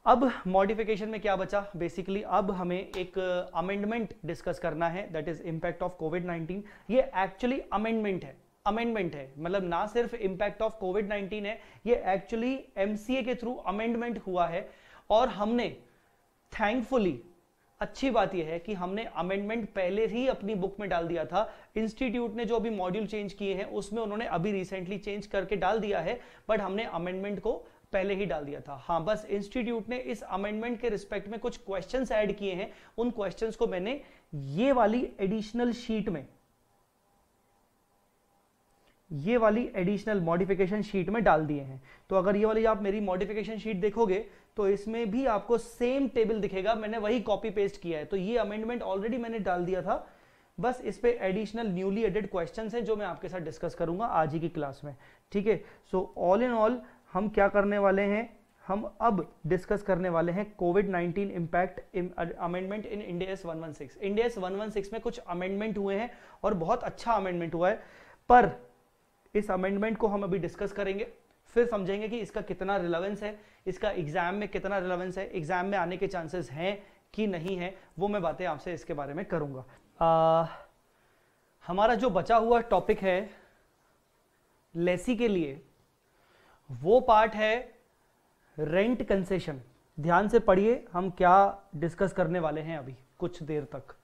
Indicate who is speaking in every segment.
Speaker 1: अब मॉडिफिकेशन में क्या बचा, बेसिकली अब हमें एक अमेंडमेंट डिस्कस करना है, दैट इज इंपैक्ट ऑफ कोविड-19। ये एक्चुअली अमेंडमेंट है, मतलब ना सिर्फ इंपैक्ट ऑफ कोविड-19 है, ये एक्चुअली एमसीए के थ्रू अमेंडमेंट हुआ है। और हमने थैंकफुली, अच्छी बात यह है कि हमने अमेंडमेंट पहले ही अपनी बुक में डाल दिया था। इंस्टीट्यूट ने जो अभी मॉड्यूल चेंज किए हैं उसमें उन्होंने अभी रिसेंटली चेंज करके डाल दिया है, बट हमने अमेंडमेंट को पहले ही डाल दिया था। हाँ, बस इंस्टीट्यूट ने इस अमेंडमेंट के रिस्पेक्ट में कुछ क्वेश्चंस ऐड किए हैं, उन क्वेश्चंस को मैंने ये वाली एडिशनल शीट में, ये वाली एडिशनल मॉडिफिकेशन शीट में डाल दिए हैं। तो अगर ये वाली आप मेरी मॉडिफिकेशन शीट देखोगे तो इसमें भी आपको सेम टेबल दिखेगा, मैंने वही कॉपी पेस्ट किया है। तो ये अमेंडमेंट ऑलरेडी मैंने डाल दिया था, बस इस पे एडिशनल न्यूली एडेड क्वेश्चंस हैं जो मैं आपके साथ डिस्कस करूंगा आज ही की क्लास में, ठीक है। सो ऑल इन ऑल हम क्या करने वाले हैं, हम अब डिस्कस करने वाले हैं कोविड-19 impact amendment in Ind AS 116। Ind AS 116 में कुछ अमेंडमेंट हुए हैं और बहुत अच्छा अमेंडमेंट हुआ है, पर इस अमेंडमेंट को हम अभी डिस्कस करेंगे, फिर समझेंगे कि इसका कितना रिलेवेंस है, इसका एग्जाम में कितना रिलेवेंस है, एग्जाम में आने के चांसेस हैं कि नहीं है, वो मैं बातें आपसे इसके बारे में करूंगा। हमारा जो बचा हुआ टॉपिक है लेसी के लिए, वो पार्ट है रेंट कंसेशन। ध्यान से पढ़िए हम क्या डिस्कस करने वाले हैं अभी कुछ देर तक।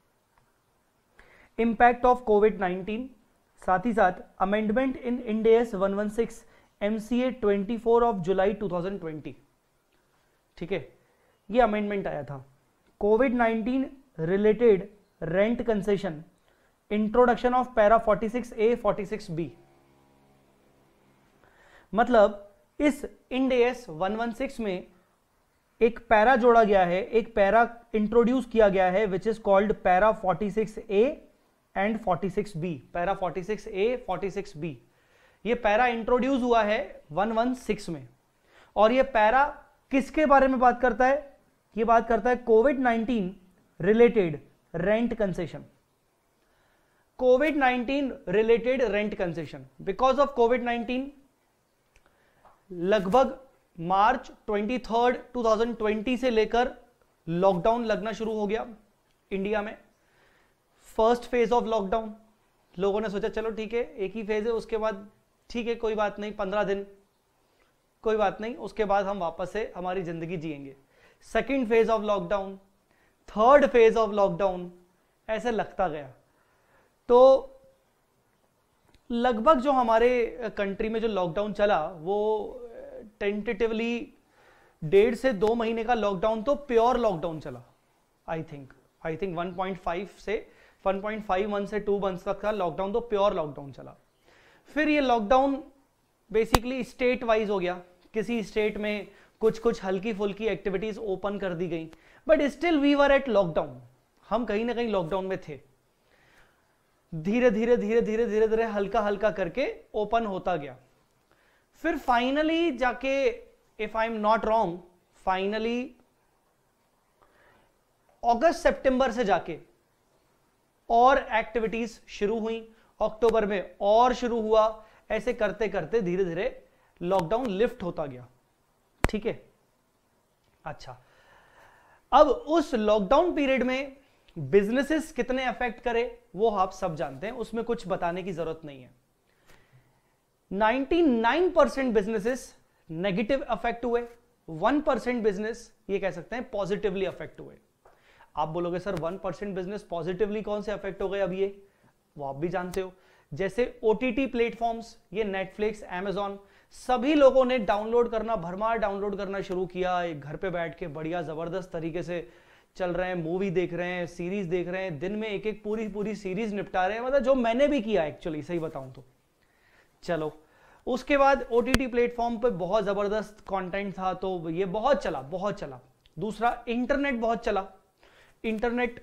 Speaker 1: इंपैक्ट ऑफ कोविड-19, साथ ही साथ amendment in Ind AS 116 MCA 24 of July 2020, ठीक है। ये अमेंडमेंट आया था, कोविड-19 related rent concession, introduction of para 46A 46B। मतलब इस इंड AS 116 में एक पैरा जोड़ा गया है, एक पैरा इंट्रोड्यूस किया गया है which is called para 46A and 46B। Para 46A 46B, ये पैरा इंट्रोड्यूस हुआ है 116 में। और ये पैरा किसके बारे में बात करता है, ये बात करता है कोविड-19 related rent concession. Covid related rent concession, because of कोविड-19 लगभग मार्च 23, 2020 से लेकर लॉकडाउन लगना शुरू हो गया इंडिया में। फर्स्ट फेज ऑफ लॉकडाउन, लोगों ने सोचा चलो ठीक है एक ही फेज है, उसके बाद ठीक है कोई बात नहीं, 15 दिन कोई बात नहीं, उसके बाद हम वापस से हमारी जिंदगी जिएंगे। Second phase of lockdown, third phase of lockdown, ऐसे लगता गया। तो लगभग जो हमारे कंट्री में जो लॉकडाउन चला वो टेंटेटिवली 1.5 से 2 महीने का लॉकडाउन तो प्योर लॉकडाउन चला। आई थिंक 1.5 से 1.5 मंथ से 2 मंथ तक का लॉकडाउन तो प्योर लॉकडाउन चला। फिर ये लॉकडाउन बेसिकली स्टेट वाइज हो गया, किसी स्टेट में कुछ हल्की फुल्की एक्टिविटीज ओपन कर दी गई, but still we were at lockdown, हम कहीं ना कहीं लॉकडाउन में थे। धीरे धीरे हल्का हल्का करके ओपन होता गया। फिर फाइनली जाके, if I am not wrong, finally अगस्त सितंबर से जाके और एक्टिविटीज शुरू हुई, अक्टूबर में और शुरू हुआ, ऐसे करते करते धीरे धीरे लॉकडाउन लिफ्ट होता गया, ठीक है। अच्छा, अब उस लॉकडाउन पीरियड में बिजनेसेस कितने अफेक्ट करे वो आप सब जानते हैं, उसमें कुछ बताने की जरूरत नहीं है। 99% बिजनेसेस नेगेटिव अफेक्ट हुए, 1% बिजनेस ये कह सकते हैं पॉजिटिवली अफेक्ट हुए। आप बोलोगे सर 1% बिजनेस पॉजिटिवली कौन से अफेक्ट हो गए, अब ये वो आप भी जानते हो। जैसे OTT प्लेटफॉर्म्स, ये नेटफ्लिक्स, Amazon, सभी लोगों ने डाउनलोड करना, भरमार डाउनलोड करना शुरू किया। एक घर पे बैठ के बढ़िया जबरदस्त तरीके से चल रहे हैं, मूवी देख रहे हैं, सीरीज देख रहे हैं, दिन में एक एक पूरी सीरीज निपटा रहे हैं, मतलब जो मैंने भी किया एक्चुअली, सही बताऊं तो। चलो, उसके बाद OTT प्लेटफॉर्म पे बहुत जबरदस्त कंटेंट था, तो ये बहुत चला। दूसरा, इंटरनेट बहुत चला, इंटरनेट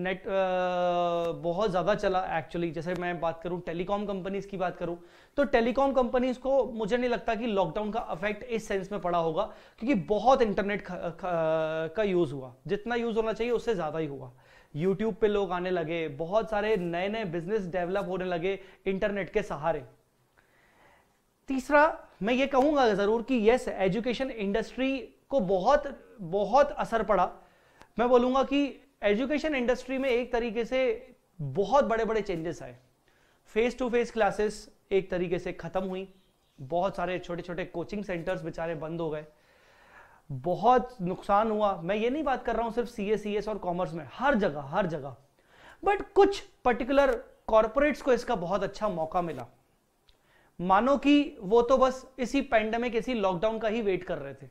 Speaker 1: बहुत ज्यादा चला एक्चुअली। जैसे मैं बात करूं टेलीकॉम कंपनीज की बात करूं, तो टेलीकॉम कंपनीज को मुझे नहीं लगता कि लॉकडाउन का इफेक्ट इस सेंस में पड़ा होगा, क्योंकि बहुत इंटरनेट का यूज हुआ, जितना यूज होना चाहिए उससे ज्यादा ही हुआ। यूट्यूब पे लोग आने लगे, बहुत सारे नए नए बिजनेस डेवलप होने लगे इंटरनेट के सहारे। तीसरा, मैं ये कहूंगा जरूर कि यस, एजुकेशन इंडस्ट्री को बहुत बहुत असर पड़ा। मैं बोलूंगा कि एजुकेशन इंडस्ट्री में एक तरीके से बहुत बड़े बड़े चेंजेस आए। फेस टू फेस क्लासेस एक तरीके से खत्म हुई, बहुत सारे छोटे छोटे कोचिंग सेंटर्स बेचारे बंद हो गए, बहुत नुकसान हुआ। मैं ये नहीं बात कर रहा हूं सिर्फ सीएस और कॉमर्स में, हर जगह। बट कुछ पर्टिकुलर कॉर्पोरेट्स को इसका बहुत अच्छा मौका मिला। मानो कि वो तो बस इसी पैंडेमिक, इसी लॉकडाउन का ही वेट कर रहे थे।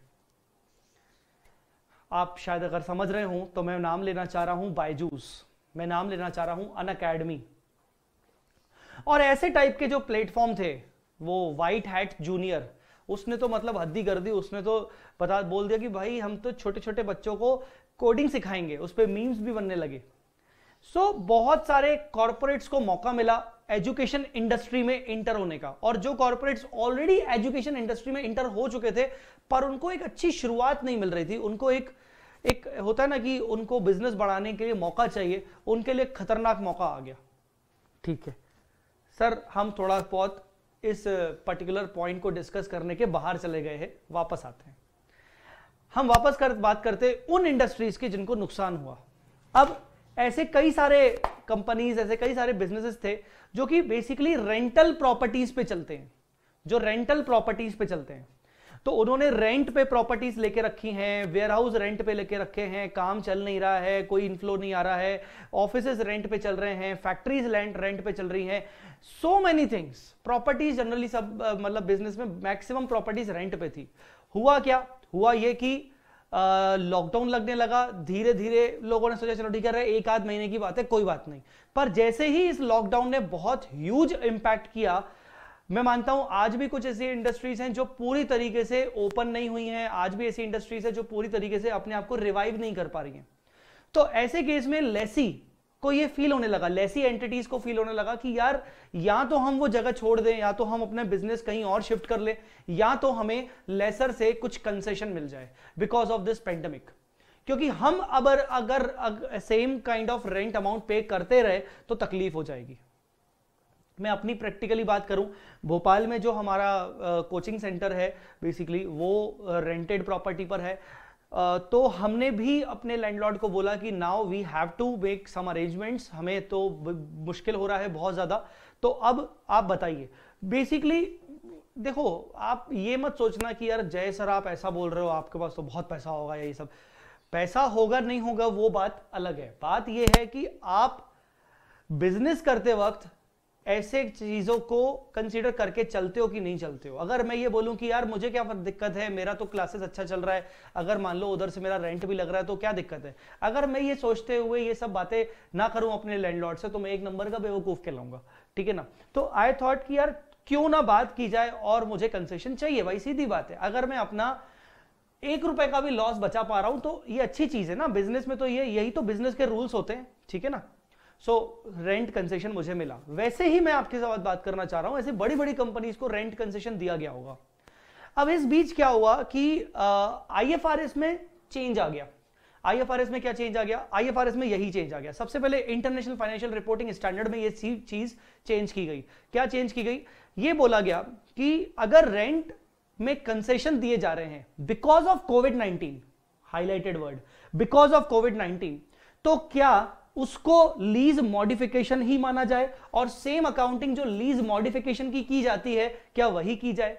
Speaker 1: आप शायद अगर समझ रहे हो तो मैं नाम लेना चाह रहा हूं बायजूस, मैं नाम लेना चाह रहा हूं अनअकैडमी, और ऐसे टाइप के जो प्लेटफॉर्म थे, वो वाइट हैट जूनियर, उसने तो मतलब हद्दी कर दी। उसने तो बोल दिया कि भाई हम तो छोटे छोटे बच्चों को कोडिंग सिखाएंगे, उस पर मीम्स भी बनने लगे। सो बहुत सारे कॉर्पोरेट्स को मौका मिला एजुकेशन इंडस्ट्री में इंटर होने का, और जो कॉर्पोरेट्स ऑलरेडी एजुकेशन इंडस्ट्री में इंटर हो चुके थे पर उनको एक अच्छी शुरुआत नहीं मिल रही थी, उनको एक होता है ना कि उनको बिजनेस बढ़ाने के लिए मौका चाहिए, उनके लिए खतरनाक मौका आ गया। ठीक है सर, हम थोड़ा बहुत इस पर्टिकुलर पॉइंट को डिस्कस करने के बाहर चले गए हैं, वापस आते हैं। हम वापस बात करते हैं उन इंडस्ट्रीज की जिनको नुकसान हुआ। अब ऐसे कई सारे कंपनीज, ऐसे कई सारे बिजनेसेस थे जो कि बेसिकली रेंटल प्रॉपर्टीज पे चलते हैं, तो उन्होंने रेंट पे प्रॉपर्टीज लेके रखी हैं, वेयरहाउस रेंट पे लेके रखे हैं, काम चल नहीं रहा है, कोई इनफ्लो नहीं आ रहा है, ऑफिसेज रेंट पे चल रहे हैं, फैक्ट्रीज रेंट पे चल रही हैं, so many things. Properties generally सब मतलब बिजनेस में मैक्सिमम प्रॉपर्टीज रेंट पे थी। हुआ ये कि लॉकडाउन लगने लगा, धीरे धीरे लोगों ने सोचा चलो ठीक है, एक आध महीने की बात है, कोई बात नहीं। पर जैसे ही इस लॉकडाउन ने बहुत ह्यूज इंपैक्ट किया, मैं मानता हूं आज भी कुछ ऐसी इंडस्ट्रीज हैं जो पूरी तरीके से ओपन नहीं हुई हैं, आज भी ऐसी इंडस्ट्रीज है जो पूरी तरीके से अपने आप को रिवाइव नहीं कर पा रही हैं। तो ऐसे केस में लेसी को ये फील होने लगा, लेसी एंटिटीज को फील होने लगा कि यार या तो हम वो जगह छोड़ दें, या तो हम अपने बिजनेस कहीं और शिफ्ट कर ले, या तो हमें लेसर से कुछ कंसेशन मिल जाए बिकॉज ऑफ दिस पेंडेमिक। क्योंकि हम अगर same kind of rent amount pay करते रहे तो तकलीफ हो जाएगी। मैं अपनी प्रैक्टिकली बात करूं, भोपाल में जो हमारा कोचिंग सेंटर है बेसिकली वो रेंटेड प्रॉपर्टी पर है, तो हमने भी अपने लैंडलॉर्ड को बोला कि now we have to make some arrangements, हमें तो मुश्किल हो रहा है बहुत ज़्यादा, तो अब आप बताइए। बेसिकली देखो, आप ये मत सोचना कि यार जय सर आप ऐसा बोल रहे हो, आपके पास तो बहुत पैसा होगा, ये सब पैसा होगा नहीं होगा वो बात अलग है। बात ये है कि आप बिजनेस करते वक्त ऐसे चीजों को कंसीडर करके चलते हो कि नहीं चलते हो। अगर मैं ये बोलूं कि यार मुझे क्या दिक्कत है, मेरा तो क्लासेस अच्छा चल रहा है, अगर मान लो उधर से मेरा रेंट भी लग रहा है तो क्या दिक्कत है, अगर मैं ये सोचते हुए ये सब बातें ना करूं अपने लैंडलॉर्ड से तो मैं एक नंबर का बेवकूफ कहलाऊंगा। ठीक है ना। तो आई थॉट कि यार क्यों ना बात की जाए, और मुझे कंसेशन चाहिए भाई, सीधी बात है। अगर मैं अपना 1 रुपए का भी लॉस बचा पा रहा हूं तो ये अच्छी चीज है ना। बिजनेस में तो यही तो बिजनेस के रूल्स होते हैं। ठीक है ना। सो रेंट कंसेशन मुझे मिला। वैसे ही मैं आपके साथ बात करना चाह रहा हूं, ऐसे बड़ी बड़ी कंपनीज को रेंट कंसेशन दिया गया होगा। अब इस बीच क्या हुआ कि आईएफआरएस में चेंज आ गया। आईएफआरएस में क्या चेंज आ गया? आईएफआरएस में यही चेंज आ गया। सबसे पहले इंटरनेशनल फाइनेंशियल रिपोर्टिंग स्टैंडर्ड में ये चीज चेंज की गई। क्या चेंज की गई? ये बोला गया कि अगर रेंट में कंसेशन दिए जा रहे हैं because of covid, highlighted word, because of कोविड-19, तो क्या उसको लीज मॉडिफिकेशन ही माना जाए, और सेम अकाउंटिंग जो लीज मॉडिफिकेशन की जाती है क्या वही की जाए,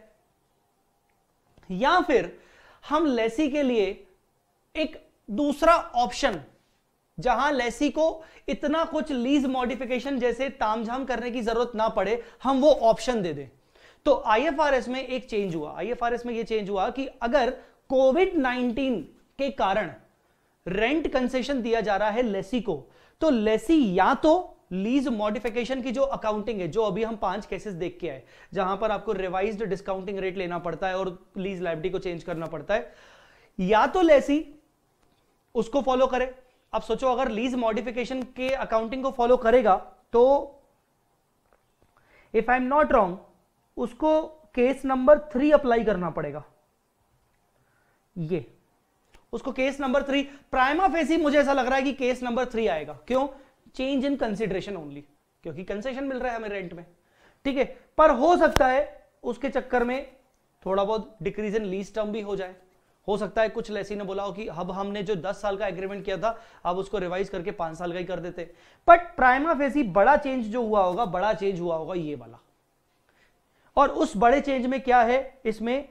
Speaker 1: या फिर हम लेसी के लिए एक दूसरा ऑप्शन, जहां लेसी को इतना कुछ लीज मॉडिफिकेशन जैसे तामझाम करने की जरूरत ना पड़े, हम वो ऑप्शन दे दें। तो आईएफआरएस में एक चेंज हुआ। आईएफआरएस में यह चेंज हुआ कि अगर कोविड-19 के कारण रेंट कंसेशन दिया जा रहा है लेसी को, तो लेसी या तो लीज मॉडिफिकेशन की जो अकाउंटिंग है, जो अभी हम 5 केसेस देख के आए, जहां पर आपको रिवाइज्ड डिस्काउंटिंग रेट लेना पड़ता है और लीज लायबिलिटी को चेंज करना पड़ता है, या तो लेसी उसको फॉलो करे। अब सोचो अगर लीज मॉडिफिकेशन के अकाउंटिंग को फॉलो करेगा तो if I am not wrong उसको केस नंबर 3 अप्लाई करना पड़ेगा। ये उसको केस नंबर 3 प्राइमा फेसी मुझे ऐसा लग रहा है कि केस नंबर 3 आएगा। क्यों? चेंज इन कंसिडरेशन ओनली, क्योंकि कंसेशन मिल रहा है हमें रेंट में। ठीक है, पर हो सकता है उसके चक्कर में थोड़ा बहुत डिक्रीज इन लीज टर्म भी हो जाए, हो सकता है कुछ लेसी ने बोला हो कि अब हमने जो 10 साल का एग्रीमेंट किया था अब उसको रिवाइज करके 5 साल का ही कर देते, बट प्राइमा फेसी बड़ा चेंज जो हुआ होगा, बड़ा चेंज हुआ होगा ये वाला। और उस बड़े चेंज में क्या है, इसमें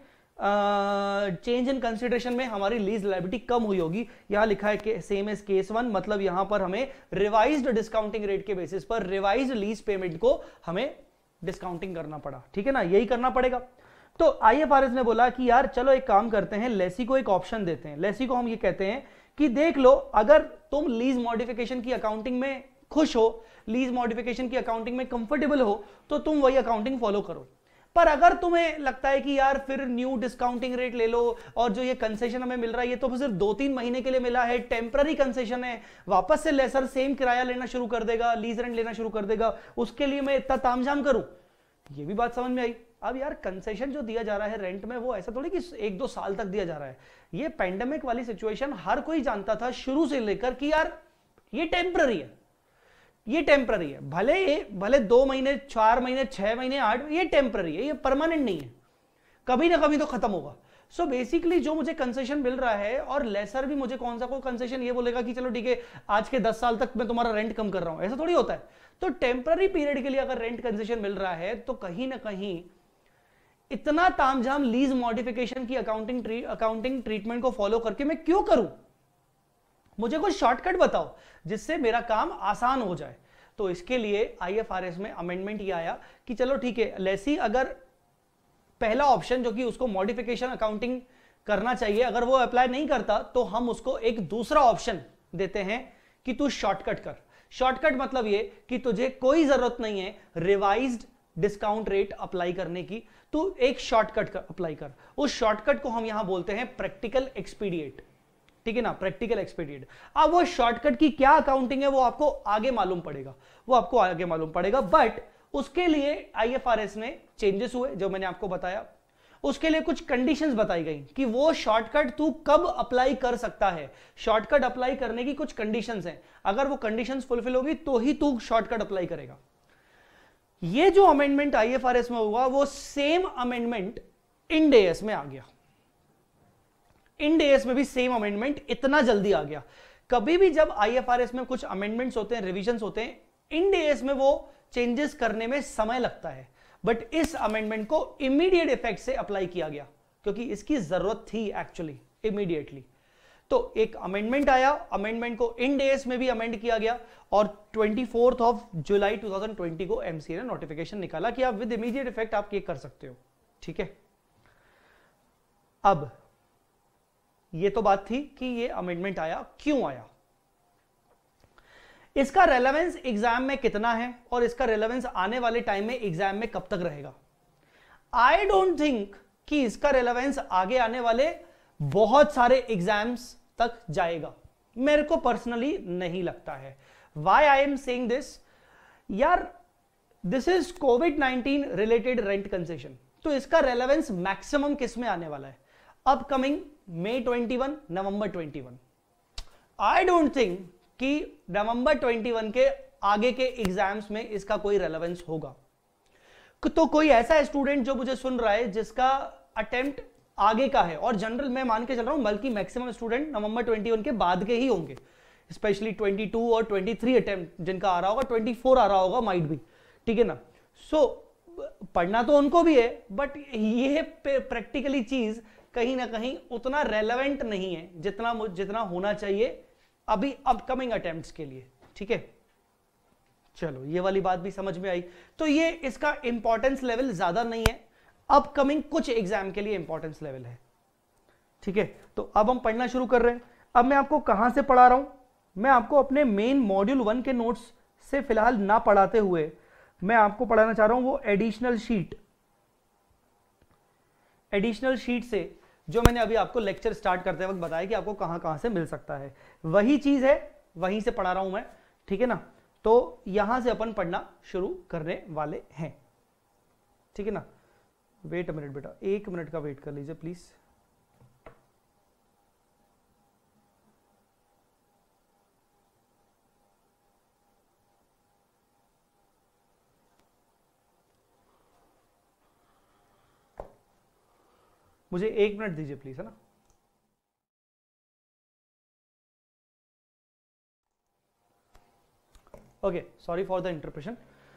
Speaker 1: चेंज इन कंसिडरेशन में हमारी लीज लायबिलिटी कम हुई होगी। यहां लिखा है कि सेम एज केस 1, मतलब यहां पर हमें रिवाइज्ड डिस्काउंटिंग रेट के बेसिस पर रिवाइज्ड लीज पेमेंट को हमें डिस्काउंटिंग करना पड़ा, ठीक है ना, यही करना पड़ेगा। तो आईएफआरएस ने बोला कि यार चलो एक काम करते हैं, लेसी को एक ऑप्शन देते हैं। लेसी को हम ये कहते हैं कि देख लो, अगर तुम लीज मॉडिफिकेशन की अकाउंटिंग में खुश हो, लीज मॉडिफिकेशन की अकाउंटिंग में कंफर्टेबल हो, तो तुम वही अकाउंटिंग फॉलो करो। पर अगर तुम्हें लगता है कि यार फिर न्यू डिस्काउंटिंग रेट ले लो, और जो ये कंसेशन हमें मिल रहा है ये तो सिर्फ 2-3 महीने के लिए मिला है, टेम्पररी कंसेशन है, वापस से लेसर सेम किराया लेना शुरू कर देगा, लीज रेंट लेना शुरू कर देगा, उसके लिए मैं इतना तामझाम करूं, ये भी बात समझ में आई। अब यार कंसेशन जो दिया जा रहा है रेंट में, वो ऐसा थोड़ी कि 1-2 साल तक दिया जा रहा है। ये पैंडेमिक वाली सिचुएशन हर कोई जानता था शुरू से लेकर कि यार ये टेम्पररी है, ये टेम्पररी है, भले 2 महीने, 4 महीने, 6 महीने, 8, ये टेम्पररी है, ये परमानेंट नहीं है, कभी ना कभी तो खत्म होगा। सो बेसिकली जो मुझे कंसेशन मिल रहा है, और लेसर भी मुझे कौन सा कोई कंसेशन ये बोलेगा कि चलो ठीक है आज के 10 साल तक मैं तुम्हारा रेंट कम कर रहा हूं, ऐसा थोड़ी होता है। तो टेम्पररी पीरियड के लिए अगर रेंट कंसेशन मिल रहा है तो कहीं ना कहीं इतना तामझाम लीज मॉडिफिकेशन की अकाउंटिंग ट्रीटमेंट को फॉलो करके मैं क्यों करूं? मुझे कोई शॉर्टकट बताओ जिससे मेरा काम आसान हो जाए। तो इसके लिए आईएफआरएस में अमेंडमेंट ये आया कि चलो ठीक है, लेसी अगर पहला ऑप्शन जो कि उसको मॉडिफिकेशन अकाउंटिंग करना चाहिए, अगर वो अप्लाई नहीं करता तो हम उसको एक दूसरा ऑप्शन देते हैं कि तू शॉर्टकट कर। शॉर्टकट मतलब ये कि तुझे कोई जरूरत नहीं है रिवाइज्ड डिस्काउंट रेट अप्लाई करने की, तू एक शॉर्टकट अप्लाई कर। उस शॉर्टकट को हम यहां बोलते हैं प्रैक्टिकल एक्सपीडिएट, ठीक है ना, प्रैक्टिकल एक्सपीडिएट। अब वो शॉर्टकट की क्या अकाउंटिंग है वो आपको आगे मालूम पड़ेगा, वो आपको आगे मालूम पड़ेगा। बट उसके लिए आईएफआरएस में चेंजेस हुए जो मैंने आपको बताया, उसके लिए कुछ कंडीशंस बताई गई कि वो शॉर्टकट तू कब अप्लाई कर सकता है। शॉर्टकट अप्लाई करने की कुछ कंडीशंस हैं, अगर वो कंडीशंस फुलफिल होगी तो ही तू शॉर्टकट अप्लाई करेगा। ये जो अमेंडमेंट आईएफआरएस में हुआ वो सेम अमेंडमेंट इंड एएस में आ गया। इंड एएस में भी सेम अमेंडमेंट इतना जल्दी आ गया। कभी भी जब आईएफआरएस में कुछ अमेंडमेंट्स होते हैं, रिविजन्स होते हैं, इंड एएस में वो चेंजेस करने में समय लगता है, बट इस अमेंडमेंट को इमीडिएट इफेक्ट से अप्लाई किया गया क्योंकि इसकी जरूरत थी एक्चुअली इमीडिएटली। तो एक अमेंडमेंट आया, अमेंडमेंट को इंड एएस में भी अमेंड किया गया, और 24 जुलाई 2020 को एमसीए ने नोटिफिकेशन निकाला कि आप विद इमीडिएट इफेक्ट आप ये कर सकते हो, ठीक है। अब ये तो बात थी कि ये अमेंडमेंट आया, क्यों आया, इसका रेलेवेंस एग्जाम में कितना है, और इसका रेलेवेंस आने वाले टाइम में एग्जाम में कब तक रहेगा। आई डोंट थिंक कि इसका रेलेवेंस आगे आने वाले बहुत सारे एग्जाम्स तक जाएगा, मेरे को पर्सनली नहीं लगता है। Why I am saying this, यार दिस इज कोविड-19 रिलेटेड रेंट कंसेशन, तो इसका रेलेवेंस मैक्सिमम किस में आने वाला है, upcoming May 21, November 21। I don't think कि नवंबर 21 के आगे के एग्जाम्स में इसका कोई रेलेवेंस होगा। तो कोई ऐसा स्टूडेंट जो मुझे सुन रहा है जिसका अटेम्प्ट आगे का है, और जनरल मैं मान के चल रहा हूं बल्कि मैक्सिमम स्टूडेंट नवंबर 21 के बाद के ही होंगे, स्पेशली 22 और 23 अटेम्प्ट जिनका आ रहा होगा, 24 आ रहा होगा माइट भी, ठीक है ना। सो पढ़ना तो उनको भी है, बट ये प्रैक्टिकली चीज कहीं ना कहीं उतना रेलेवेंट नहीं है जितना होना चाहिए अभी अपकमिंग अटेम्प्ट्स के लिए, ठीक है। चलो ये वाली बात भी समझ में आई। तो ये इसका इंपॉर्टेंस लेवल ज्यादा नहीं है, अपकमिंग कुछ एग्जाम के लिए इंपॉर्टेंस लेवल है, ठीक है। तो अब हम पढ़ना शुरू कर रहे हैं। अब मैं आपको कहां से पढ़ा रहा हूं, मैं आपको अपने मेन मॉड्यूल 1 के नोट्स से फिलहाल ना पढ़ाते हुए मैं आपको पढ़ाना चाह रहा हूं वो एडिशनल शीट से जो मैंने अभी आपको लेक्चर स्टार्ट करते वक्त बताया कि आपको कहां कहां से मिल सकता है, वही चीज है, वहीं से पढ़ा रहा हूं मैं, ठीक है ना। तो यहां से अपन पढ़ना शुरू करने वाले हैं, ठीक है ना। वेट अ मिनट बेटा, 1 मिनट का वेट कर लीजिए प्लीज। मुझे 1 मिनट दीजिए प्लीज, है ना। Okay, sorry for the interruption.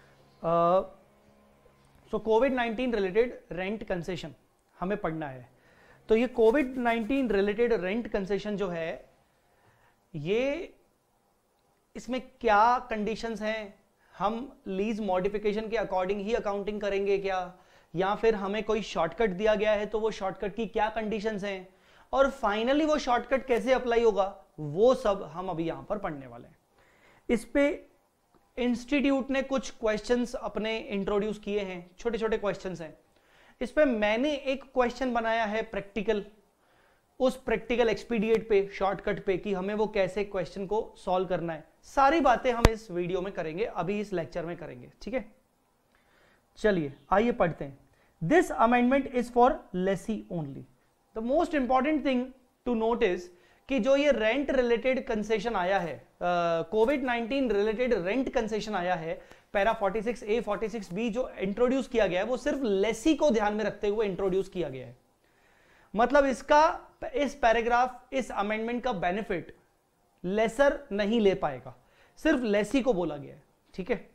Speaker 1: So कोविड-19 रिलेटेड रेंट कंसेशन हमें पढ़ना है। तो ये कोविड-19 रिलेटेड रेंट कंसेशन जो है, ये इसमें क्या कंडीशंस हैं, हम लीज मॉडिफिकेशन के अकॉर्डिंग ही अकाउंटिंग करेंगे क्या, या फिर हमें कोई शॉर्टकट दिया गया है तो वो शॉर्टकट की क्या कंडीशंस हैं, और फाइनली वो शॉर्टकट कैसे अप्लाई होगा, वो सब हम अभी यहां पर पढ़ने वाले हैं। इस पे इंस्टीट्यूट ने कुछ क्वेश्चंस अपने इंट्रोड्यूस किए हैं, छोटे छोटे क्वेश्चंस हैं। इस पे मैंने एक क्वेश्चन बनाया है प्रैक्टिकल, उस प्रैक्टिकल एक्सपीडिएट पे, शॉर्टकट पे, कि हमें वो कैसे क्वेश्चन को सॉल्व करना है। सारी बातें हम इस वीडियो में करेंगे, अभी इस लेक्चर में करेंगे, ठीक है। चलिए आइए पढ़ते हैं। This amendment is for lessee only. The most important thing to note is कि जो ये रेंट रिलेटेड कंसेशन आया है, कोविड-19 रिलेटेड रेंट कंसेशन आया है, पैरा 46A 46B जो इंट्रोड्यूस किया गया है, वो सिर्फ लेसी को ध्यान में रखते हुए इंट्रोड्यूस किया गया है। मतलब इस पैराग्राफ, इस अमेंडमेंट का बेनिफिट लेसर नहीं ले पाएगा, सिर्फ लेसी को बोला गया है, ठीक है।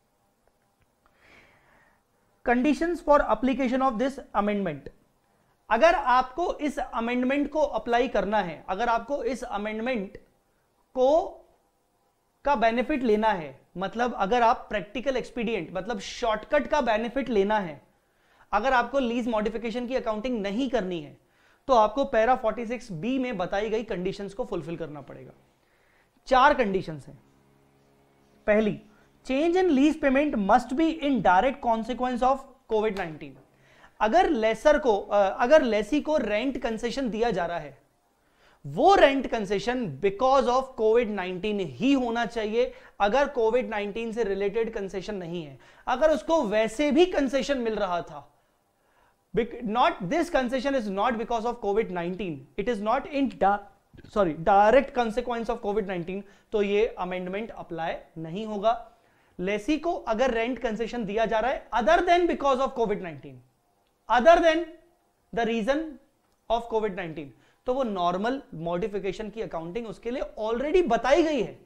Speaker 1: Conditions for application of this amendment. अगर आपको इस अमेंडमेंट को अप्लाई करना है, अगर आपको इस अमेंडमेंट का बेनिफिट लेना है, मतलब अगर आप प्रैक्टिकल एक्सपीडिएंट, मतलब शॉर्टकट का बेनिफिट लेना है, अगर आपको लीज मॉडिफिकेशन की अकाउंटिंग नहीं करनी है, तो आपको पैरा 46B में बताई गई कंडीशंस को फुलफिल करना पड़ेगा। 4 कंडीशंस हैं। पहली, change in lease payment must be in direct consequence of कोविड-19। अगर लेसी को रेंट कंसेशन दिया जा रहा है, वो रेंट कंसेशन बिकॉज ऑफ कोविड-19 ही होना चाहिए। अगर कोविड-19 से रिलेटेड कंसेशन नहीं है, अगर उसको वैसे भी कंसेशन मिल रहा था, this concession is not because of COVID-19, it is not in direct consequence of COVID-19, तो ये अमेंडमेंट अप्लाई नहीं होगा। लेसी को अगर रेंट कंसेशन दिया जा रहा है other than because of covid, other than the reason of कोविड-19, तो वो नॉर्मल मॉडिफिकेशन की अकाउंटिंग उसके लिए ऑलरेडी बताई गई है।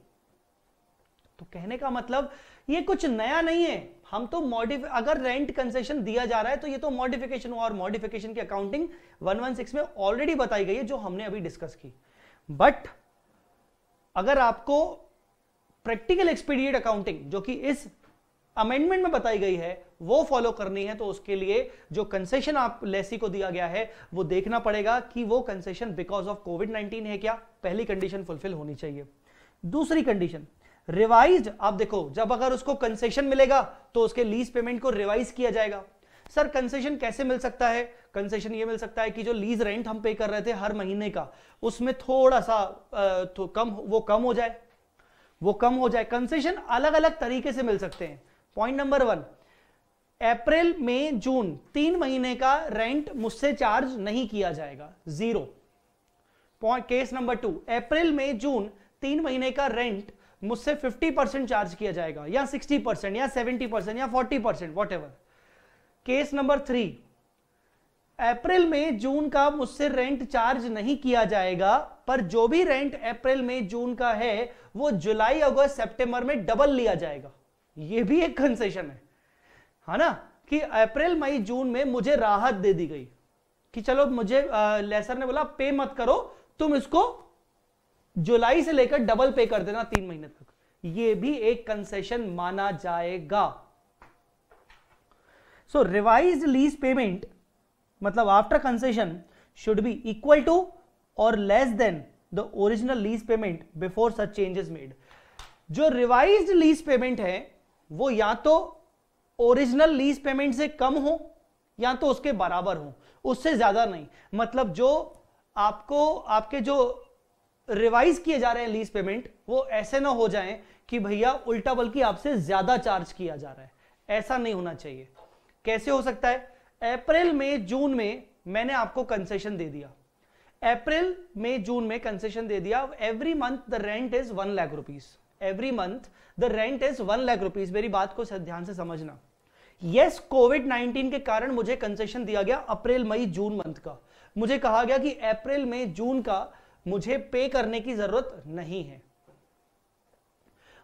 Speaker 1: तो कहने का मतलब ये कुछ नया नहीं है। हम तो अगर रेंट कंसेशन दिया जा रहा है तो ये तो मॉडिफिकेशन हुआ, और मॉडिफिकेशन की अकाउंटिंग 116 में ऑलरेडी बताई गई है, जो हमने अभी डिस्कस की। बट अगर आपको प्रैक्टिकल एक्सपीडिएट अकाउंटिंग, जो कि इस अमेंडमेंट में बताई गई है, वो फॉलो करनी है, तो उसके लिए जो कंसेशन आप लेसी को दिया गया है, वो देखना पड़ेगा कि वो कंसेशन बिकॉज ऑफ कोविड-19 है क्या। पहली कंडीशन फुलफिल होनी चाहिए। दूसरी कंडीशन, रिवाइज्ड। आप देखो, जब अगर उसको कंसेशन मिलेगा तो उसके लीज पेमेंट को रिवाइज किया जाएगा। सर कंसेशन कैसे मिल सकता है? कंसेशन ये मिल सकता है कि जो लीज रेंट हम पे कर रहे थे हर महीने का, उसमें थोड़ा सा कम हो जाए। कंसेशन अलग अलग तरीके से मिल सकते हैं। पॉइंट नंबर 1, अप्रैल मई जून 3 महीने का रेंट मुझसे चार्ज नहीं किया जाएगा, 0। केस नंबर 2, अप्रैल मई जून 3 महीने का रेंट मुझसे 50% चार्ज किया जाएगा, या 60%, या 70%, या 40%, वॉटएवर। केस नंबर 3, अप्रैल में जून का मुझसे रेंट चार्ज नहीं किया जाएगा, पर जो भी रेंट अप्रैल में जून का है वो जुलाई अगस्त सितंबर में डबल लिया जाएगा। ये भी एक कंसेशन है ना, कि अप्रैल मई जून में मुझे राहत दे दी गई कि चलो मुझे लेसर ने बोला पे मत करो, तुम इसको जुलाई से लेकर डबल पे कर देना 3 महीने तक। ये भी एक कंसेशन माना जाएगा। सो रिवाइज्ड लीज पेमेंट मतलब after concession should be equal to और less than the original lease payment before such changes made. जो रिवाइज्ड लीज पेमेंट है वो या तो ओरिजिनल लीज पेमेंट से कम हो या तो उसके बराबर हो, उससे ज्यादा नहीं। मतलब जो आपके जो रिवाइज किए जा रहे हैं लीज पेमेंट, वो ऐसे ना हो जाएं कि भैया उल्टा बल्कि आपसे ज्यादा चार्ज किया जा रहा है, ऐसा नहीं होना चाहिए। कैसे हो सकता है? अप्रैल में जून में मैंने आपको कंसेशन दे दिया, अप्रैल में जून में कंसेशन दे दिया, every month the rent is 1 lakh rupees, every month the rent is 1 lakh rupees. मेरी बात को ध्यान से समझना। यस, कोविड-19 के कारण मुझे कंसेशन दिया गया अप्रैल मई जून मंथ का। मुझे कहा गया कि अप्रैल में जून का मुझे पे करने की जरूरत नहीं है।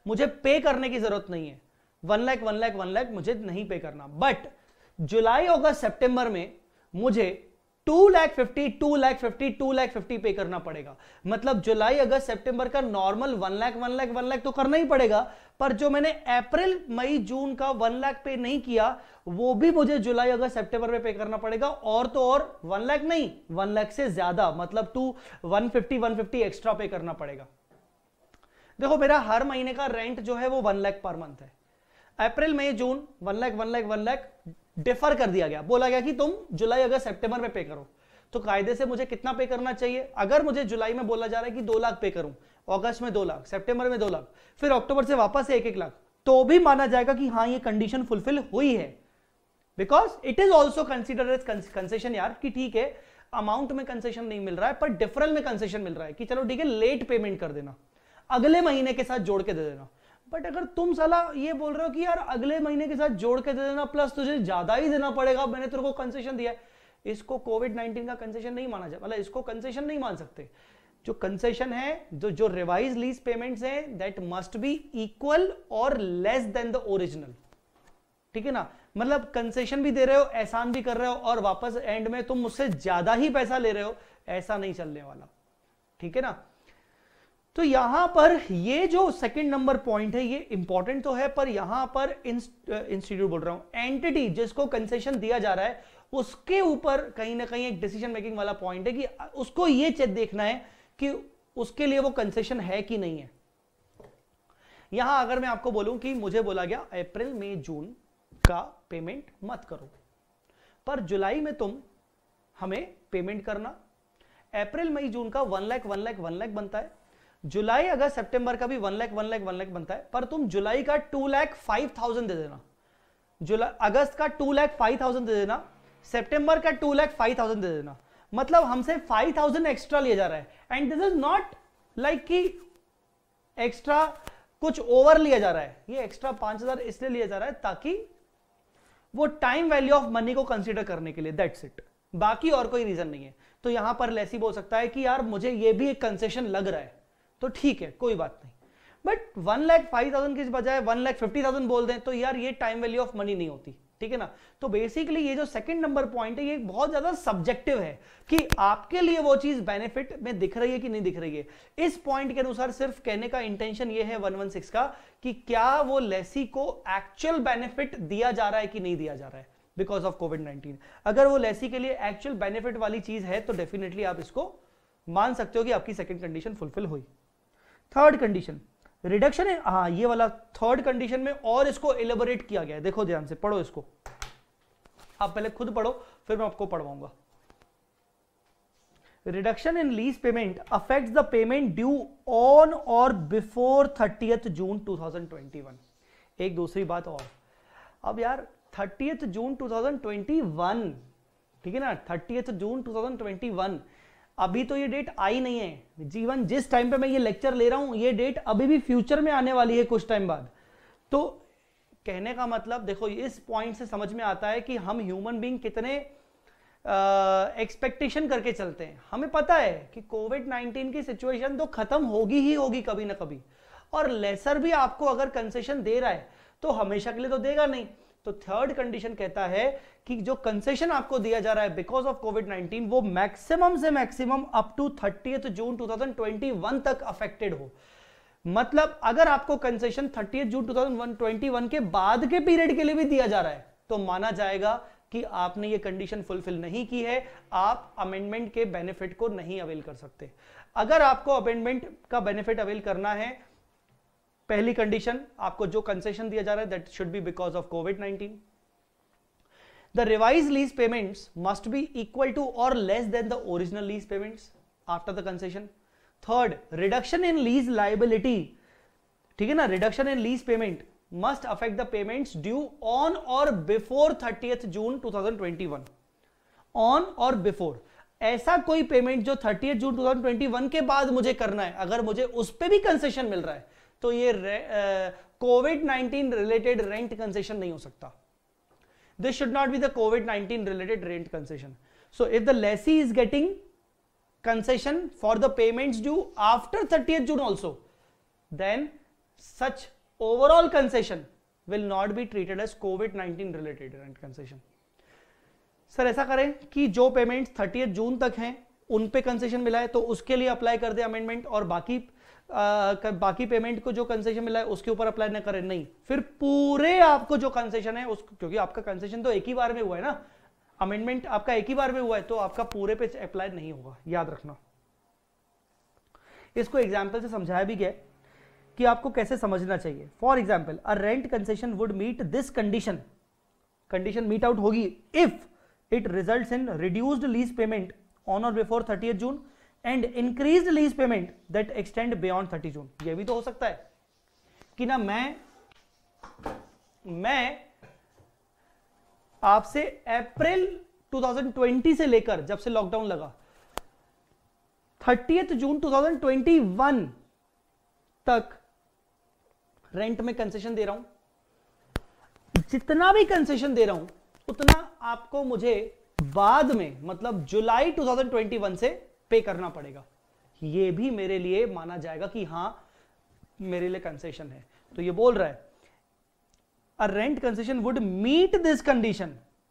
Speaker 1: मुझे पे करने की जरूरत नहीं है, 1 लाख 1 लाख 1 लाख मुझे नहीं पे करना। बट जुलाई अगस्त सितंबर में मुझे 2,50,000 2,50,000 2,50,000 पे करना पड़ेगा। मतलब जुलाई अगस्त सितंबर का नॉर्मल 1 लाख 1 लाख 1 लाख तो करना ही पड़ेगा, पर जो मैंने अप्रैल मई जून का 1 लाख पे नहीं किया वो भी मुझे जुलाई अगस्त सितंबर में पे करना पड़ेगा। और तो और 1 लाख नहीं, 1 लाख से ज्यादा, मतलब 150 एक्स्ट्रा पे करना पड़ेगा। देखो मेरा हर महीने का रेंट जो है वो 1 लाख पर मंथ है। अप्रैल मई जून 1 लाख 1 लाख 1 लाख डिफर कर दिया गया, बोला गया कि तुम जुलाई अगस्त सितंबर में पे करो। तो कायदे से मुझे कितना पे करना चाहिए? अगर मुझे जुलाई में बोला जा रहा है कि 2 लाख पे करूं, अगस्त में 2 लाख, सितंबर में 2 लाख, फिर अक्टूबर से वापस 1-1 लाख, तो भी माना जाएगा कि हाँ ये कंडीशन फुलफिल हुई है, because it is also consider as concession यार, कि ठीक है अमाउंट में कंसेशन नहीं मिल रहा है पर डिफरल में कंसेशन मिल रहा है, कि चलो ठीक है लेट पेमेंट कर देना, अगले महीने के साथ जोड़ के दे देना। बट अगर तुम साला ये बोल रहे हो कि यार अगले महीने के साथ जोड़ के दे देना प्लस तुझे ज्यादा ही देना पड़ेगा, मैंने तेरे को कंसेशन दिया है, इसको कोविड-19 का कंसेशन नहीं माना जाए, मतलब इसको कंसेशन नहीं मान सकते। जो कंसेशन है, जो रिवाइज लीज पेमेंट्स हैं, that must be equal or less than the original, ठीक है ना। मतलब कंसेशन भी दे रहे हो, एहसान भी कर रहे हो, और वापस एंड में तुम मुझसे ज्यादा ही पैसा ले रहे हो, ऐसा नहीं चलने वाला, ठीक है ना। तो यहां पर ये जो सेकंड नंबर पॉइंट है ये इंपॉर्टेंट तो है, पर यहां पर इंस्टीट्यूट बोल रहा हूं, एंटिटी जिसको कंसेशन दिया जा रहा है उसके ऊपर कहीं ना कहीं एक डिसीजन मेकिंग वाला पॉइंट है कि उसको ये चेक देखना है कि उसके लिए वो कंसेशन है कि नहीं है। यहां अगर मैं आपको बोलूं कि मुझे बोला गया अप्रैल मई जून का पेमेंट मत करो, पर जुलाई में तुम हमें पेमेंट करना। अप्रैल मई जून का 1 लाख 1 लाख 1 लाख बनता है, जुलाई अगस्त सितंबर का भी 1 लाख 1 लाख 1 लाख बनता है, पर तुम जुलाई का 2,05,000 दे देना, जुलाई अगस्त का 2,05,000 दे देना, सितंबर का 2,05,000 दे देना। मतलब हमसे 5,000 एक्स्ट्रा लिया जा रहा है, and this is not like कि एक्स्ट्रा कुछ ओवर लिया जा रहा है, ये एक्स्ट्रा 5,000 इसलिए लिया जा रहा है ताकि वो टाइम वैल्यू ऑफ मनी को कंसीडर करने के लिए, दैट्स इट, बाकी और कोई रीजन नहीं है। तो यहां पर लेसी बोल सकता है कि यार मुझे ये भी एक कंसेशन लग रहा है, तो ठीक है कोई बात नहीं, बट 1,05,000 की बजाय 1,50,000 बोल दें तो यार ये टाइम वैल्यू ऑफ मनी नहीं होती, ठीक है ना। तो बेसिकली ये जो सेकंड नंबर पॉइंट है ये बहुत ज्यादा सब्जेक्टिव है कि आपके लिए वो चीज बेनिफिट में दिख रही है कि नहीं दिख रही है। इस पॉइंट के अनुसार सिर्फ कहने का इंटेंशन ये है 116 का कि क्या वो लेसी को एक्चुअल बेनिफिट दिया जा रहा है कि नहीं दिया जा रहा है बिकॉज ऑफ कोविड-19। अगर वो लेसी के लिए एक्चुअल बेनिफिट वाली चीज है तो डेफिनेटली आप इसको मान सकते हो कि आपकी सेकंड कंडीशन फुलफिल हुई। थर्ड कंडीशन रिडक्शन है, हाँ ये वाला थर्ड कंडीशन में और इसको एलेबोरेट किया गया है, देखो ध्यान से पढ़ो इसको, आप पहले खुद पढ़ो फिर मैं आपको पढ़वाऊंगा। Reduction in lease payment affects the payment due on और बिफोर 30th जून 2021। एक दूसरी बात और, अब यार 30th जून 2021, ठीक है ना, 30th जून 2021, अभी तो ये डेट आई नहीं है, जीवन जिस टाइम पे मैं ये लेक्चर ले रहा हूं ये डेट अभी भी फ्यूचर में आने वाली है कुछ टाइम बाद। तो कहने का मतलब देखो इस पॉइंट से समझ में आता है कि हम ह्यूमन बीइंग कितने एक्सपेक्टेशन करके चलते हैं। हमें पता है कि कोविड-19 की सिचुएशन तो खत्म होगी ही होगी कभी ना कभी, और लेसर भी आपको अगर कंसेशन दे रहा है तो हमेशा के लिए तो देगा नहीं। तो थर्ड कंडीशन कहता है कि जो कंसेशन आपको दिया जा रहा है बिकॉज ऑफ कोविड-19 वो मैक्सिमम से maximum up to 30th June 2021 तक अफेक्टेड हो। मतलब अगर आपको कंसेशन 30th जून 2021 के बाद के पीरियड के लिए भी दिया जा रहा है तो माना जाएगा कि आपने ये कंडीशन फुलफिल नहीं की है, आप अमेंडमेंट के बेनिफिट को नहीं अवेल कर सकते। अगर आपको अमेंडमेंट का बेनिफिट अवेल करना है, पहली कंडीशन आपको जो कंसेशन दिया जा रहा है that should be because of कोविड-19। The revise lease payments must be equal to और less than the original lease payments after the concession. Third, reduction in lease liability, ठीक है ना, reduction in lease payment must affect the payments due on और before 30th June 2021। On और before, ऐसा कोई payment जो 30th June 2021 के बाद मुझे करना है, अगर मुझे उस पर भी कंसेशन मिल रहा है तो ये कोविड-19 रिलेटेड रेंट कंसेशन नहीं हो सकता। This should not be the कोविड-19 related rent concession. So if the lessee is getting concession for the payments due after 30th June also, then such overall concession will not be treated as COVID-19 related rent concession. Sir ऐसा करें कि जो payments 30 जून तक हैं उन पे concession मिला है तो उसके लिए अप्लाई कर दे अमेंडमेंट, और बाकी पेमेंट को जो कंसेशन मिला है उसके ऊपर अप्लाई न करें? नहीं, फिर पूरे आपको जो कंसेशन है क्योंकि आपका कंसेशन तो एक ही बार में हुआ है ना, अमेंडमेंट आपका एक ही बार में हुआ है, तो आपका पूरे पे अप्लाई नहीं होगा, याद रखना। इसको एग्जाम्पल से समझाया भी गया कि आपको कैसे समझना चाहिए। For example, a rent concession would meet this condition, condition meet out होगी if it results in reduced lease payment on और before 30 June and increased lease payment that extend beyond 30 June. ये भी तो हो सकता है कि ना मैं आपसे अप्रैल 2020 से लेकर जब से लॉकडाउन लगा 30 जून 2021 तक रेंट में कंसेशन दे रहा हूं, जितना भी कंसेशन दे रहा हूं उतना आपको मुझे बाद में मतलब जुलाई 2021 से पे करना पड़ेगा। ये भी मेरे लिए माना जाएगा कि हां मेरे लिए कंसेशन है। तो ये बोल रहा है a rent concession would meet this condition.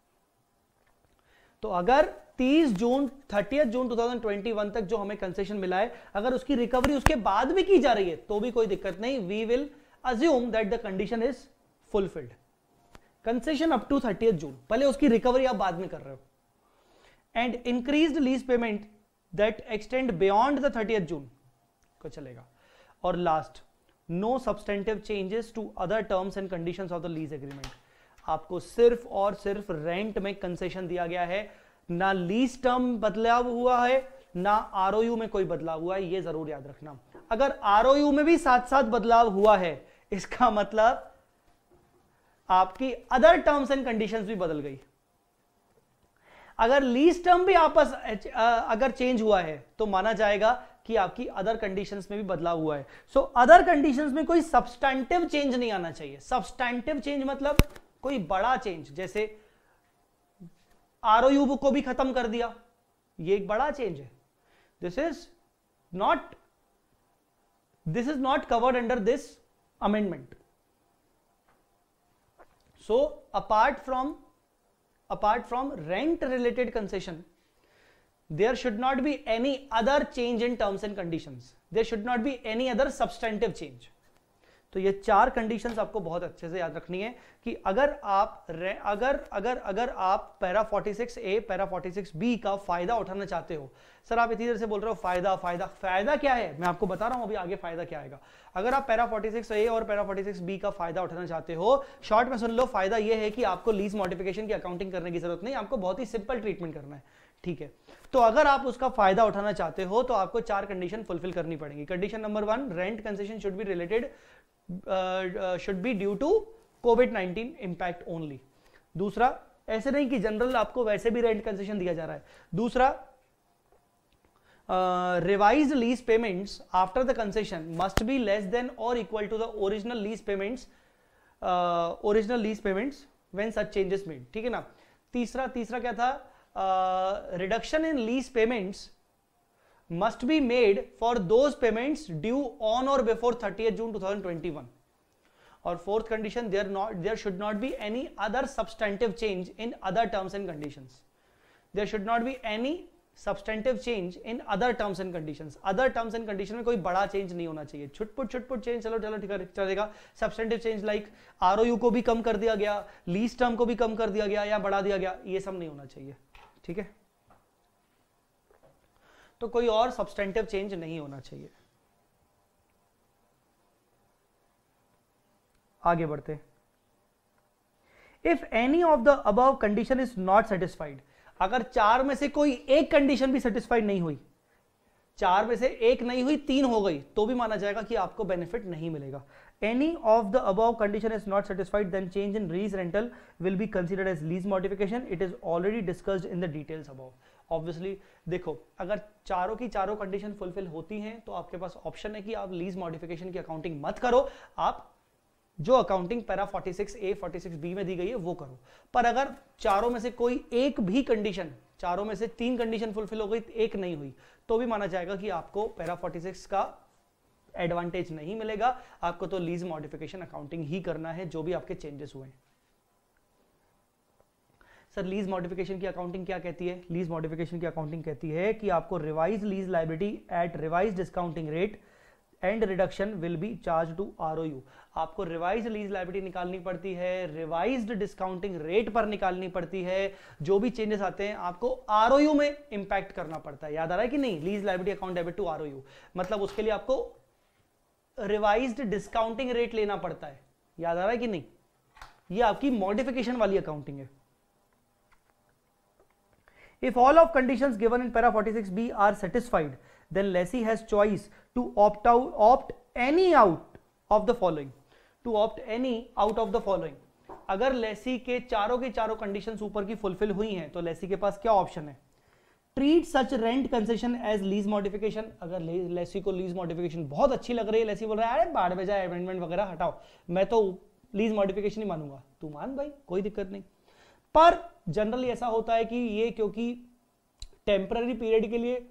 Speaker 1: तो अगर 30 जून 2021 तक जो हमें कंसेशन मिला है, अगर उसकी रिकवरी उसके बाद भी की जा रही है तो भी कोई दिक्कत नहीं, we will assume that the condition is fulfilled. Concession up to 30 June, भले उसकी रिकवरी आप बाद में कर रहे हो, and increased lease payment that extend beyond the 30 June को चलेगा। और last, no substantive changes to other terms and conditions of the lease agreement. आपको सिर्फ और सिर्फ रेंट में कंसेशन दिया गया है, ना लीज टर्म बदलाव हुआ है, ना आरओयू में कोई बदलाव हुआ है, ये जरूर याद रखना। अगर आरओयू में भी साथ साथ बदलाव हुआ है इसका मतलब आपकी अदर टर्म्स एंड कंडीशंस भी बदल गई। अगर लीज टर्म भी अगर चेंज हुआ है तो माना जाएगा कि आपकी अदर कंडीशंस में भी बदलाव हुआ है। सो अदर कंडीशंस में कोई सब्सटैंटिव चेंज नहीं आना चाहिए। सब्सटैंटिव चेंज मतलब कोई बड़ा चेंज, जैसे आरओयू को भी खत्म कर दिया, ये एक बड़ा चेंज है। This is not covered under this amendment. So apart from rent related concession, there should not be any other change in terms and conditions, there should not be any other substantive change। तो ये चार conditions आपको बहुत अच्छे से याद रखनी है कि अगर आप पैरा 46A पैरा 46B का फायदा उठाना चाहते हो। सर आप इतनी देर से बोल रहे हो फायदा क्या है, मैं आपको बता रहा हूं अभी आगे फायदा क्या आएगा। अगर आप पैरा 46A और पैरा 46B का फायदा उठाना चाहते हो, शॉर्ट में सुन लो, फायदा यह है कि आपको लीज मॉडिफिकेशन की अकाउंटिंग करने की जरूरत नहीं, आपको बहुत ही सिंपल ट्रीटमेंट करना है, ठीक है। तो अगर आप उसका फायदा उठाना चाहते हो तो आपको चार कंडीशन फुलफिल करनी पड़ेगी। Condition number 1, rent concession should be due to कोविड-19 इंपैक्ट ओनली। दूसरा, ऐसे नहीं कि जनरल आपको वैसे भी रेंट कंसेशन दिया जा रहा है। दूसरा, revised lease payments after the concession must be less than or equal to the original lease payments when such changes made, ठीक है ना। तीसरा क्या था, reduction in lease payments must be made for those payments due on or before 30th June 2021। और fourth condition, there should not be any other substantive change in other terms and conditions। there should not be any substantive change in other terms and conditions। other terms and condition में कोई बड़ा change नहीं होना चाहिए, छुटपुट change चलो ठीक है चलेगा। सब्सटेंटिव चेंज लाइक आरओयू को भी कम कर दिया गया, लीज टर्म को भी कम कर दिया गया या बढ़ा दिया गया, ये सब नहीं होना चाहिए, ठीक है। तो कोई और सब्सटेंटिव चेंज नहीं होना चाहिए। आगे बढ़ते। If any of the above condition is not satisfied, अगर चार में से कोई एक कंडीशन भी सेटिस्फाइड नहीं हुई, चार में से एक नहीं हुई 3 हो गई, तो भी माना जाएगा कि आपको बेनिफिट नहीं मिलेगा। Any of the above condition is not satisfied, then change in lease rental will be considered as lease modification। It is already discussed in the details above। Obviously देखो, अगर चारों की चारों कंडीशन फुलफिल होती हैं तो आपके पास ऑप्शन है कि आप लीज मॉडिफिकेशन की अकाउंटिंग मत करो, आप जो अकाउंटिंग पैरा 46A 46B में दी गई है वो करो। पर अगर चारों में से कोई एक भी कंडीशन, चारों में से 3 कंडीशन फुलफिल हो गई, एक नहीं हुई, तो भी माना जाएगा कि आपको पैरा 46 का एडवांटेज नहीं मिलेगा, आपको तो लीज मॉडिफिकेशन अकाउंटिंग ही करना है जो भी आपके चेंजेस हुए हैं। सर लीज मॉडिफिकेशन की अकाउंटिंग क्या कहती है? लीज मॉडिफिकेशन की अकाउंटिंग कहती है कि आपको revise lease liability at revise discounting rate and reduction will be charge to ROU. आपको रिवाइज लीज लायबिलिटी निकालनी पड़ती है, रिवाइज्ड डिस्काउंटिंग रेट पर निकालनी पड़ती है, जो भी चेंजेस आते हैं आपको आरओयू में इंपैक्ट करना पड़ता है। याद आ रहा है कि नहीं? Lease liability account debit to ROU, मतलब उसके लिए आपको रिवाइज्ड डिस्काउंटिंग रेट लेना पड़ता है। याद आ रहा है कि नहीं? ये आपकी मॉडिफिकेशन वाली अकाउंटिंग है। If all of conditions given in para 46B are satisfied, then lessee has choice to opt any out of the following. To opt any out of the following. अगर लेसी के चारों कंडीशंस ऊपर की fulfil हुई हैं तो लेसी के पास क्या ऑप्शन है? Treat such rent concession as lease modification. अगर लेसी को लीज मॉडिफिकेशन बहुत अच्छी लग रही है, लेसी बोल रहा है अरे बाढ़ में जाए, अमेंडमेंट वगैरह हटाओ, मैं तो लीज मॉडिफिकेशन ही मानूंगा, तू मान भाई, कोई दिक्कत नहीं। पर जनरली ऐसा होता है कि ये क्योंकि टेम्पररी पीरियड के लिए,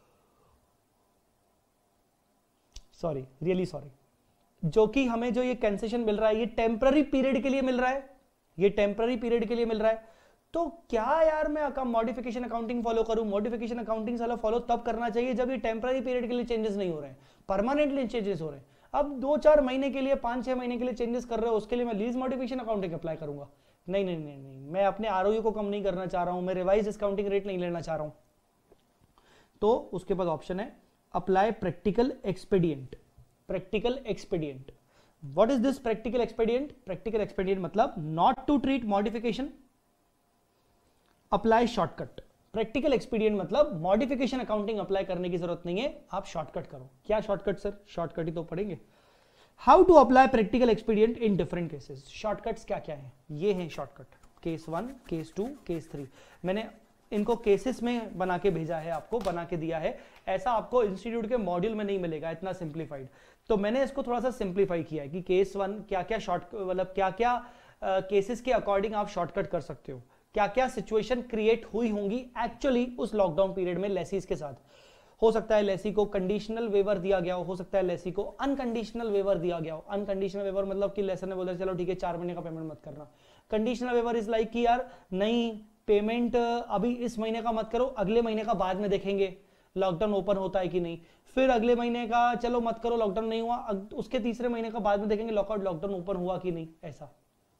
Speaker 1: रियली सॉरी, जो कि हमें जो ये कंसेशन मिल रहा है ये टेम्पररी पीरियड के लिए मिल रहा है, ये टेम्पररी पीरियड के लिए मिल रहा है, तो क्या यार मैं मॉडिफिकेशन अकाउंटिंग फॉलो करूं? मॉडिफिकेशन अकाउंटिंग साला फॉलो तब करना चाहिए जब ये टेम्पररी पीरियड के लिए चेंजेस नहीं हो रहे हैं, परमानेंटली चेंजेस हो रहे हैं। अब 2-4 महीने के लिए, 5-6 महीने के लिए चेंजेस कर रहे हो, उसके लिए मैं लीज मॉडिफिकेशन अकाउंटिंग अप्लाई करूंगा? नहीं नहीं नहीं नहीं, मैं अपने आरओयू को कम नहीं करना चाह रहा हूं, मैं रिवाइज डिस्काउंटिंग रेट नहीं लेना चाह रहा हूं। तो उसके पास ऑप्शन है apply practical expedient. Practical expedient, what is this practical expedient? Practical expedient मतलब not to treat modification, apply shortcut. Practical expedient मतलब मॉडिफिकेशन अकाउंटिंग अप्लाई करने की जरूरत नहीं है, आप शॉर्टकट करो। क्या शॉर्टकट सर? शॉर्टकट ही तो पढ़ेंगे। How to apply practical expedient in different cases. Shortcuts क्या क्या है? ये है शॉर्टकट, केस 1, केस 2, केस 3। मैंने इनको केसेस में बना के भेजा है, आपको बना के दिया है। ऐसा आपको इंस्टीट्यूट के मॉड्यूल में नहीं मिलेगा इतना सिंप्लीफाइड, तो मैंने इसको थोड़ा सा सिंप्लीफाई किया है कि केस 1 क्या क्या शॉर्ट, मतलब क्या क्या केसेस के अकॉर्डिंग आप शॉर्टकट कर सकते हो, क्या क्या सिचुएशन क्रिएट हुई होंगी एक्चुअली उस लॉकडाउन पीरियड में लेसीज के साथ। हो सकता है लेसी को कंडीशनल वेवर दिया गया हो सकता है लेसी को अनकंडीशनल वेवर दिया गया हो। अनकंडीशनल वेवर मतलब कि लेसर ने बोला चलो ठीक है 4 महीने का पेमेंट मत करना। कंडीशनल वेवर इज लाइक कि यार नहीं, पेमेंट अभी इस महीने का मत करो, अगले महीने का बाद में देखेंगे लॉकडाउन ओपन होता है कि नहीं, फिर अगले महीने का चलो मत करो, लॉकडाउन नहीं हुआ, उसके तीसरे महीने का बाद में देखेंगे लॉकडाउन ओपन हुआ कि नहीं, ऐसा।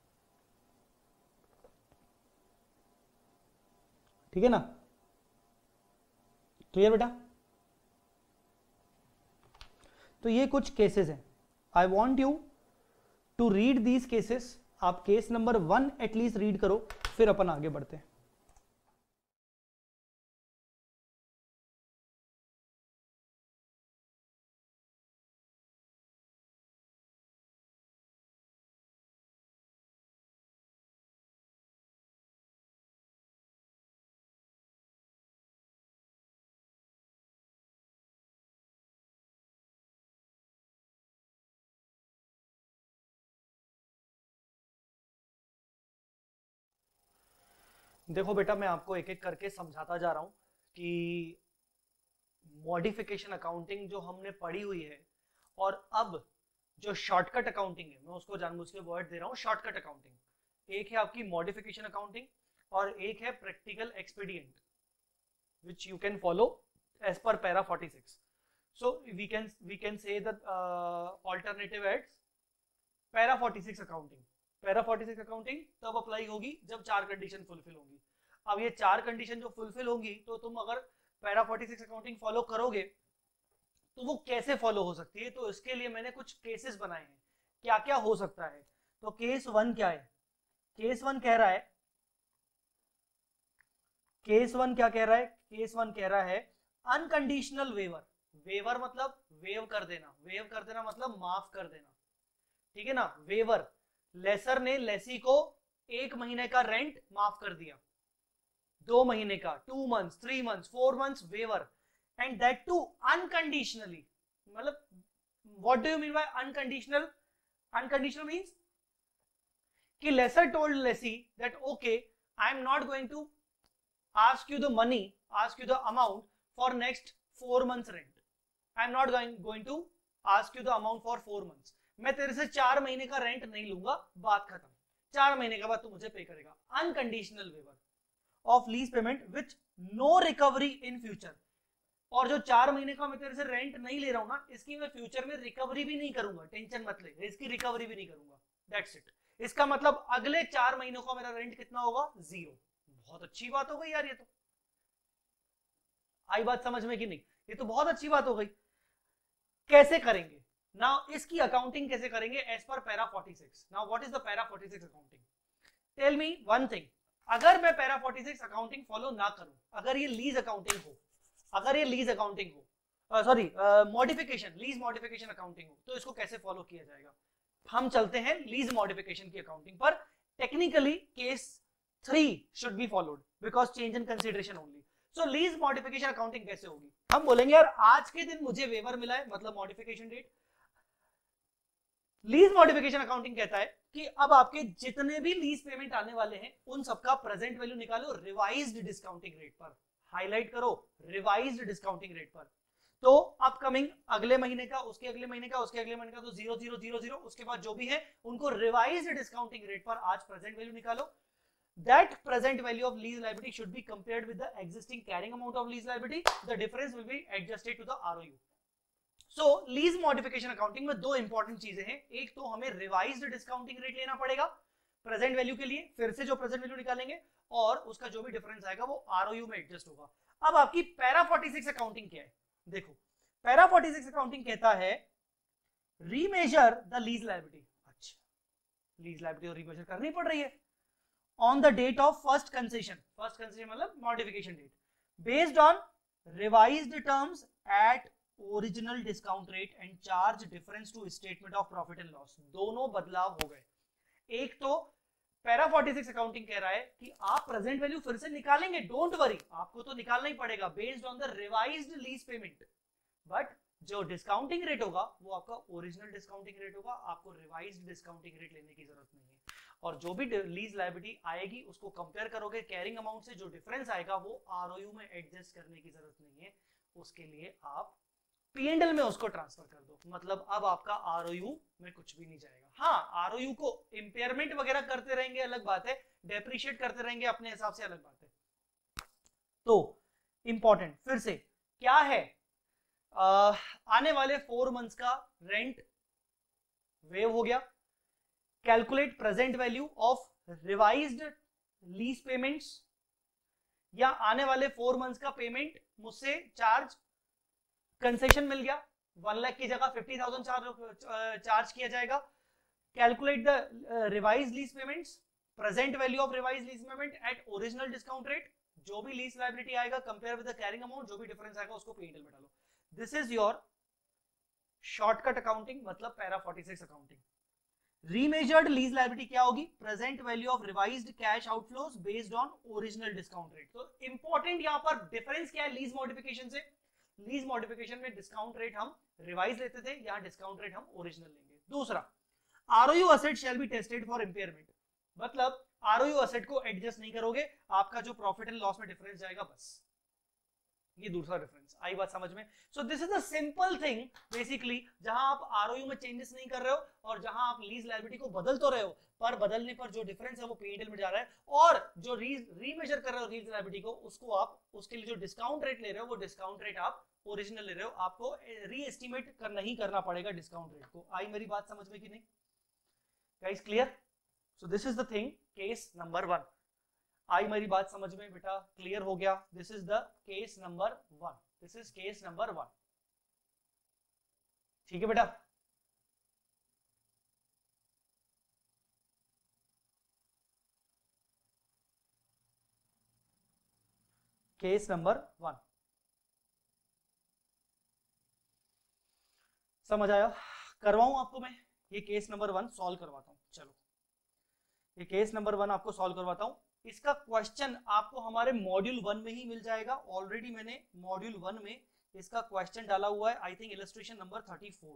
Speaker 1: ठीक है ना? क्लियर बेटा? तो ये कुछ केसेस हैं, I want you to read these cases. आप केस नंबर 1 एटलीस्ट रीड करो, फिर अपन आगे बढ़ते हैं। देखो बेटा, मैं आपको एक एक करके समझाता जा रहा हूं कि मॉडिफिकेशन अकाउंटिंग जो हमने पढ़ी हुई है, और अब जो शॉर्टकट अकाउंटिंग है, मैं उसको जानबूझ के वर्ड दे रहा हूं शॉर्टकट अकाउंटिंग। एक है आपकी मॉडिफिकेशन अकाउंटिंग और एक है practical expedient which you can follow as per para 46. So we can say that alternative as para 46 accounting. Para 46 accounting तब अप्लाई होगी जब 4 कंडीशन फुलफिल होंगी। अब ये 4 कंडीशन जो फुलफिल होंगी, तो तुम अगर पैरा 46 अकाउंटिंग फॉलो करोगे तो वो कैसे फॉलो हो सकती है, तो इसके लिए मैंने कुछ केसेस बनाए हैं, क्या क्या हो सकता है। तो केस 1 क्या है? केस 1 कह रहा है, केस 1 क्या कह रहा है? केस 1 कह रहा है अनकंडीशनल वेवर। वेवर मतलब वेव कर देना, वेव कर देना मतलब माफ कर देना, ठीक है ना? वेवर, लेसर ने लेसी को 1 महीने का रेंट माफ कर दिया, 2 महीने का, 2 months, 3 months, 4 months waiver, and that too unconditionally. मतलब what do you mean by unconditional? Unconditional means कि lessor told lessee that okay, I am not going to ask you the money, ask you the amount for next 4 months rent. I am not going to ask you the amount for 4 months, मैं तेरे से 4 महीने का rent नहीं लूंगा, बात खत्म, 4 महीने के बाद तू मुझे पे करेगा। Unconditional waiver of lease payment with no recovery in future, और जो 4 महीने का मैं तेरे से रेंट नहीं ले रहा हूं ना, इसकी मैं फ्यूचर में रिकवरी भी नहीं करूंगा, टेंशन मत ले, इसकी रिकवरी भी नहीं करूंगा, दैट्स इट। इसका मतलब अगले 4 महीनों का मेरा रेंट कितना होगा, 0। बहुत अच्छी बात हो गई यार, ये तो आई बात समझ में कि नहीं, ये तो बहुत अच्छी बात हो गई। कैसे करेंगे नाउ, इसकी अकाउंटिंग कैसे करेंगे as per para 46। Now what is the para 46 accounting, tell me one thing, अगर मैं पैरा 46 अकाउंटिंग फॉलो ना करूं, अगर ये लीज अकाउंटिंग हो, अगर ये लीज अकाउंटिंग हो, sorry modification, lease modification accounting हो, तो इसको कैसे फॉलो किया जाएगा। हम चलते हैं लीज मॉडिफिकेशन की अकाउंटिंग पर। Technically case 3 should be followed because change in consideration only. So lease modification accounting कैसे होगी, हम बोलेंगे यार आज के दिन मुझे वेवर मिला है, मतलब modification date. Lease modification accounting कहता है कि अब आपके जितने भी लीज पेमेंट आने वाले हैं उन सबका प्रेजेंट वैल्यू निकालो रिवाइज्ड डिस्काउंटिंग रेट पर, हाईलाइट करो रिवाइज्ड डिस्काउंटिंग रेट पर। तो अपकमिंग अगले महीने का, उसके अगले महीने का, उसके अगले महीने का, तो 0 0 0 0, उसके बाद जो भी है उनको रिवाइज्ड डिस्काउंटिंग रेट पर आज प्रेजेंट वैल्यू निकालो। That present value of lease liability should be compared with the existing carrying amount of lease liability. The difference will be adjusted to the ROU. So lease modification accounting में दो important चीजें हैं, एक तो हमें revised discounting rate लेना पड़ेगा present value के लिए, फिर से जो प्रेजेंट वैल्यू निकालेंगे, और उसका जो भी डिफरेंस आएगा वो ROU में एडजस्ट होगा। अब आपकी पैरा 46 अकाउंटिंग क्या है, देखो पैरा 46 अकाउंटिंग कहता है रीमेजर द लीज लायबिलिटी। अच्छा, लीज लायबिलिटी रीमेजर करनी पड़ रही है on the date of first concession मतलब modification date, based on revised terms at original discount rate and charge difference to statement of profit and loss। दोनों बदलाव हो गए। एक तो पैरा 46 अकाउंटिंग कह रहा है कि आप प्रेजेंट वैल्यू फिर से निकालेंगे, डोंट वरी, आपको तो निकालना ही पड़ेगा based on the revised lease payment, but जो डिस्काउंटिंग रेट होगा वो आपका ओरिजिनल डिस्काउंटिंग रेट होगा, आपको रिवाइज्ड डिस्काउंटिंग रेट लेने की जरूरत नहीं है। और जो भी लीज लायबिलिटी आएगी उसको कंपेयर करोगे कैरिंग अमाउंट से, जो डिफरेंस आएगा वो आरओयू में एडजस्ट करने की जरूरत नहीं है, उसके लिए आप पीएनएल में उसको ट्रांसफर कर दो, मतलब अब आपका आरओयू में कुछ भी नहीं जाएगा। हाँ, आरओयू को इंपेयरमेंट वगैरह करते रहेंगे अलग बात है, डेप्रिशिएट करते रहेंगे अपने हिसाब से अलग बात है। तो इंपॉर्टेंट फिर से क्या है, आने वाले 4 मंथ्स का रेंट वेव हो गया, calculate present value of revised lease payments, या आने वाले 4 मंथ्स का पेमेंट मुझसे चार्ज कंसेशन मिल गया, 1 लाख की जगह 50,000 चार्ज किया जाएगा। Calculate the revised lease payments, present value of revised lease payment at original discount rate, जो भी लीज लायबिलिटी आएगा compare with the carrying amount, जो भी डिफरेंस आएगा उसको पीएनएल में डालो। This is your shortcut accounting, मतलब para 46 accounting. Remeasured lease liability क्या होगी, present value of revised cash outflows based on original discount rate. तो इंपॉर्टेंट यहां पर डिफरेंस क्या है लीज मॉडिफिकेशन से, लीज मॉडिफिकेशन में डिस्काउंट रेट हम रिवाइज लेते थे, यहां डिस्काउंट रेट हम ओरिजिनल लेंगे। दूसरा, ROU asset shall be tested for impairment, मतलब आरओयू एसेट को एडजस्ट नहीं करोगे, आपका जो प्रॉफिट एंड लॉस में डिफरेंस जाएगा बस, ये दूसरा डिफरेंस। आई बात समझ में। So this is a simple thing basically, जहां आप आरओयू में चेंजेस नहीं कर रहे हो और जहां आप लीज लायबिलिटी को बदल तो रहे हो, पर बदलने पर जो डिफरेंस है वो पीएनएल में जा रहा है, और जो रीमेजर कर रहे हो लीज लायबिलिटी को, उसको आप उसके लिए जो डिस्काउंट रेट ले रहे हो वो डिस्काउंट रेट आप ओरिजिनल ले रहे हो, आपको रीएस्टिमेट नहीं करना पड़ेगा डिस्काउंट रेट को। आई मेरी बात समझ में कि नहीं guys, clear? So this is the thing, case number 1। आई मेरी बात समझ में बेटा, क्लियर हो गया? This is the case number 1, this is case number 1, ठीक है बेटा? केस नंबर 1 समझ आया? करवाऊं आपको मैं ये केस नंबर 1 सॉल्व करवाता हूं। चलो ये केस नंबर 1 आपको सॉल्व करवाता हूं। इसका क्वेश्चन आपको हमारे मॉड्यूल 1 में ही मिल जाएगा, ऑलरेडी मैंने मॉड्यूल 1 में इसका क्वेश्चन डाला हुआ है, आई थिंक इलस्ट्रेशन नंबर 34।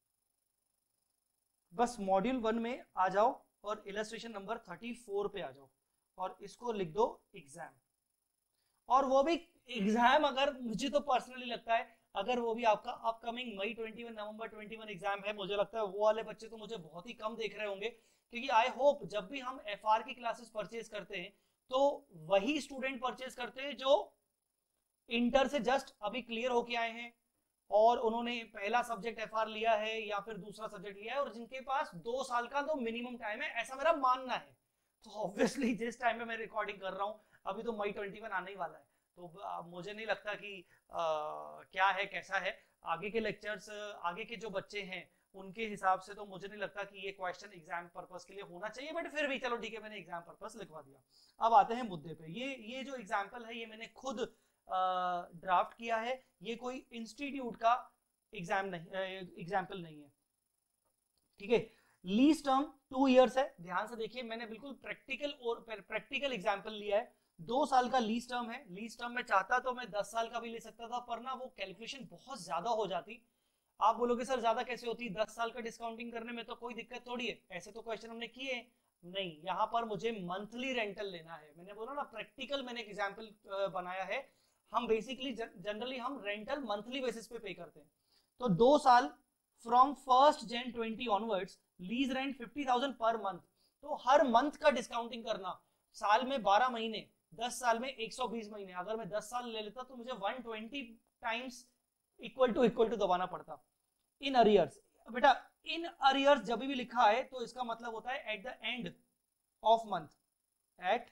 Speaker 1: बस मॉड्यूल 1 में आ जाओ और इलस्ट्रेशन नंबर 34 पे आ जाओ और इसको लिख दो एग्जाम। और वो भी एग्जाम, अगर मुझे तो पर्सनली लगता है अगर वो भी आपका अपकमिंग मई 21 नवंबर 21 एग्जाम है, मुझे लगता है वो वाले बच्चे तो मुझे बहुत ही कम देख रहे होंगे, क्योंकि आई होप जब भी हम एफआर की क्लासेस परचेज करते हैं तो वही स्टूडेंट परचेज करते हैं जो इंटर से जस्ट अभी क्लियर होके आए हैं और उन्होंने पहला सब्जेक्ट एफआर लिया है या फिर दूसरा सब्जेक्ट लिया है और जिनके पास 2 साल का तो मिनिमम टाइम है, ऐसा मेरा मानना है। तो ऑब्वियसली जिस टाइम में मैं रिकॉर्डिंग कर रहा हूँ, अभी तो मई 21 आने ही वाला है, तो मुझे नहीं लगता कि क्या है कैसा है आगे के लेक्चर्स, आगे के जो बच्चे हैं उनके हिसाब से तो मुझे नहीं लगता कि ये क्वेश्चन एग्जाम पर्पस के लिए होना चाहिए, बट फिर भी चलो ठीक है, मैंने एग्जाम पर्पस लिखवा दिया। अब आते हैं मुद्दे पे। ये जो एग्जाम्पल है ये मैंने खुद ड्राफ्ट किया है, ये कोई इंस्टीट्यूट का एग्जाम्पल नहीं है, ठीक है। लीज टर्म 2 इयर्स है, ध्यान से देखिए, मैंने बिल्कुल प्रैक्टिकल एग्जाम्पल लिया है। 2 साल का लीज टर्म है। लीज टर्म में चाहता तो मैं 10 साल का भी ले सकता था, पर ना वो कैलकुलेशन बहुत ज्यादा हो जाती। आप बोलोगे सर ज्यादा कैसे होती, 10 साल का डिस्काउंटिंग करने में तो कोई दिक्कत थोड़ी है, ऐसे तो क्वेश्चन हमने किए नहीं। यहाँ पर मुझे मंथली रेंटल लेना है, मैंने बोला ना प्रैक्टिकल मैंने एग्जाम्पल बनाया है। हम बेसिकली जनरली हम रेंटल मंथली बेसिस पे करते हैं। तो 2 साल from 1 Jan 20 onwards, lease rent 50,000 per month. तो हर मंथ का डिस्काउंटिंग करना, साल में 12 महीने, 10 साल में 120 महीने, अगर मैं 10 साल ले लेता तो मुझे 120 टाइम्स इक्वल टू दबाना पड़ता। इन अरियर्स, बेटा इन अरियर्स जब भी लिखा है तो इसका मतलब होता है at the end of month, at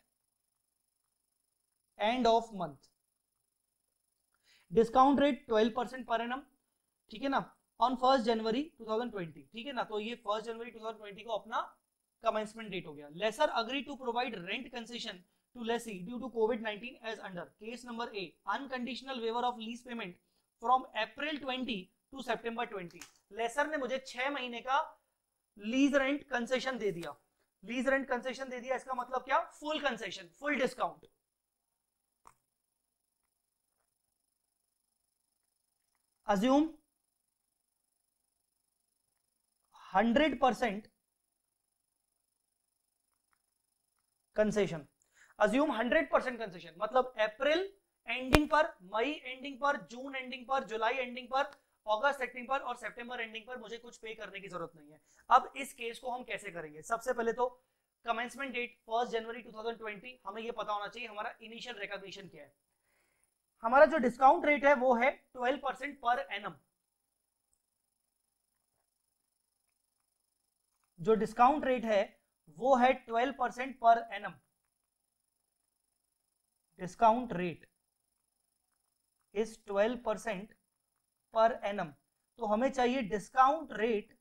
Speaker 1: end of month. Discount rate 12% per annum, ठीक है ना, ऑन 1 जनवरी 2020, ठीक है ना। तो ये 1 जनवरी 2020 को अपना कमेंसमेंट डेट हो गया। Lessor agree to provide rent concession to lessee due to कोविड-19 as under case number A, unconditional waiver of lease payment from April 20 to September 20। Lessor ने मुझे 6 महीने का लीज रेंट कंसेशन दे दिया। लीज रेंट कंसेशन दे दिया, इसका मतलब क्या, full concession, full discount. Assume 100% concession, assume 100% concession, मतलब अप्रैल एंडिंग पर, मई एंडिंग पर, जून एंडिंग पर, जुलाई एंडिंग पर, अगस्त एंडिंग पर और सितंबर एंडिंग पर मुझे कुछ पे करने की जरूरत नहीं है। अब इस केस को हम कैसे करेंगे, सबसे पहले तो कमेंसमेंट डेट 1 जनवरी 2020, हमें यह पता होना चाहिए हमारा इनिशियल रिकॉग्निशन क्या है। हमारा जो डिस्काउंट रेट है वो है 12% पर एनम। जो डिस्काउंट रेट है वो है 12% per annum. Discount rate is 12% per annum. तो हमें चाहिए डिस्काउंट रेट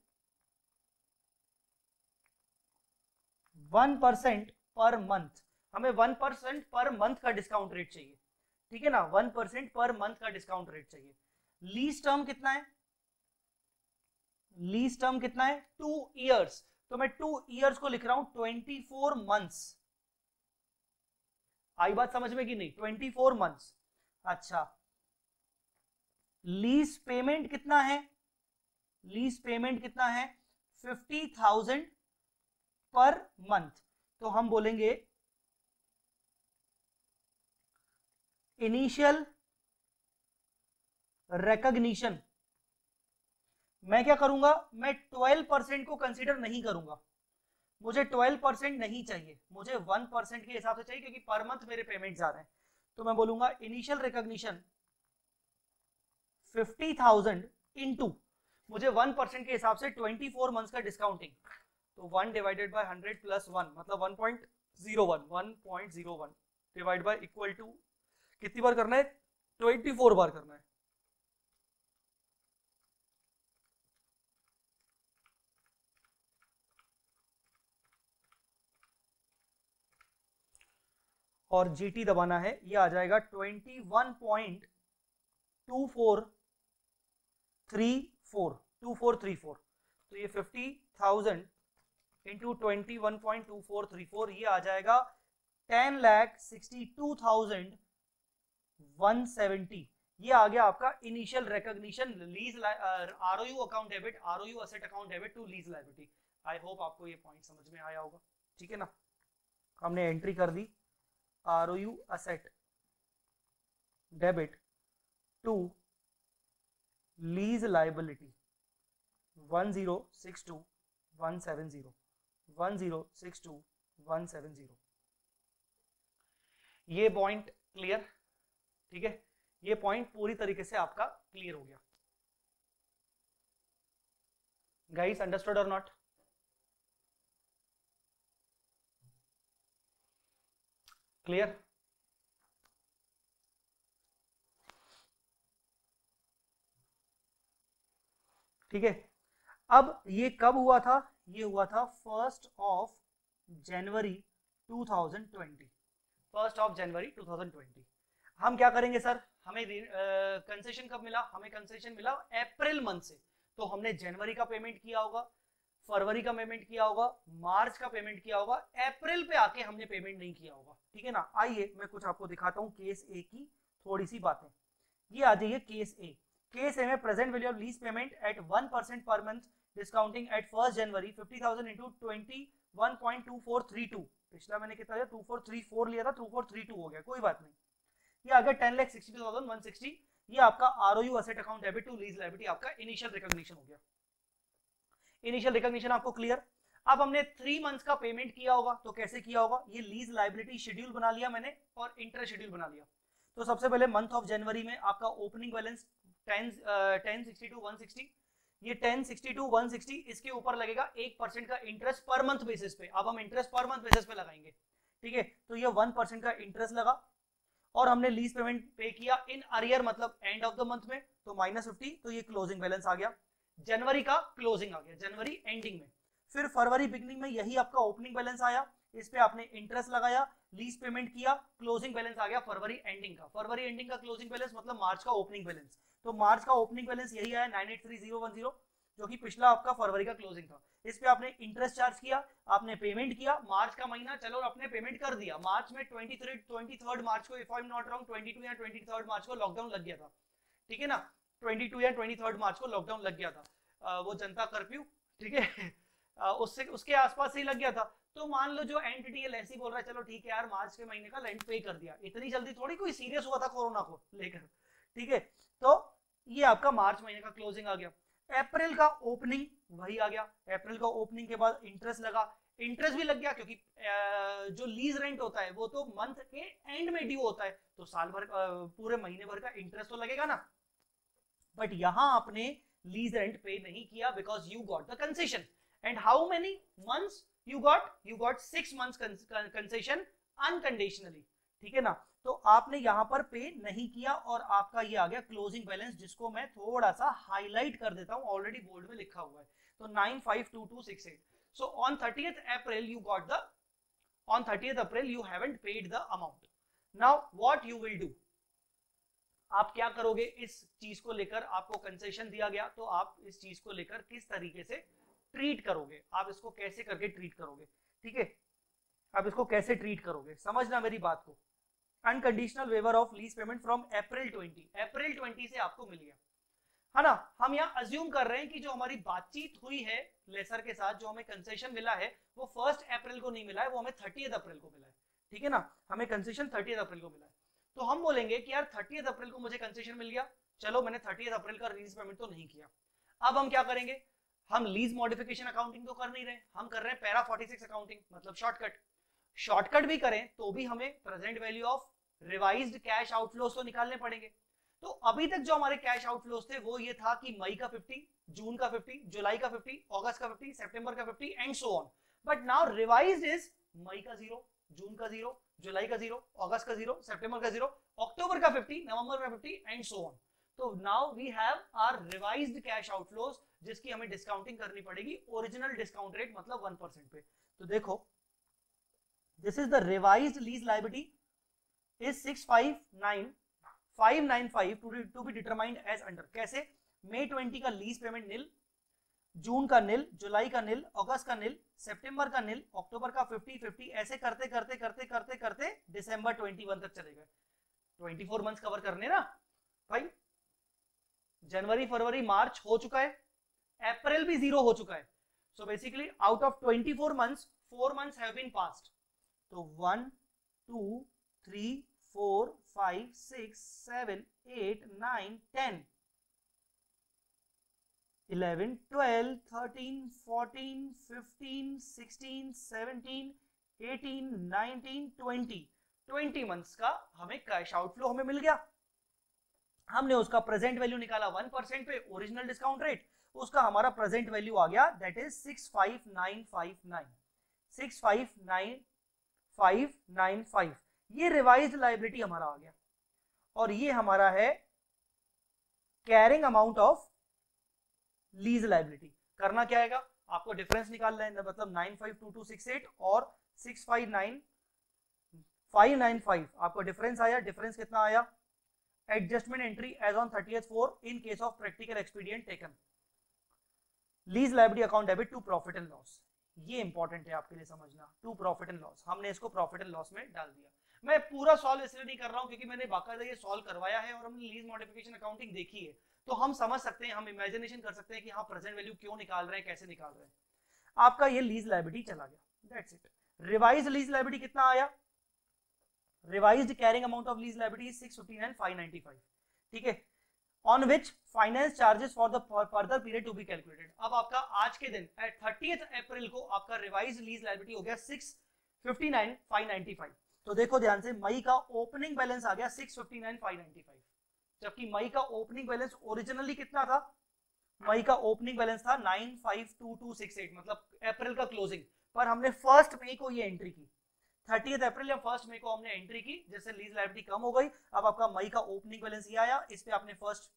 Speaker 1: 1% पर मंथ। हमें 1% पर मंथ का डिस्काउंट रेट चाहिए, ठीक है ना, 1% पर मंथ का डिस्काउंट रेट चाहिए। लीज टर्म कितना है, लीज टर्म कितना है, 2 इयर्स। तो मैं 2 इयर्स को लिख रहा हूं 24 मंथ्स। आई बात समझ में कि नहीं, 24 मंथ्स। अच्छा, लीज पेमेंट कितना है, लीज पेमेंट कितना है, 50,000 पर मंथ। तो हम बोलेंगे इनिशियल रिकॉग्निशन, मैं क्या करूंगा, मैं 12% को कंसीडर नहीं करूंगा, मुझे 12% नहीं चाहिए, मुझे 1% के हिसाब से चाहिए, क्योंकि पर मंथ मेरे पेमेंट आ रहे हैं। तो मैं बोलूंगा इनिशियल रिकॉग्निशन 50,000 इंटू, मुझे 1% के हिसाब से 24 मंथ्स का डिस्काउंटिंग, तो 1 डिवाइडेड बाय 100 प्लस 1 मतलब 1.01 डिवाइड बाय इक्वल टू कितनी बार करना है, 24 बार करना है। और जीटी दबाना है, ये आ जाएगा 21.2434। तो ये 50,000 इंटू 21.2434, ये आ जाएगा 10,62,170। ये आ गया आपका initial recognition lease ROU account debit, ROU asset account debit to lease liability. I hope आपको ये पॉइंट समझ में आया होगा, ठीक है ना। हमने एंट्री कर दी ROU asset debit to lease liability 1062170 1062170। ये पॉइंट क्लियर? ठीक है, ये पॉइंट पूरी तरीके से आपका क्लियर हो गया। Guys understood or not? Clear? ठीक है, अब ये कब हुआ था? ये हुआ था 1 जनवरी 2020। 1 जनवरी 2020। हम क्या करेंगे सर? हमें कंसेशन कब मिला? हमें कंसेशन मिला अप्रैल मंथ से। तो हमने जनवरी का पेमेंट किया होगा, फरवरी का पेमेंट किया होगा, मार्च का पेमेंट किया होगा, अप्रैल पे आके हमने पेमेंट नहीं किया होगा। ठीक है ना? आइए मैं कुछ आपको दिखाता हूँ केस ए की थोड़ी सी बातें। ये आ जाइए केस ए। केस ए में present value of lease payment at 1% per month discounting at 1 January 50,000 into 21.2432। पिछला मैंने कितना लिया? 2434 लिया था, 2432 हो गया, कोई बात नहीं। ये आ गया 10,62,160। ये आपका ROU asset account debit to lease liability, आपका इनिशियल रिकॉग्निशन हो गया। इनिशियल रिकॉग्निशन आपको क्लियर? अब हमने 3 मंथ्स का पेमेंट किया होगा, तो कैसे किया होगा? ये लीज लायबिलिटी शेड्यूल बना लिया मैंने और इंटरेस्ट शेड्यूल बना लिया। तो सबसे पहले मंथ ऑफ जनवरी में आपका ओपनिंग बैलेंस 1062,160। ये 1062,160 इसके ऊपर लगेगा 1% का इंटरेस्ट पर मंथ बेसिस पे। अब हम इंटरेस्ट पर मंथ बेसिस पे लगाएंगे। ठीक है, तो ये 1% का इंटरेस्ट लगा और हमने लीज पेमेंट पे किया इन अरियर, मतलब एंड ऑफ द मंथ में, तो -50। तो ये क्लोजिंग बैलेंस आ गया, जनवरी का क्लोजिंग आ गया, जनवरी एंडिंग में। फिर फरवरी बिगनिंग में यही आपका ओपनिंग बैलेंस आया, इस पे आपने इंटरेस्ट लगाया, लीज पेमेंट किया, क्लोजिंग बैलेंस आ गया फरवरी एंडिंग का। फरवरी एंडिंग का क्लोजिंग बैलेंस मतलब मार्च का ओपनिंग बैलेंस। तो मार्च का ओपनिंग बैलेंस यही आया 983010, जो कि पिछला आपका फरवरी का क्लोजिंग था। इस पे आपने इंटरेस्ट चार्ज किया, आपने पेमेंट किया, मार्च का महीना चलो आपने पेमेंट कर दिया। मार्च में 23 मार्च को, if I am not wrong, 22 या 23 मार्च को लॉकडाउन लग गया था। ठीक है ना? 22 या 23 मार्च को लॉकडाउन लग गया था, वो जनता कर्फ्यू। ठीक है, उससे उसके आसपास ही लग गया था। तो मान लो जो एंटिटी है ऐसी बोल रहा है, चलो ठीक है यार मार्च के महीने का रेंट पे कर दिया। इतनी जल्दी थोड़ी कोई सीरियस हुआ था कोरोना को लेकर। ठीक है, तो ये आपका मार्च महीने का क्लोजिंग आ गया। अप्रैल का ओपनिंग वही आ गया। अप्रैल का ओपनिंग के बाद इंटरेस्ट लगा, इंटरेस्ट भी लग गया क्योंकि जो लीज रेंट होता है वो तो मंथ के एंड में ड्यू होता है, तो साल भर पूरे महीने भर का इंटरेस्ट तो लगेगा ना। बट यहां आपने लीज रेंट पे नहीं किया because you got the concession. And how many months you got 6 months concession unconditionally। ठीक है ना? तो आपने यहां पर पे नहीं किया और आपका ये आ गया क्लोजिंग बैलेंस, जिसको मैं थोड़ा सा हाईलाइट कर देता हूं, ऑलरेडी बोर्ड में लिखा हुआ है। तो 952268। So on 30th April you got the on 30th April you haven't paid the amount। now what you will do, आप क्या करोगे? इस चीज को लेकर आपको कंसेशन दिया गया, तो आप इस चीज को लेकर किस तरीके से ट्रीट करोगे? आप इसको कैसे करके ट्रीट करोगे? ठीक है, आप इसको कैसे ट्रीट करोगे समझना मेरी बात को। Unconditional waiver of lease payment from April 20 से आपको मिल गया है ना? हम यहाँ अज्यूम कर रहे हैं कि जो हमारी बातचीत हुई है लेसर के साथ, जो हमें कंसेशन मिला है वो 1 अप्रैल को नहीं मिला है, वो हमें 30 अप्रैल को मिला है। ठीक है ना? हमें कंसेशन 30 अप्रैल को मिला है। तो हम बोलेंगे कि यार 30 अप्रैल को मुझे कंसेशन मिल गया, चलो मैंने 30 अप्रैल का लीज पेमेंट तो नहीं किया। अब हम क्या करेंगे? हम लीज मॉडिफिकेशन अकाउंटिंग तो कर नहीं रहे, हम कर रहे हैं पैरा 46 अकाउंटिंग, मतलब शॉर्टकट। शॉर्टकट भी करें तो भी हमें present value of revised cash outflows तो निकालने पड़ेंगे। तो अभी तक जो हमारे कैश आउटफ्लोस थे वो ये था कि मई का 50, जून का 50, जुलाई का 50, अगस्त का 50, सितंबर का 50 and so on. But now revised is May का 0, जून का 0, जुलाई का 0, अगस्त का 0, सितंबर का 0, अक्टूबर का 50, नवंबर का 50 एंड सो ऑन। तो now we have our revised cash outflows, जिसकी हमें डिस्काउंटिंग करनी पड़ेगी ओरिजिनल डिस्काउंट रेट मतलब 1% पे। तो देखो, this is the revised lease liability is 659,595 to be determined as under। कैसे? मई 20 का लीज पेमेंट निल, जून का निल, जुलाई का निल, अगस्त का निल, सितंबर का निल, अक्टूबर का 50-50, ऐसे करते करते करते करते करते दिसंबर 21 तक चले गए। 24 मंथ्स कवर करने ना भाई। जनवरी, फरवरी, मार्च हो चुका है, अप्रैल भी 0 हो चुका है। So basically out of 24 months 4 months have been passed. तो 1 2 3 4 5 6 7 8 9 10 11, 12, 13, 14, 15, 16, 17, 18, 19, 20 20 मंथ्स का हमें कैश आउटफ्लो हमें मिल गया। हमने उसका प्रेजेंट वैल्यू निकाला 1% पे ओरिजिनल डिस्काउंट रेट, उसका हमारा प्रेजेंट वैल्यू आ गया दैट इज 65959 659,595। ये रिवाइज्ड लायबिलिटी हमारा आ गया और ये हमारा है carrying amount of lease liability. करना क्या है, आपको डिफरेंस निकालना है, मतलब 952268 और 659,595 आपको डिफरेंस आया। डिफरेंस कितना आया, adjustment entry as on 30/4 in case of practical expedient taken, lease liability account debit to profit and loss. ये इंपॉर्टेंट है आपके लिए समझना, टू प्रॉफिट एंड लॉस, हमने इसको प्रॉफिट एंड लॉस में डाल दिया। मैं पूरा सॉल्व इसलिए नहीं कर रहा हूं क्योंकि मैंने बाकायदा ये सॉल्व करवाया है और हमने लीज मॉडिफिकेशन अकाउंटिंग देखी है, तो हम समझ सकते हैं, हम इमेजिनेशन कर सकते हैं कि हाँ प्रेजेंट वैल्यू क्यों निकाल रहे हैं, कैसे निकाल रहे हैं। आपका ये लीज लायबिलिटी चला गया, that's it. Revised lease liability कितना आया, revised carrying amount of lease liability 659,595, ठीक है, on which finance charges for the further period to be calculated. अब आपका आज के दिन 30 अप्रैल को आपका रिवाइज्ड लीज लायबिलिटी हो गया 659,595। तो देखो ध्यान से, मई का ओपनिंग बैलेंस आ गया 659,595, जबकि मई का ओपनिंग बैलेंस ओरिजिनली कितना था, मई का ओपनिंग बैलेंस था 952268, मतलब अप्रैल का क्लोजिंग, पर हमने 1 मई को ये एंट्री की, 30 अप्रैल या 1 मई को हमने एंट्री की, जैसे लीज लायबिलिटी कम हो गई। अब आपका मई का ओपनिंग बैलेंस ये आया, इस पे आपने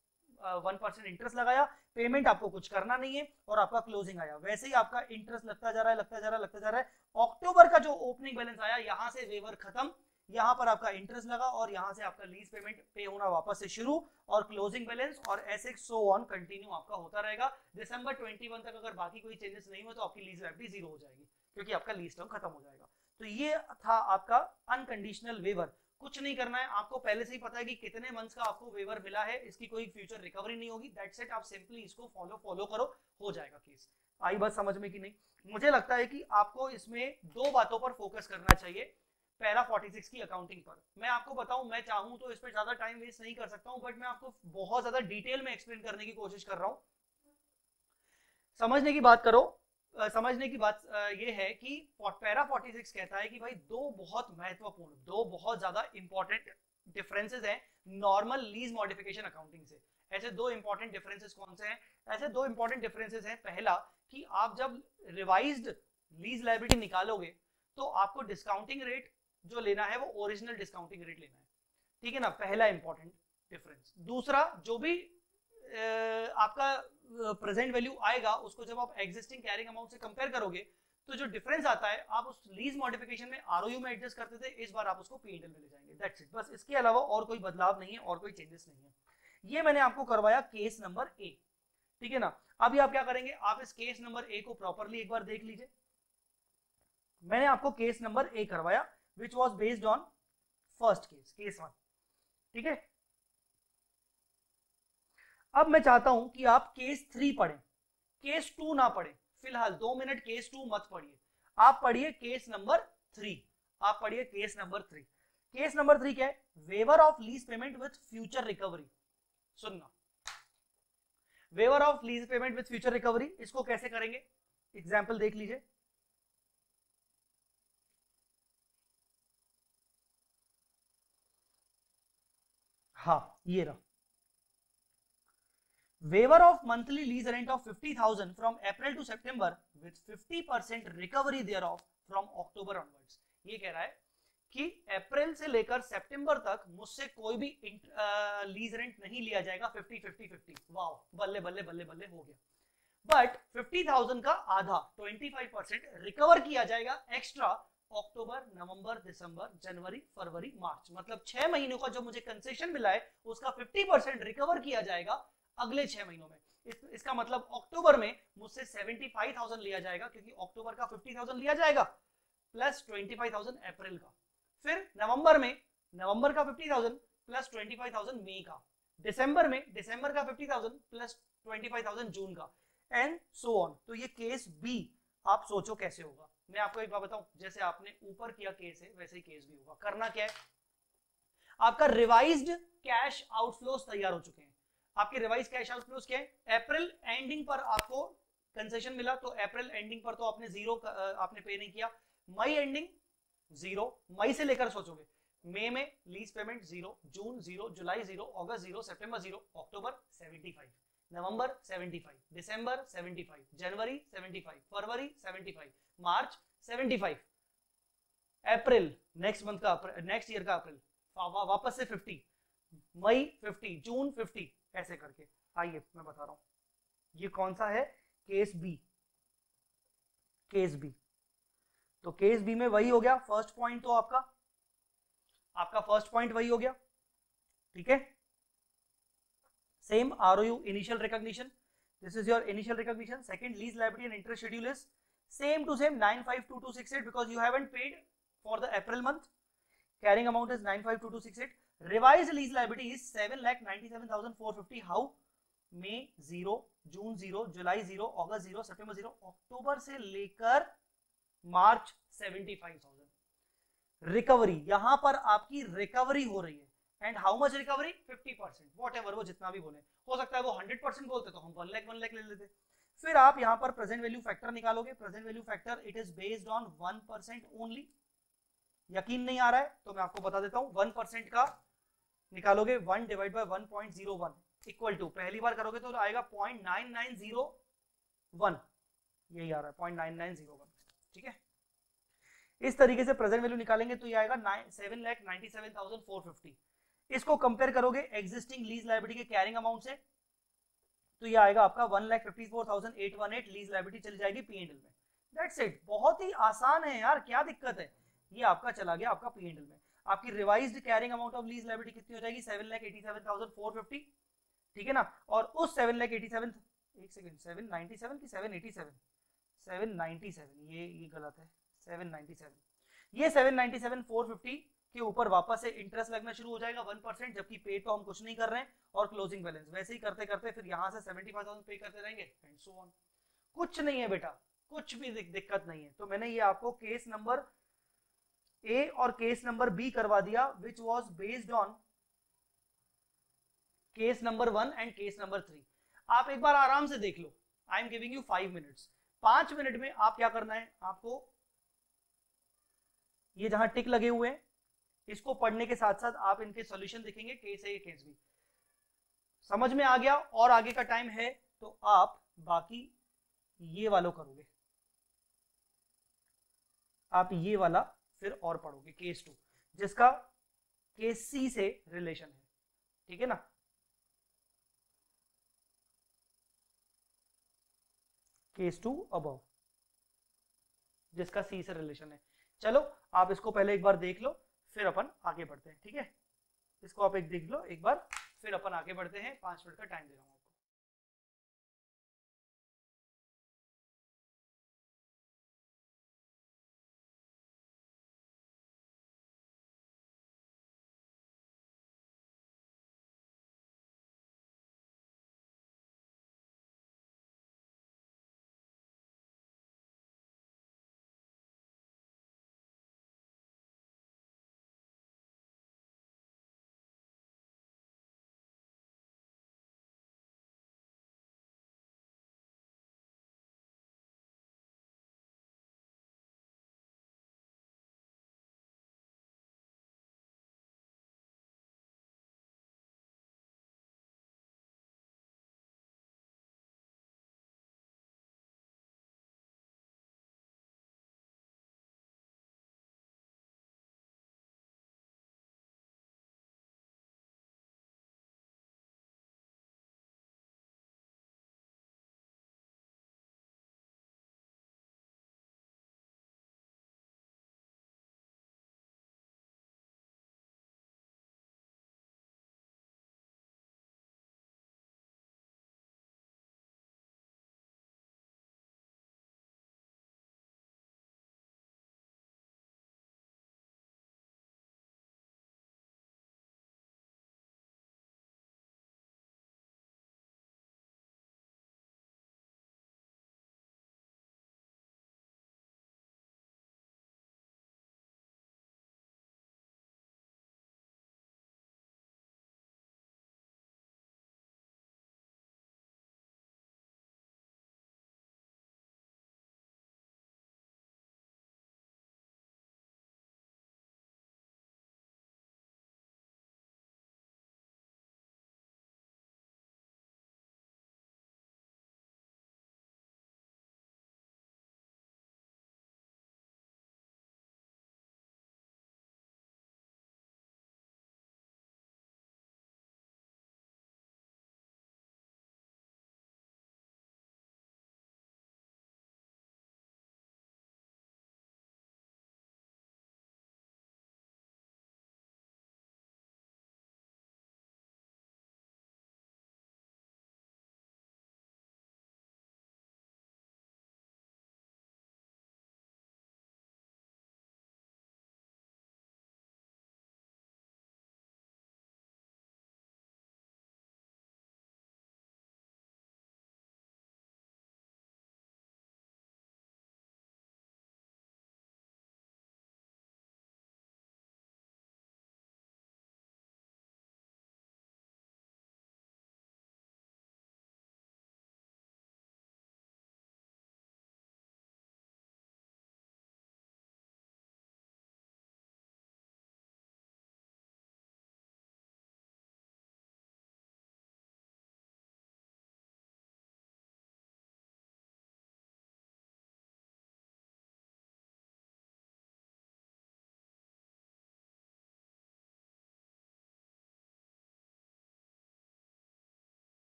Speaker 1: 1% इंटरेस्ट लगाया, पेमेंट आपको कुछ करना नहीं है, और आपका क्लोजिंग आया, वैसे ही आपका इंटरेस्ट लगता जा रहा है, लगता जा रहा है, लगता जा रहा है। अक्टूबर का जो ओपनिंग बैलेंस आया, यहां से वेवर खत्म, यहाँ पर आपका इंटरेस्ट लगा और यहाँ से आपका लीज पेमेंट पे होना वापस से शुरू, और क्लोजिंग बैलेंस, और ऐसे सो ऑन कंटिन्यू आपका होता रहेगा। दिसंबर 21 तक अगर बाकी कोई चेंजेस नहीं हुए तो आपकी लीज लायबिलिटी जीरो हो जाएगी, क्योंकि आपका लीज टर्म खत्म हो जाएगा। तो ये था आपका अनकंडीशनल वेवर। कुछ नहीं करना है, आपको पहले से ही पता है कि कितने मंथ्स का आपको वेवर मिला है, इसकी कोई फ्यूचर रिकवरी नहीं होगी, दैट्स इट। आप सिंपली इसको फॉलो करो, हो जाएगा केस। आई बात समझ में कि नहीं? मुझे लगता है कि आपको इसमें दो बातों पर फोकस करना चाहिए, पैरा 46 की अकाउंटिंग पर। मैं आपको बताऊं, मैं चाहूं तो इस पर ज्यादा टाइम वेस्ट नहीं कर सकता हूं, बट मैं आपको बहुत ज्यादा डिटेल में एक्सप्लेन करने की कोशिश कर रहा हूं। समझने की बात करो, समझने की बात ये है कि पैरा 46 कहता है कि भाई दो बहुत महत्वपूर्ण, दो बहुत ज्यादा इंपॉर्टेंट डिफरेंसेस हैं नॉर्मल लीज मॉडिफिकेशन अकाउंटिंग से। ऐसे दो इंपॉर्टेंट डिफरेंसेस कौन से हैं? ऐसे दो इंपॉर्टेंट डिफरेंसेस हैं, पहला कि आप जब रिवाइज्ड लीज लायबिलिटी निकालोगे तो आपको डिस्काउंटिंग रेट जो लेना है वो ओरिजिनल डिस्काउंटिंग रेट लेना है, ठीक है ना, पहला इंपॉर्टेंट डिफरेंस। दूसरा, जो भी आपका प्रेजेंट वैल्यू आएगा उसको जब आप एग्जिस्टिंग कैरिंग अमाउंट से कंपेयर करोगे तो जो डिफरेंस आता है, आप उस लीज मॉडिफिकेशन में आरओयू में एडजस्ट करते थे, इस बार आप उसको पीएनएल में ले जाएंगे, दैट्स इट। बस इसके अलावा और कोई बदलाव नहीं है और कोई चेंजेस नहीं है। ये मैंने आपको करवाया केस नंबर ए, ठीक है ना। अभी आप क्या करेंगे, आप इस केस नंबर ए को प्रॉपरली एक बार देख लीजिए। मैंने आपको केस नंबर ए करवाया which was based on first case, case 1, ठीक है। अब मैं चाहता हूं कि आप केस 3 पढ़ें, केस 2 ना पढ़ें फिलहाल, 2 मिनट केस 2 मत पढ़िए, आप पढ़िए केस नंबर 3, आप पढ़िए केस नंबर 3। केस नंबर 3 क्या है? Waiver of lease payment with future recovery. सुनना, waiver of lease payment with future recovery, इसको कैसे करेंगे, एग्जाम्पल देख लीजिए। हाँ ये रहा, waiver of monthly lease rent of 50,000 from April to September with 50% recovery thereof from October onwards। ये कह रहा है कि अप्रैल से लेकर सितंबर तक मुझसे कोई भी लीज रेंट नहीं लिया जाएगा 50-50-50। वाओ, बल्ले बल्ले बल्ले बल्ले हो गया। बट 50,000 का आधा 25% रिकवर किया जाएगा एक्स्ट्रा अक्टूबर, नवंबर, दिसंबर, जनवरी, फरवरी, मार्च, मतलब 6 महीनों का जो मुझे कंसेशन मिला है उसका 50% रिकवर किया जाएगा अगले 6 महीनों में। इसका मतलब अक्टूबर में मुझसे 75,000 लिया जाएगा, क्योंकि अक्टूबर का 50,000 लिया जाएगा प्लस 25,000 अप्रैल का, फिर नवंबर में नवंबर का 50,000 प्लस 25,000 मई का, दिसंबर में दिसंबर का 50,000 प्लस 25,000 जून का, एंड सो ऑन। तो ये केस बी आप सोचो कैसे होगा। मैं आपको एक बात बताऊं, जैसे आपने ऊपर किया केस है वैसे ही केस भी होगा। करना क्या है, आपका रिवाइज्ड कैश आउटफ्लोस तैयार हो चुके हैं, आपके रिवाइज कैश आउटफ्लोज क्या है? अप्रैल एंडिंग पर आपको कंसेशन मिला, तो अप्रैल एंडिंग पर तो आपने जीरो आपने पे नहीं किया। मई एंडिंग जीरो, मई से लेकर सोचोगे, मई में lease payment zero, June zero, जुलाई जीरो, अगस्त जीरो, सितंबर जीरो, अक्टूबर 75, नवंबर 75, दिसंबर 75, जनवरी 75, फरवरी 75, मार्च 75, अप्रैल नेक्स्ट मंथ का, नेक्स्ट ईयर का अप्रैल वापस से 50, मई 50, जून 50, ऐसे करके। आइए मैं बता रहा हूं, ये कौन सा है? Case B. केस बी, तो केस बी में वही हो गया फर्स्ट पॉइंट, तो आपका फर्स्ट पॉइंट वही हो गया, ठीक है। Same ROU initial recognition, this is your initial recognition. Second lease liability and interest schedule is same to same 952268 because you haven't paid for the April month, carrying amount is 952268, revised lease liability is 7,97,450. how? May 0, June 0, जुलाई 0, अगस्त 0, सितंबर 0, अक्टूबर से लेकर मार्च 75,000 recovery, यहां पर आपकी recovery हो रही है। And how much recovery? 50%, what वो जितना भी बोले, हो सकता है वो 100% बोलते तो हम 1 लाख ले लेते। फिर आप यहां पर प्रेजेंट वैल्यू फैक्टर निकालोगे, present value factor it is based on 1% only. यकीन नहीं आ रहा है तो मैं आपको बता देता हूं, 1% का निकालोगे 1 डिवाइड बाय 1.01 इक्वल टू, पहली बार करोगे तो आएगा 0.9901, यही आ रहा है 0.9901, ठीक है। इस तरीके से प्रेजेंट वैल्यू निकालेंगे तो ये आएगा 7,97,450। इसको कंपेयर करोगे एग्जिस्टिंग लीज लायबिलिटी के कैरिंग अमाउंट से, तो ये आएगा आपका 1,54,818, लीज लायबिलिटी चली जाएगी पीएनएल में। दैट्स इट, बहुत ही आसान है यार, क्या दिक्कत है। ये आपका चला गया आपका पीएनएल में। आपकी revised carrying amount of lease liability कितनी हो जाएगी? 7,87,450, ठीक है ना। और उस 7,87, एक सेकंड, 797 की 787, 797, ये गलत है, 797, ये 797,450 के ऊपर वापस से इंटरेस्ट लगना शुरू हो जाएगा 1%, जबकि पे तो हम कुछ नहीं कर रहे हैं, और क्लोजिंग बैलेंस वैसे ही करते करते फिर यहां से 75,000 पे करते रहेंगे एंड सो ऑन। कुछ नहीं है बेटा, कुछ भी दिक्कत नहीं है। तो मैंने ये आपको केस नंबर ए और केस नंबर बी करवा दिया, which was based on case number 1 and case number 3। आप एक बार आराम से देख लो, I am giving you 5 minutes. 5 minute में आप क्या करना है, आपको ये जहां टिक लगे हुए हैं इसको पढ़ने के साथ साथ आप इनके सॉल्यूशन देखेंगे, केस ए केस बी। समझ में आ गया और आगे का टाइम है तो आप बाकी ये वालों करोगे, आप ये वाला फिर और पढ़ोगे केस 2, जिसका केस सी से रिलेशन है, ठीक है ना। केस 2 अबव, जिसका सी से रिलेशन है। चलो आप इसको पहले एक बार देख लो, फिर अपन आगे बढ़ते हैं, ठीक है। इसको आप एक देख लो एक बार, फिर अपन आगे बढ़ते हैं। 5 मिनट का टाइम दे रहा हूं।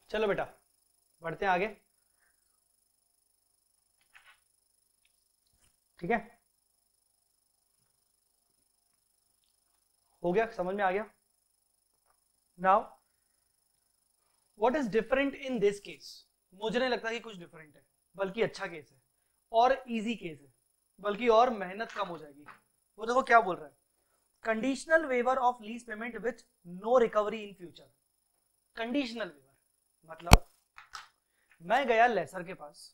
Speaker 1: चलो बेटा बढ़ते हैं आगे, ठीक है, हो गया, समझ में आ गया। Now what is different in this case, मुझे नहीं लगता कि कुछ डिफरेंट है, बल्कि अच्छा केस है और इजी केस है, बल्कि और मेहनत कम हो जाएगी। वो देखो क्या बोल रहा है, conditional waiver of lease payment with no recovery in future. Conditional waiver मतलब मैं गया लेसर के पास,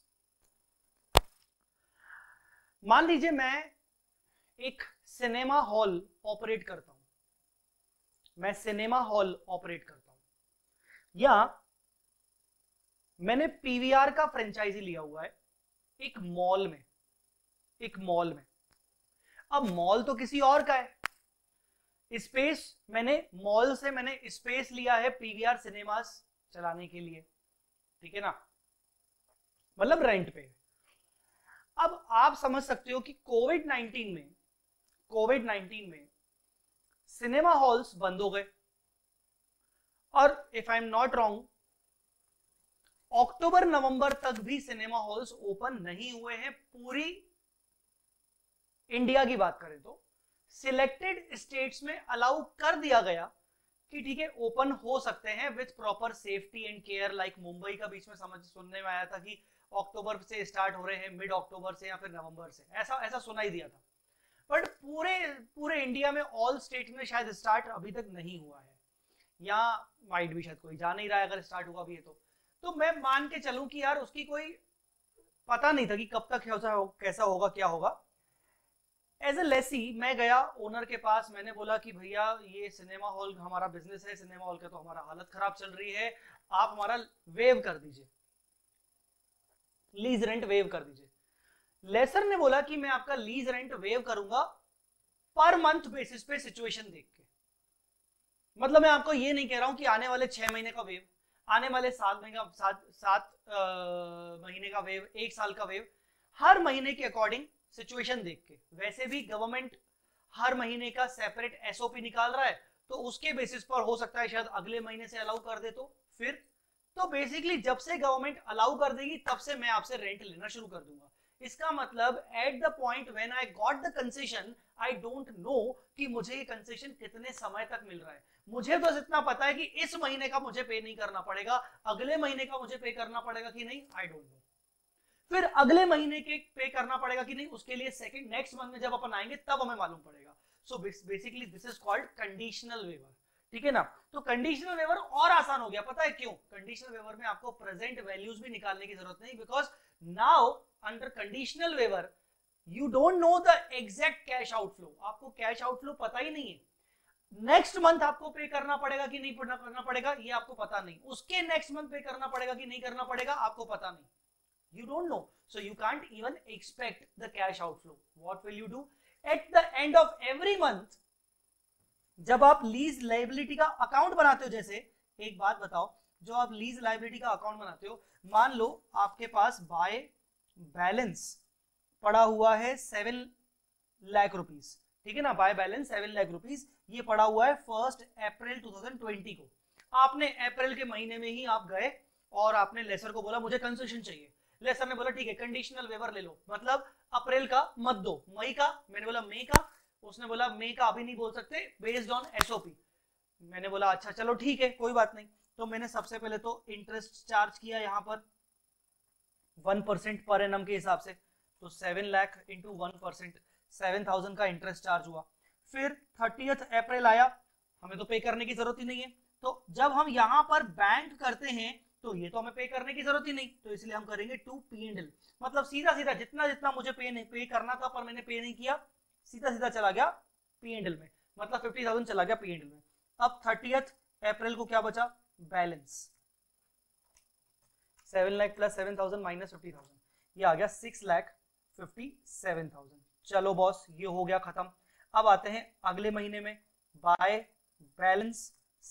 Speaker 1: मान लीजिए मैं एक सिनेमा हॉल ऑपरेट करता हूं, मैं सिनेमा हॉल ऑपरेट करता हूं, या मैंने पीवीआर का फ्रेंचाइजी लिया हुआ है एक मॉल में, एक मॉल में। अब मॉल तो किसी और का है, स्पेस मैंने मॉल से मैंने स्पेस लिया है पीवीआर सिनेमास चलाने के लिए, ठीक है ना, मतलब रेंट पे। अब आप समझ सकते हो कि कोविड-19 में सिनेमा हॉल्स बंद हो गए, और if I am not wrong अक्टूबर नवंबर तक भी सिनेमा हॉल्स ओपन नहीं हुए हैं। पूरी इंडिया की बात करें तो सिलेक्टेड स्टेट्स में अलाउ कर दिया गया कि ठीक है ओपन हो सकते हैं with proper safety and care. Like Mumbai का बीच में सुनने में आया था कि अक्टूबर से स्टार्ट हो रहे हैं, मिड अक्टूबर से या फिर नवंबर से, ऐसा सुनाई दिया था। बट पूरे इंडिया में ऑल स्टेट में शायद स्टार्ट अभी तक नहीं हुआ है, या माइट भी शायद कोई जा नहीं रहा है अगर स्टार्ट हुआ भी है तो मैं मान के चलूं कि यार उसकी कोई पता नहीं था कि कब तक कैसा होगा क्या होगा। एज ए लेसी मैं गया ओनर के पास, मैंने बोला कि भैया ये सिनेमा हॉल हमारा बिजनेस है, सिनेमा हॉल का तो हमारा हालत खराब चल रही है, आप हमारा वेव कर दीजिए, लीज रेंट वेव कर दीजिए। लेसर ने बोला कि मैं आपका लीज रेंट वेव करूंगा पर मंथ बेसिस पे सिचुएशन देख के। मतलब मैं आपको ये नहीं कह रहा हूं कि आने वाले 6 महीने का वेव, आने वाले 7 महीने का वेव, 1 साल का वेव, हर महीने के अकॉर्डिंग सिचुएशन देख के। वैसे भी गवर्नमेंट हर महीने का सेपरेट एसओपी निकाल रहा है, तो उसके बेसिस पर हो सकता है शायद अगले महीने से अलाउ कर दे तो बेसिकली जब से गवर्नमेंट अलाउ कर देगी तब से मैं आपसे रेंट लेना शुरू कर दूंगा। इसका मतलब at the point when I got the concession I don't know कि मुझे ये कंसेशन कितने समय तक मिल रहा है। मुझे बस इतना पता है कि इस महीने का मुझे पे नहीं करना पड़ेगा, अगले महीने का मुझे पे करना पड़ेगा कि नहीं आई डोंट नो, फिर अगले महीने के पे करना पड़ेगा कि नहीं उसके लिए सेकंड नेक्स्ट मंथ में जब अपन आएंगे तब हमें मालूम पड़ेगा। So basically this is called conditional waiver, ठीक है ना। तो कंडीशनल वेवर और आसान हो गया, पता है क्यों? कंडीशनल वेवर में आपको प्रेजेंट वैल्यूज भी निकालने की जरूरत नहीं, because now under conditional waiver you don't know the exact cash outflow, आपको कैश आउटफ्लो पता ही नहीं है। नेक्स्ट मंथ आपको पे करना पड़ेगा कि नहीं करना पड़ेगा ये आपको पता नहीं, उसके नेक्स्ट मंथ पे करना पड़ेगा कि नहीं करना पड़ेगा आपको पता नहीं, you don't know, so you can't even expect the cash outflow. What will you do at the end of every month? जब आप लीज लाइबिलिटी का अकाउंट बनाते हो, जैसे एक बात बताओ, जो आप लीज लाइबिलिटी का अकाउंट बनाते हो, मान लो आपके पास बाय बैलेंस पड़ा हुआ है 7 लाख रुपीस, ठीक है ना, बाय बैलेंस 7 लाख रुपीस ये पड़ा हुआ है 1 अप्रैल 2020 को। आपने अप्रैल के महीने में ही आप गए और आपने लेसर को बोला मुझे कंसेशन चाहिए, लेसर ने बोला ठीक है कंडीशनल वेवर ले लो, मतलब अप्रैल का मत दो, मई का, मैंने बोला मई का, उसने बोला मई का अभी नहीं बोल सकते बेस्ड ऑन एसओपी। मैंने बोला अच्छा चलो ठीक है कोई बात नहीं, तो मैंने सबसे पहले तो इंटरेस्ट चार्ज किया यहाँ पर 1% पर एनम के हिसाब से, तो 7 लाख इंटू 1% 7,000 का इंटरेस्ट चार्ज हुआ। फिर 30 अप्रैल आया, हमें तो पे करने की जरूरत ही नहीं है, तो जब हम यहाँ पर बैंक करते हैं तो ये तो हमें पे करने की जरूरत ही नहीं, तो इसलिए हम करेंगे टू पी एंड एल, मतलब सीधा सीधा जितना मुझे पे करना था पर मैंने पे नहीं किया, सीधा सीधा चला गया पी एंड एल में, मतलब 50,000 चला गया पी एंड एल में। अब 30 अप्रैल को क्या बचा बैलेंस, 7 लाख प्लस 7,000 माइनस 50,000, ये आ गया 6,57,000। चलो बॉस ये हो गया खत्म। अब आते हैं अगले महीने में, बाय बैलेंस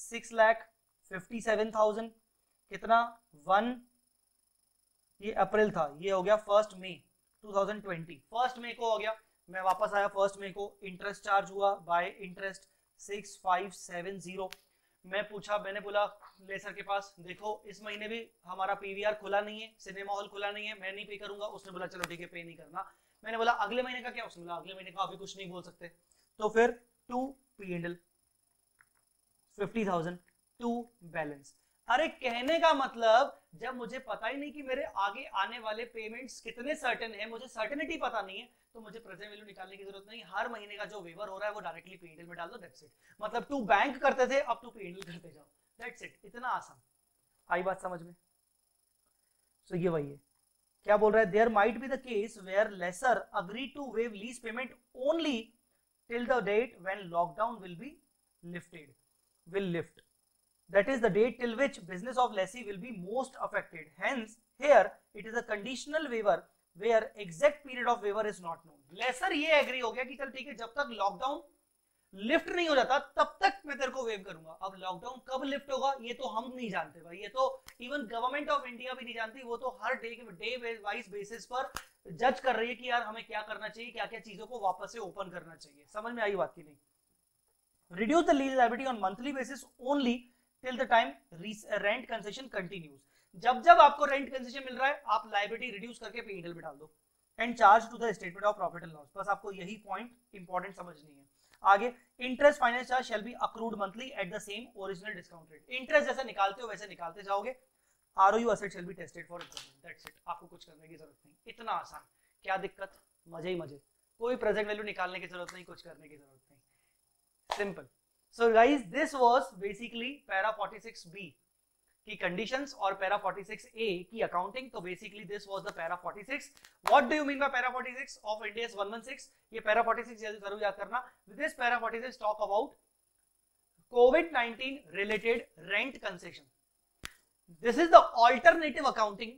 Speaker 1: 6,57,000 कितना 1, ये अप्रैल था, ये हो गया 1 मई 2020, 1 मई को हो गया, मैं वापस आया 1 मई को, इंटरेस्ट चार्ज हुआ बाय इंटरेस्ट 6,570, मैंने बोला लेसर के पास, देखो इस महीने भी हमारा पीवीआर खुला नहीं है, सिनेमा हॉल खुला नहीं है, मैं नहीं पे करूंगा। उसने बोला चलो ठीक है पे नहीं करना। मैंने बोला अगले महीने का क्या? उसने बोला अगले महीने का अभी कुछ नहीं बोल सकते। तो फिर टू P&L 50,000 टू बैलेंस। अरे कहने का मतलब जब मुझे पता ही नहीं कि मेरे आगे आने वाले पेमेंट्स कितने सर्टेन है, मुझे सर्टेनिटी पता नहीं है, तो मुझे प्रेजेंट वैल्यू निकालने की जरूरत नहीं। हर महीने का जो वेवर हो रहा है वो डायरेक्टली P&L में डाल दो, दैट्स इट। मतलब टू बैंक करते थे, अब टू P&L करते जाओ, दैट्स इट। इतना आसान। आई बात समझ में? सो ये वही है। क्या बोल रहा है? There might be the case where lessor agree to waive lease payment only till the date when lockdown will be lift. That is the date till which business of lessee will be most affected. Hence, here it is a conditional waiver where exact period of waiver is not known. Lessor ये agree हो गया कि चल ठीक है, जब तक lockdown lift नहीं हो जाता तब तक मैं तेरे को वेव करूंगा। अब लॉकडाउन कब लिफ्ट होगा ये तो हम नहीं जानते भाई, ये तो इवन गवर्नमेंट ऑफ इंडिया भी नहीं जानती। वो तो हर डे वाइज बेसिस पर जज कर रही है कि यार हमें क्या करना चाहिए, क्या क्या चीजों को वापस से ओपन करना चाहिए। समझ में आई बात की नहीं? Reduce the lease liability on monthly basis only till the time rent concession continues. जब जब आपको रेंट कंसेशन मिल रहा है आप लाइबिलिटी रिड्यूस करके P&L में डाल दो and charge to the statement of profit and loss. बस आपको यही पॉइंट इंपॉर्टेंट समझनी है। आगे interest finance charge shall be accrued monthly at the same original discount rate. Interest जैसे निकालते हो वैसे निकालते जाओगे। ROU asset shall be tested for improvement, that's it. आपको कुछ करने की जरूरत नहीं, इतना आसान। क्या दिक्कत? मजे ही मजे। कोई प्रेजेंट वैल्यू निकालने की जरूरत नहीं, कुछ करने की जरूरत नहीं, simple. So guys, this was basically para 46B की conditions और para 46A की accounting। तो basically this was the para 46. What do you mean by para 46 of Ind AS 116? ये para 46 जरूर याद करना। This para 46 talk about COVID-19 related rent concession. This is the alternative accounting.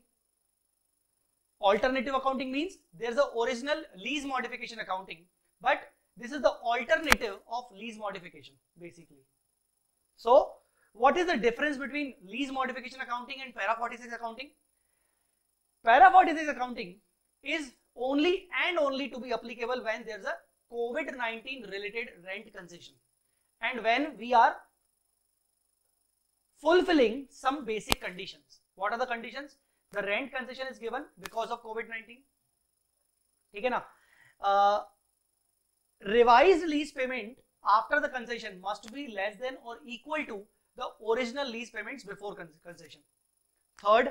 Speaker 1: Alternative accounting means there's the original lease modification accounting, but this is the alternative of lease modification basically. So what is the difference between lease modification accounting and para 46 accounting? Para 46 accounting is only and only to be applicable when there's a COVID-19 related rent concession and when we are fulfilling some basic conditions. What are the conditions? The rent concession is given because of COVID-19, ठीक है ना? Revised lease payment after the concession must be less than or equal to the original lease payments before concession. Third,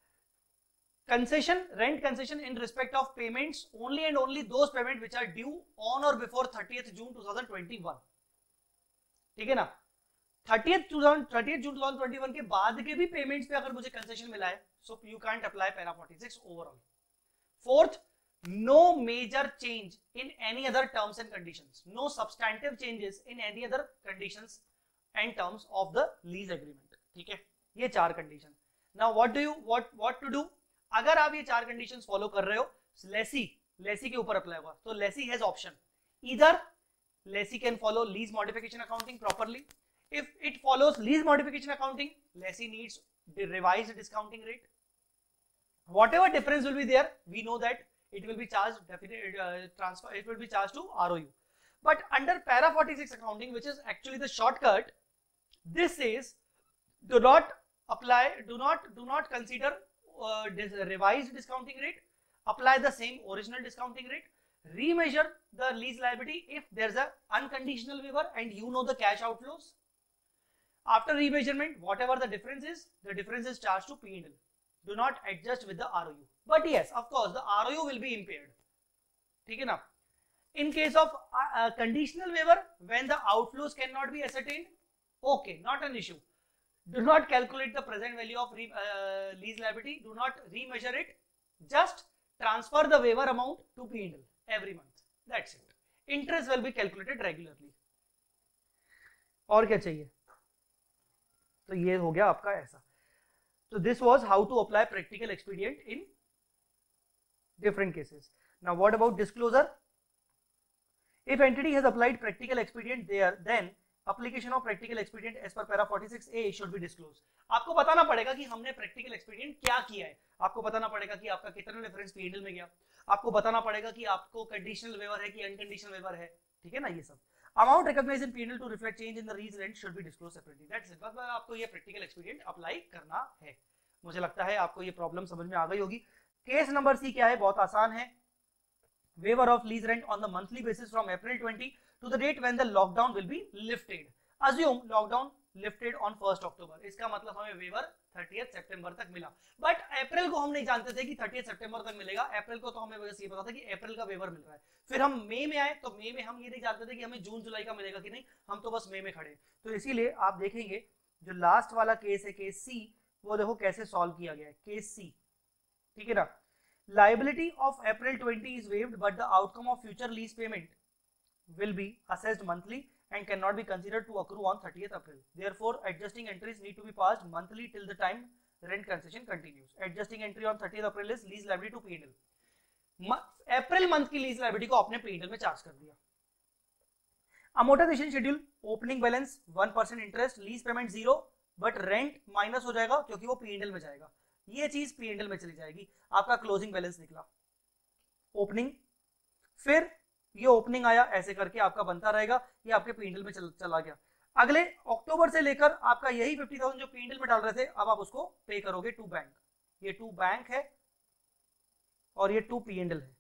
Speaker 1: rent concession in respect of payments only and only those payments which are due on or before 30th June 2021. ठीक है ना? 30th June 2021 के बाद के भी payments पे अगर मुझे कंसेशन मिला है, so you can't apply para 46 overall. Fourth, no major change in any other terms and conditions, no substantive changes in any other conditions and terms of the lease agreement. ठीक है, ये चार condition. Now what to do? अगर आप ये चार conditions follow कर रहे हो, लेसी के ऊपर अप्लाई होगा। तो lessee has option, either lessee can follow lease modification accounting properly. If it follows lease modification accounting, lessee needs the revised discounting rate. Whatever difference will be there, we know that it will be charged it will be charged to ROU. But under para 46 accounting, which is actually the shortcut, this says do not consider this revised discounting rate, apply the same original discounting rate, remeasure the lease liability if there's a unconditional waiver and you know the cash outflows. After remeasurement, whatever the difference is charged to P&L. Do not adjust with the ROU. But yes, of course, the ROU will be impaired. ठीक है ना? In case of conditional waiver, when the outflows cannot be ascertained, okay, not an issue. Do not calculate the present value of lease liability. Do not remeasure it. Just transfer the waiver amount to P&L every month. That's it. Interest will be calculated regularly. और क्या चाहिए? तो ये हो गया आपका ऐसा. So this was how to apply practical expedient in different cases. Now what about disclosure? If entity has applied practical expedient there, then application of practical expedient as per para 46A should be disclosed. आपको बताना पड़ेगा कि हमने practical expedient क्या किया है. आपको बताना पड़ेगा कि आपका कितना डिफरेंस P&L में गया. आपको बताना पड़ेगा कि आपको conditional waiver है कि unconditional waiver है. ठीक है ना ये सब. Amount recognised in P&L to reflect change in the lease rent should be disclosed separately. That's it. बस आपको ये प्रैक्टिकल एक्सपीरियंस अप्लाई करना है। मुझे लगता है आपको ये प्रॉब्लम समझ में आ गई होगी। केस नंबर सी क्या है, बहुत आसान है। Waiver of lease rent on the monthly basis from April 20 to the date when the lockdown will be lifted. Assume lockdown lifted on 1 अक्टूबर, इसका मतलब हमें वेवर 30 सितंबर तक मिला, बट अप्रैल को हम नहीं जानते थे कि 30 सितंबर तक मिलेगा। अप्रैल को तो हमें बस ये पता था कि अप्रैल का वेवर मिल रहा है। फिर हम मई में आए तो मई में हम ये नहीं जानते थे कि हमें जून जुलाई का मिलेगा कि नहीं, हम तो बस मई में खड़े। तो इसीलिए आप देखेंगे जो लास्ट वाला केस है, केस सी, वो देखो कैसे सॉल्व किया गया है। केस सी, ठीक है ना, liability of April 20 is waived but the outcome of future lease payment will be assessed monthly and cannot be considered to accrue on 30th April. Therefore, adjusting entries need to be passed monthly till the time rent concession continues. Adjusting entry on 30th April is lease liability to P&L. April month की lease liability को आपने P&L में charge कर दिया। Amortisation schedule, opening balance 1% interest, lease payment 0, but rent minus हो जाएगा क्योंकि वो P&L में जाएगा। ये चीज P&L में चली जाएगी। आपका क्लोजिंग बैलेंस निकला, ओपनिंग, फिर ये ओपनिंग आया, ऐसे करके आपका बनता रहेगा, ये आपके P&L में चला गया। अगले अक्टूबर से लेकर आपका यही 50,000 जो P&L में डाल रहे थे, अब आप उसको पे करोगे टू बैंक। ये टू बैंक है और ये टू P&L है,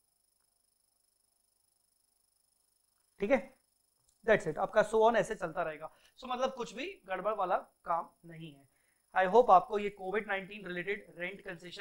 Speaker 1: ठीक है। That's it. आपका सो ऑन ऐसे चलता रहेगा। सो मतलब कुछ भी गड़बड़ वाला काम नहीं है। आई होप आपको ये कोविड-19 रिलेटेड रेंट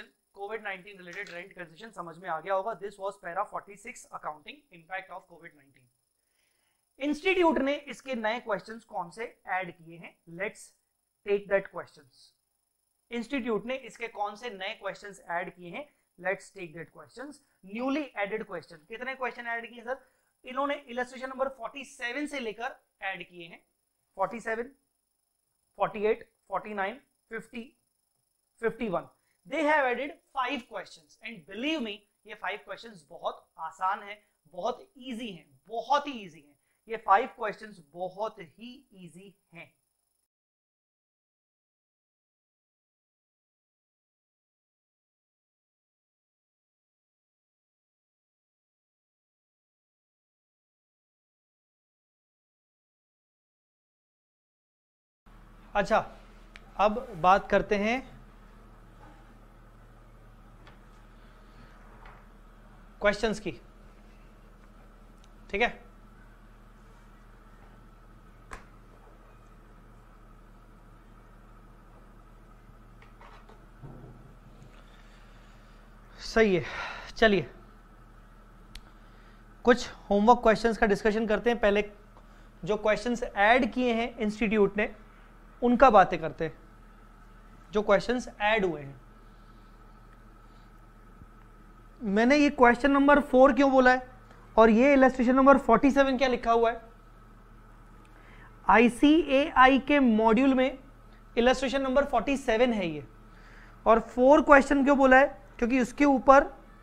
Speaker 1: कंसेशन समझ में आ गया होगा। This was para 46 accounting impact of कोविड-19। इंस्टीट्यूट ने इसके नए क्वेश्चंस कौन से ऐड किए हैं, let's take that questions. Institute ने इसके कौन से नए क्वेश्चंस ऐड किए हैं, let's take that questions. Newly added question, कितने क्वेश्चन ऐड किए सर? इन्होंने इलस्ट्रेशन नंबर 47 से लेकर ऐड किए हैं। 47, 48, 49, 50, 51. They have added 5 questions and believe me, ये 5 questions बहुत आसान है, बहुत easy हैं, बहुत ही easy हैं। ये 5 questions बहुत ही easy हैं। अच्छा, अब बात करते हैं क्वेश्चंस की, ठीक है। सही है, चलिए कुछ होमवर्क क्वेश्चंस का डिस्कशन करते हैं। पहले जो क्वेश्चंस ऐड किए हैं इंस्टीट्यूट ने उनका बातें करते हैं, जो क्वेश्चंस ऐड हुए हैं। मैंने ये क्वेश्चन नंबर 4 क्यों बोला है और ये इलस्ट्रेशन नंबर 47 क्या लिखा हुआ है? ICAI के मॉड्यूल में इलस्ट्रेशन नंबर 47 है ये, और 4 क्वेश्चन क्यों बोला है? क्योंकि उसके ऊपर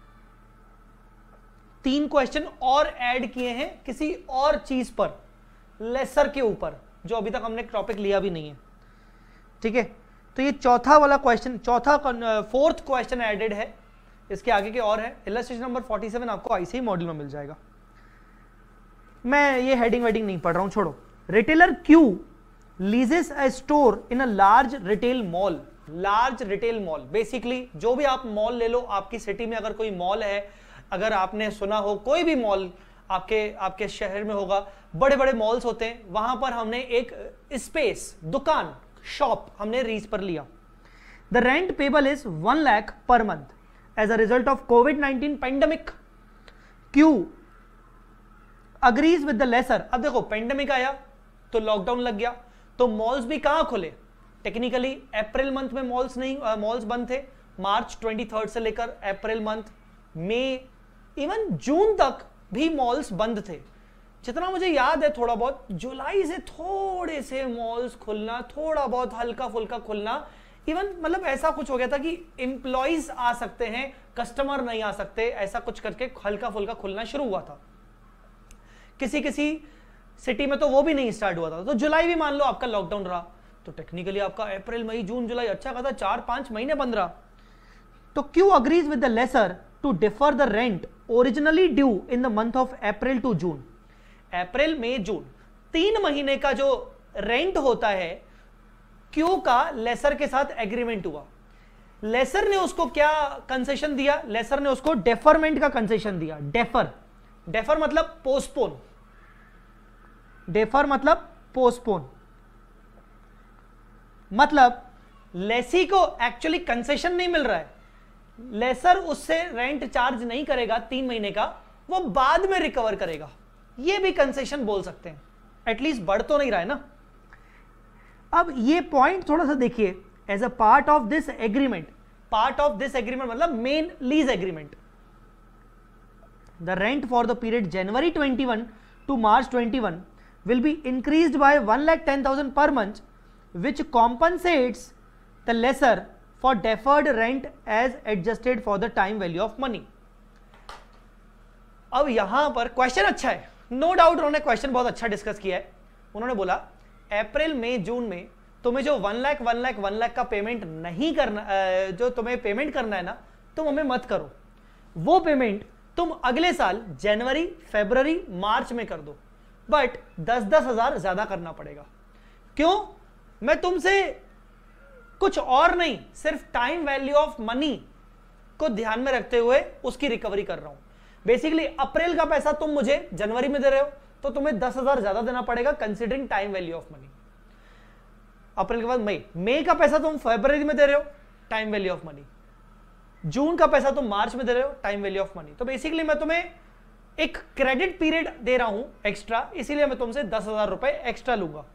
Speaker 1: 3 क्वेश्चन और ऐड किए हैं किसी और चीज पर, लेसर के ऊपर, जो अभी तक हमने टॉपिक लिया भी नहीं है, ठीक है। तो ये चौथा वाला क्वेश्चन, फोर्थ क्वेश्चन एडेड है, इसके आगे के और है। इलस्ट्रेशन नंबर 47 आपको ICAI मॉड्यूल में मिल जाएगा। मैं ये हेडिंग वेडिंग नहीं पढ़ रहा हूं, छोड़ो। Retailer Q leases a store in a large retail mall. Large retail mall, basically जो भी आप मॉल ले लो, आपकी सिटी में अगर कोई मॉल है, अगर आपने सुना हो कोई भी मॉल आपके शहर में होगा, बड़े बड़े मॉल्स होते हैं, वहां पर हमने एक स्पेस, दुकान, शॉप हमने लीज पर लिया। The rent payable is 1 lakh per month as a result of कोविड-19 pandemic. Q agrees with the lessor. अब देखो पेंडेमिक आया तो लॉकडाउन लग गया, तो मॉल्स भी कहां खुले? टेक्निकली अप्रैल मंथ में मॉल्स नहीं, मॉल्स बंद थे। मार्च 23 से लेकर अप्रैल मंथ, मई, इवन जून तक भी मॉल्स बंद थे। जितना मुझे याद है थोड़ा बहुत, जुलाई से थोड़े से मॉल्स खुलना, थोड़ा बहुत हल्का फुल्का खुलना, इवन मतलब ऐसा कुछ हो गया था कि एम्प्लॉइज आ सकते हैं, कस्टमर नहीं आ सकते, ऐसा कुछ करके हल्का फुल्का खुलना शुरू हुआ था। किसी किसी सिटी में तो वो भी नहीं स्टार्ट हुआ था। तो जुलाई भी मान लो आपका लॉकडाउन रहा, तो टेक्निकली आपका अप्रैल, मई, जून, जुलाई अच्छा खासा 4-5 महीने बंद रहा। तो Q agrees with the lessor to defer the rent originally due in the month of April to June April May June 3 महीने का जो रेंट होता है क्यू का लेसर के साथ एग्रीमेंट हुआ, लेसर ने उसको क्या कंसेशन दिया, लेसर ने उसको डेफरमेंट का कंसेशन दिया। डेफर मतलब पोस्टपोन, डेफर मतलब पोस्टपोन, मतलब लेसी को एक्चुअली कंसेशन नहीं मिल रहा है, लेसर उससे रेंट चार्ज नहीं करेगा 3 महीने का, वो बाद में रिकवर करेगा, ये भी कंसेशन बोल सकते हैं, एटलीस्ट बढ़ तो नहीं रहा है ना। अब ये पॉइंट थोड़ा सा देखिए, as a part of this agreement, part of this agreement मतलब main lease agreement, the rent for the period January 21 to March 21 will be increased by 1,10,000 per month, which compensates the lessor for deferred rent as adjusted for the time value of money. अब यहां पर question अच्छा है, no doubt उन्होंने question बहुत अच्छा discuss किया है। उन्होंने बोला अप्रैल मई जून में तुम्हें जो 1 लाख का पेमेंट नहीं करना, जो तुम्हें पेमेंट करना है ना, तुम हमें मत करो, वो पेमेंट तुम अगले साल जनवरी फरवरी मार्च में कर दो, बट 10-10 हजार ज्यादा करना पड़ेगा। क्यों? मैं तुमसे कुछ और नहीं, सिर्फ टाइम वैल्यू ऑफ मनी को ध्यान में रखते हुए उसकी रिकवरी कर रहा हूं। बेसिकली अप्रैल का पैसा तुम मुझे जनवरी में दे रहे हो, तो तुम्हें 10,000 ज्यादा देना पड़ेगा considering time value of money. April के बाद मई का पैसा तुम फरवरी में दे रहे हो, time value of money. June का पैसा तुम मार्च में दे रहे हो, टाइम वैल्यू ऑफ मनी। तो बेसिकली मैं तुम्हें एक क्रेडिट पीरियड दे रहा हूं एक्स्ट्रा, इसीलिए मैं तुमसे 10,000 रुपए एक्स्ट्रा लूंगा।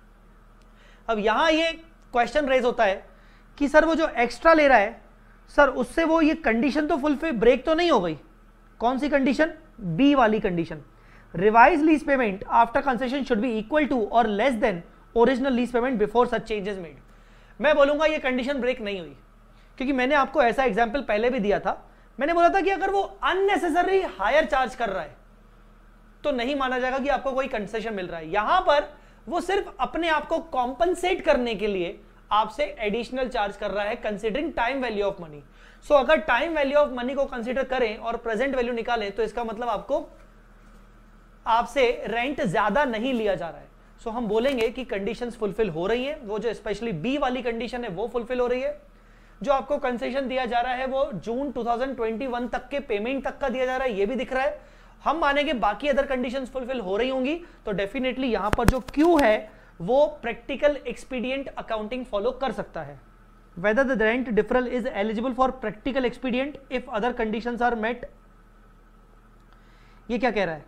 Speaker 1: अब यहां ये क्वेश्चन रेज होता है कि सर वो जो एक्स्ट्रा ले रहा है, सर उससे वो ये कंडीशन तो फुलफिल ब्रेक तो नहीं हो गई? कौन सी कंडीशन? बी वाली condition, revise lease payment after concession should be equal to और less than original lease payment before such changes made. मैं बोलूंगा ये कंडीशन ब्रेक नहीं हुई, क्योंकि मैंने आपको ऐसा एग्जांपल पहले भी दिया था। मैंने बोला था कि अगर वो अननेसेसरी हायर चार्ज कर रहा है तो नहीं माना जाएगा कि आपको कोई कंसेशन मिल रहा है। यहां पर वो सिर्फ अपने आप को कॉम्पनसेट करने के लिए आपसे एडिशनल चार्ज कर रहा है considering time value of money. So अगर टाइम वैल्यू ऑफ मनी को कंसीडर करें और प्रेजेंट वैल्यू निकालें तो इसका मतलब आपको आपसे रेंट ज्यादा नहीं लिया जा रहा है। सो हम बोलेंगे कि कंडीशंस फुलफिल हो रही है, वो जो स्पेशली बी वाली कंडीशन है वो फुलफिल हो रही है। जो आपको कंसेशन दिया जा रहा है वो जून 2021 तक के पेमेंट तक का दिया जा रहा है, ये भी दिख रहा है। हम मानेंगे बाकी अदर कंडीशंस फुलफिल हो रही होंगी, तो डेफिनेटली यहां पर जो क्यू है वो प्रैक्टिकल एक्सपीडियंट अकाउंटिंग फॉलो कर सकता है। Whether the rent deferral is eligible for practical expedient if other conditions are met, ये क्या कह रहा है?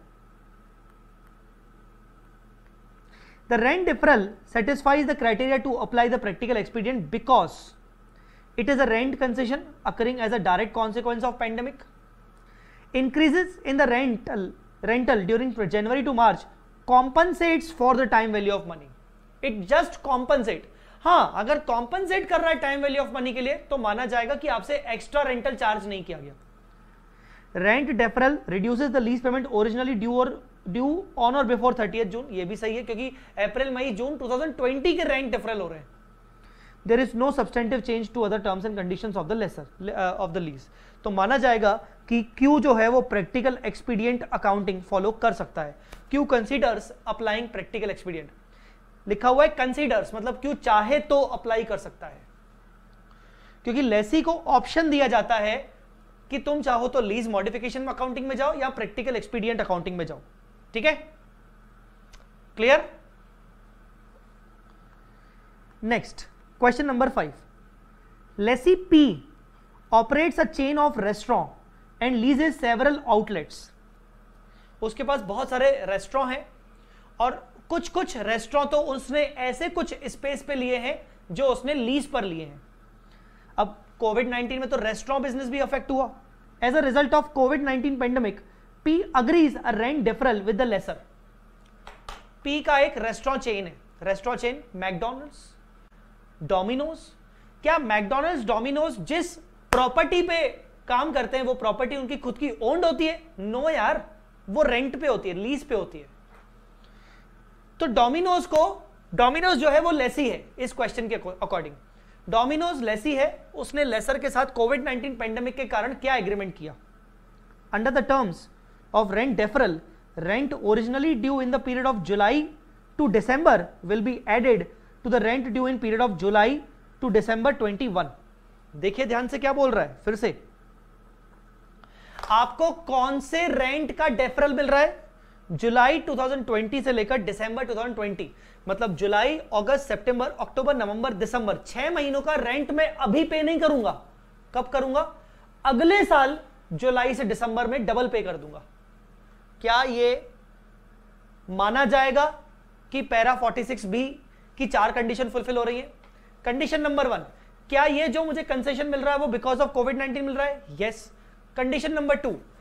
Speaker 1: The rent deferral satisfies the criteria to apply the practical expedient because it is a rent concession occurring as a direct consequence of pandemic. Increases in the rental during January to March compensates for the time value of money. It just compensate. हाँ, अगर compensate कर रहा है time value of money के लिए तो माना जाएगा कि आपसे एक्स्ट्रा रेंटल चार्ज नहीं किया गया। Rent deferral reduces the lease payment originally due on और बिफोर 30th जून, ये भी सही है क्योंकि अप्रैल मई जून 2020 के रेंट डेफरल हो रहे हैं। There is no substantive change to other terms and conditions of the lessor of the lease, तो माना जाएगा कि क्यू जो है वो प्रैक्टिकल एक्सपीडियंट अकाउंटिंग फॉलो कर सकता है। Q considers applying practical expedient, लिखा हुआ है कंसीडर्स, मतलब क्यों चाहे तो अप्लाई कर सकता है, क्योंकि लेसी को ऑप्शन दिया जाता है कि तुम चाहो तो लीज मॉडिफिकेशन अकाउंटिंग में जाओ या प्रैक्टिकल एक्सपीडियंट अकाउंटिंग में जाओ। ठीक है, clear? Next question number 5, lessee P operates a chain of restaurant and leases several outlets. उसके पास बहुत सारे रेस्टोरेंट हैं और कुछ कुछ रेस्टोरेंट तो उसने ऐसे कुछ स्पेस पे लिए हैं जो उसने लीज पर लिए हैं। अब कोविड-19 में तो रेस्टोरेंट बिजनेस भी अफेक्ट हुआ। एज अ रिजल्ट ऑफ कोविड-19 pandemic, P agrees a rent deferral with the lessor. P का एक रेस्टोरेंट चेन है, रेस्टोरेंट चेन मैकडॉनल्ड्स, डोमिनोज। क्या मैकडॉनल्ड्स, डोमिनोज जिस प्रॉपर्टी पे काम करते हैं वो प्रॉपर्टी उनकी खुद की ओन्ड होती है? नो यार, वो रेंट पे होती है, लीज पे होती है। तो डोमिनोज जो है वो लेसी है इस क्वेश्चन के अकॉर्डिंग। डोमिनोज लेसी है, उसने लेसर के साथ कोविड-19 पेंडेमिक के कारण क्या एग्रीमेंट किया? Under the terms of rent deferral, rent originally due in the period of July to December will be added to the rent due in period of July to December 21. देखिए ध्यान से क्या बोल रहा है, फिर से आपको कौन से रेंट का डेफरल मिल रहा है, जुलाई 2020 से लेकर दिसंबर 2020, मतलब जुलाई, अगस्त, सितंबर, अक्टूबर, नवंबर, दिसंबर, 6 महीनों का रेंट मैं अभी पे नहीं करूंगा। कब करूंगा? अगले साल जुलाई से दिसंबर में डबल पे कर दूंगा। क्या ये माना जाएगा कि पैरा 46B की 4 कंडीशन फुलफिल हो रही है? कंडीशन नंबर 1, क्या ये जो मुझे कंसेशन मिल रहा है वो बिकॉज ऑफ कोविड-19 मिल रहा है? यस। कंडीशन नंबर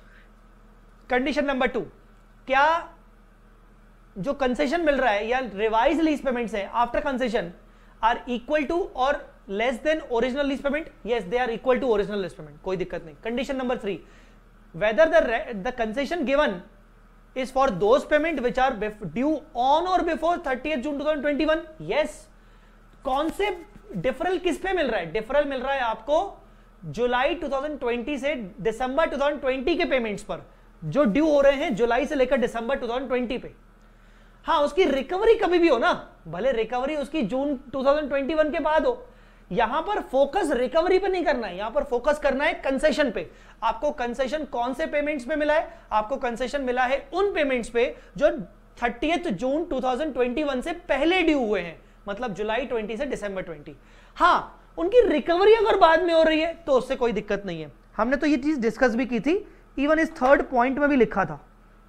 Speaker 1: 2, क्या जो कंसेशन मिल रहा है या रिवाइज लीज पेमेंट्स है after concession are equal to और less than original lease payment? Yes, they are equal to original lease payment, कोई दिक्कत नहीं। Condition number 3, whether the concession given is for those payment which are due on or before 30th June 2021? yes. कौन से deferral किस पे मिल रहा है? Deferral मिल रहा है आपको जुलाई 2020 से दिसंबर 2020 के पेमेंट्स पर, जो ड्यू हो रहे हैं जुलाई से लेकर दिसंबर 2020 पे। हाँ, उसकी रिकवरी कभी भी हो ना, भले रिकवरी उसकी जून 2021 के बाद हो, यहां पर फोकस रिकवरी पे नहीं करना है, यहां पर फोकस करना है कंसेशन पे। आपको कंसेशन कौन से पेमेंट्स पे मिला है? आपको कंसेशन मिला है उन पेमेंट्स पे जो 30th जून 2021 से पहले ड्यू हुए हैं, मतलब जुलाई 20 से दिसंबर 20। हां, उनकी रिकवरी अगर बाद में हो रही है तो उससे कोई दिक्कत नहीं है। हमने तो ये चीज डिस्कस भी की थी, इवन इस 3rd पॉइंट में भी लिखा था,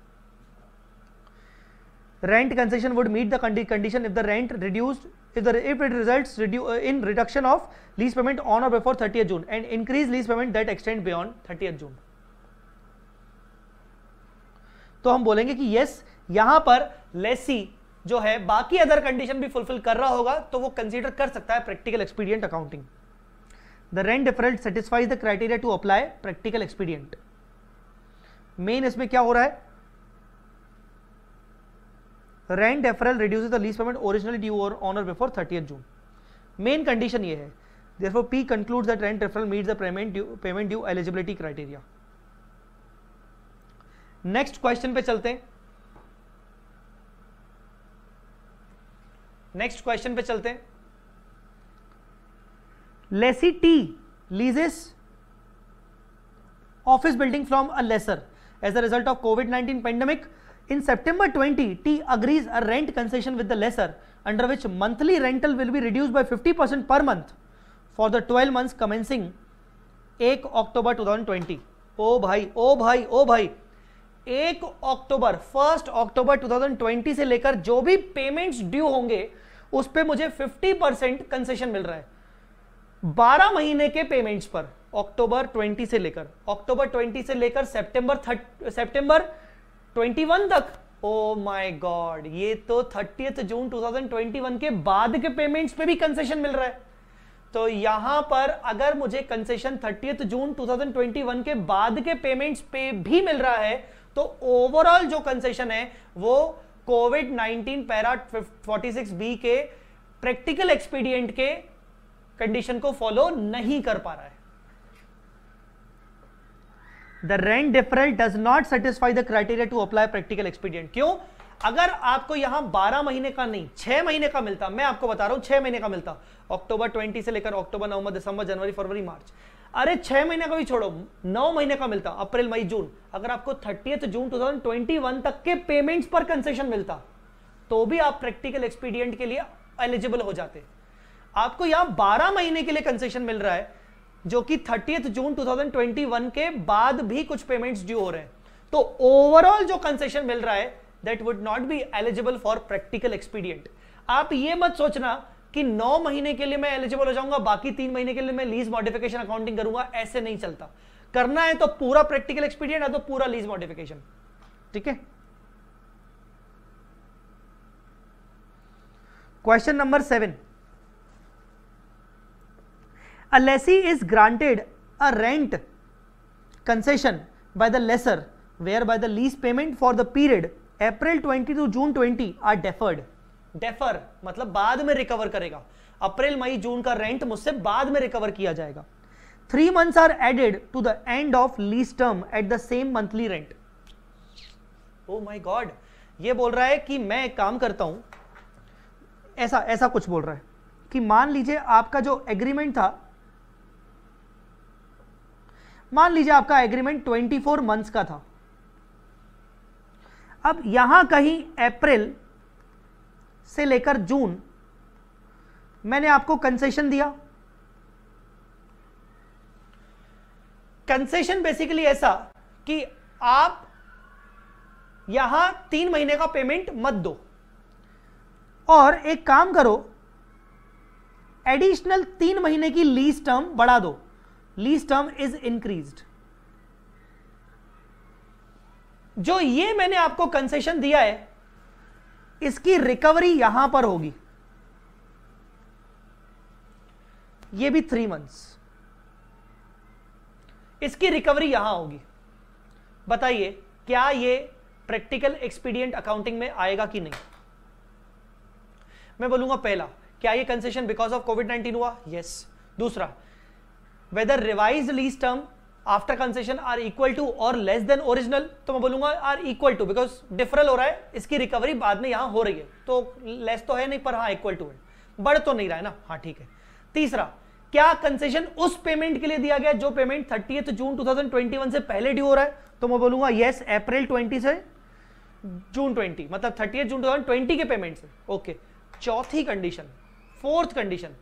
Speaker 1: rent concession would meet the condition if the rent reduced if it results in reduction of lease payment on or before 30th June and increase lease payment that extend beyond 30th June. तो हम बोलेंगे कि yes, यहां पर लेसी जो है बाकी other condition भी फुलफिल कर रहा होगा तो वो कंसीडर कर सकता है practical expedient accounting. The rent different satisfies the criteria to apply practical expedient. Main इसमें क्या हो रहा है? Rent deferral reduces the lease payment originally due or on or before 30th June. Main condition ये है। Therefore, P concludes that rent deferral meets the payment due eligibility criteria. Next question पे चलते हैं। Next question पे चलते हैं। Lessee T leases office building from a lessor as a result of COVID-19 pandemic. In September 20, T agrees a rent concession with the lessor under which monthly rental will be reduced by 50% per month for the 12 months commencing 1 October 2020. ओ भाई 1 अक्टूबर 2020 से लेकर जो भी payments due होंगे उस पे मुझे 50% concession मिल रहा है 12 महीने के पेमेंट्स पर, अक्टूबर 20 से लेकर सितंबर 21 तक। ओ माय गॉड, ये तो 30th जून 2021 के बाद के पेमेंट्स पे भी कंसेशन मिल रहा है। तो यहां पर अगर मुझे कंसेशन 30th जून 2021 के बाद के पेमेंट्स पे भी मिल रहा है तो ओवरऑल जो कंसेशन है वो कोविड-19 पैरा 46B के प्रैक्टिकल एक्सपीडियंट के कंडीशन को फॉलो नहीं कर पा रहा है। The rent deferral does not satisfy the criteria to apply practical expedient. क्यों? अगर आपको यहां 12 महीने का नहीं 6 महीने का मिलता, मैं आपको बता रहा हूं 6 महीने का मिलता, अक्टूबर 20 से लेकर अक्टूबर, नवंबर, दिसंबर, जनवरी, फरवरी, मार्च, अरे 6 महीने का भी छोड़ो, 9 महीने का मिलता, अप्रैल, मई, जून, अगर आपको 30th जून 2021 तक के पेमेंट्स पर कंसेशन मिलता तो भी आप प्रैक्टिकल एक्सपीडियंट के लिए एलिजिबल हो जाते। आपको यहां 12 महीने के लिए कंसेशन मिल रहा है जो कि 30th जून 2021 के बाद भी कुछ पेमेंट्स ड्यू हो रहे हैं, तो ओवरऑल जो कंसेशन मिल रहा है that would not be eligible for practical expedient. आप ये मत सोचना कि 9 महीने के लिए मैं एलिजिबल हो जाऊंगा, बाकी 3 महीने के लिए मैं लीज मॉडिफिकेशन अकाउंटिंग करूंगा, ऐसे नहीं चलता। करना है तो पूरा प्रैक्टिकल एक्सपीडियंट है तो पूरा लीज मॉडिफिकेशन। ठीक है, question number 7, a lessee is granted a rent concession by the lessor whereby the lease payment for the period April 20 to June 20 are deferred. defer मतलब बाद में रिकवर करेगा, अप्रैल, मई, जून का रेंट मुझसे बाद में रिकवर किया जाएगा। 3 months are added to the end of lease term at the same monthly rent. Oh my God, ये बोल रहा है कि मैं एक काम करता हूं, ऐसा कुछ बोल रहा है कि मान लीजिए आपका जो एग्रीमेंट था, मान लीजिए आपका एग्रीमेंट 24 मंथ्स का था। अब यहां कहीं अप्रैल से लेकर जून मैंने आपको कंसेशन दिया। कंसेशन बेसिकली ऐसा कि आप यहां 3 महीने का पेमेंट मत दो और एक काम करो, एडिशनल 3 महीने की लीज टर्म बढ़ा दो, लीज टर्म इज इंक्रीज्ड। जो ये मैंने आपको कंसेशन दिया है इसकी रिकवरी यहां पर होगी, ये भी 3 मंथ्स, इसकी रिकवरी यहां होगी। बताइए क्या ये प्रैक्टिकल एक्सपीडियंट अकाउंटिंग में आएगा कि नहीं? मैं बोलूंगा पहला, क्या ये कंसेशन बिकॉज ऑफ कोविड-19 हुआ? यस। दूसरा, whether revised lease term after concession are equal to और लेस देन ओरिजिनल, तो मैं बोलूंगा are equal to, because deferral हो रहा है, इसकी रिकवरी बाद में यहां हो रही है, तो लेस तो है नहीं पर हाँ इक्वल टू है, बढ़ तो नहीं रहा है ना, हाँ ठीक है। तीसरा, क्या कंसेशन उस पेमेंट के लिए दिया गया जो पेमेंट 30 जून 2021 से पहले ड्यू हो रहा है? तो मैं बोलूंगा यस, अप्रैल 20 से जून 20, मतलब 30 जून 2020 के पेमेंट से। ओके। चौथी कंडीशन, fourth condition,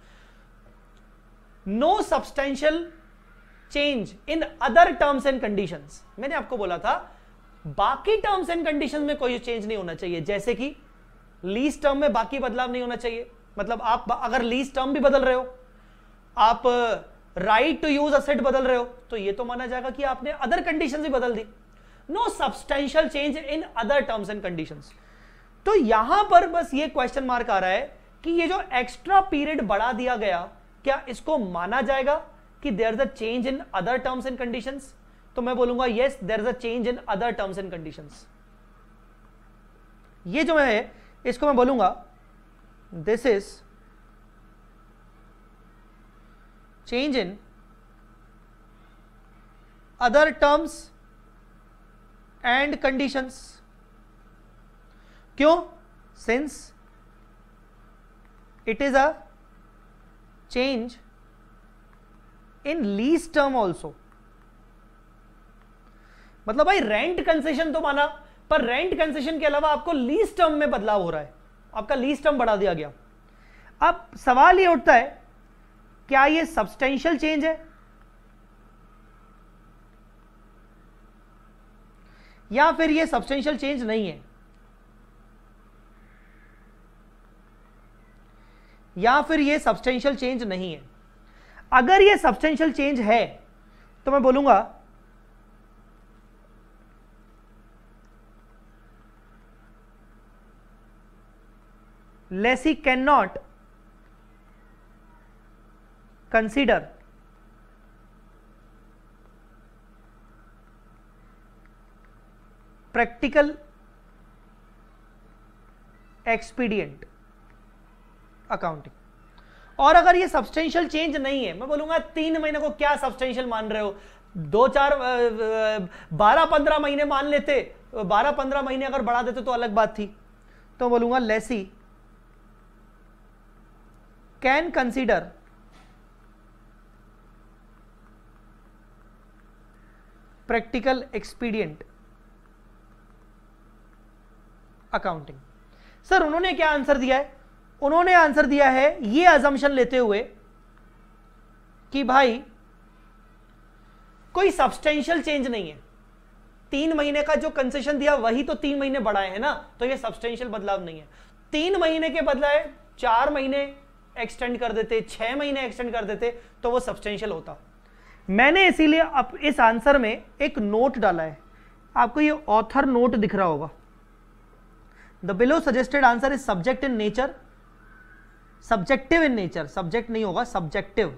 Speaker 1: no substantial change in other terms and conditions. मैंने आपको बोला था बाकी टर्म्स एंड कंडीशंस में कोई चेंज नहीं होना चाहिए, जैसे कि लीज टर्म में बाकी बदलाव नहीं होना चाहिए, मतलब आप अगर लीज टर्म भी बदल रहे हो, आप राइट टू यूज असेट बदल रहे हो, तो ये तो माना जाएगा कि आपने अदर कंडीशंस भी बदल दी। No substantial change in other terms and conditions. तो यहां पर बस ये क्वेश्चन मार्क आ रहा है कि ये जो एक्स्ट्रा पीरियड बढ़ा दिया गया, क्या इसको माना जाएगा कि there is a change in other terms and conditions? तो मैं बोलूंगा yes, there is a change in other terms and conditions. ये जो है इसको मैं बोलूंगा this is change in other terms and conditions. क्यों? Since it is a change in lease term also. मतलब भाई रेंट कंसेशन तो माना, पर रेंट कंसेशन के अलावा आपको लीज टर्म में बदलाव हो रहा है, आपका लीज टर्म बढ़ा दिया गया। अब सवाल ये उठता है, क्या ये सब्सटेंशियल चेंज है या फिर ये सब्सटेंशियल चेंज नहीं है? या फिर ये सब्सटेंशियल चेंज नहीं है? अगर ये सब्सटेंशियल चेंज है तो मैं बोलूंगा lessee cannot consider practical expedient accounting. और अगर ये सब्सटेंशियल चेंज नहीं है, मैं बोलूंगा 3 महीने को क्या सब्सटेंशियल मान रहे हो, 12-15 महीने मान लेते, 12-15 महीने अगर बढ़ा देते तो अलग बात थी। तो बोलूंगा lessee can consider practical expedient accounting. Sir उन्होंने क्या आंसर दिया है? उन्होंने आंसर दिया है ये अजम्पशन लेते हुए कि भाई कोई सब्सटेंशियल चेंज नहीं है, 3 महीने का जो कंसेशन दिया वही तो 3 महीने बढ़ाए हैं ना, तो ये सब्सटेंशियल बदलाव नहीं है। 3 महीने के बदलाए 4 महीने एक्सटेंड कर देते, 6 महीने एक्सटेंड कर देते, तो वो सब्सटेंशियल होता। मैंने इसीलिए अब इस आंसर में एक नोट डाला है, आपको ये ऑथर नोट दिख रहा होगा। The below suggested answer is subject in nature, subjective in nature, subject नहीं होगा, subjective.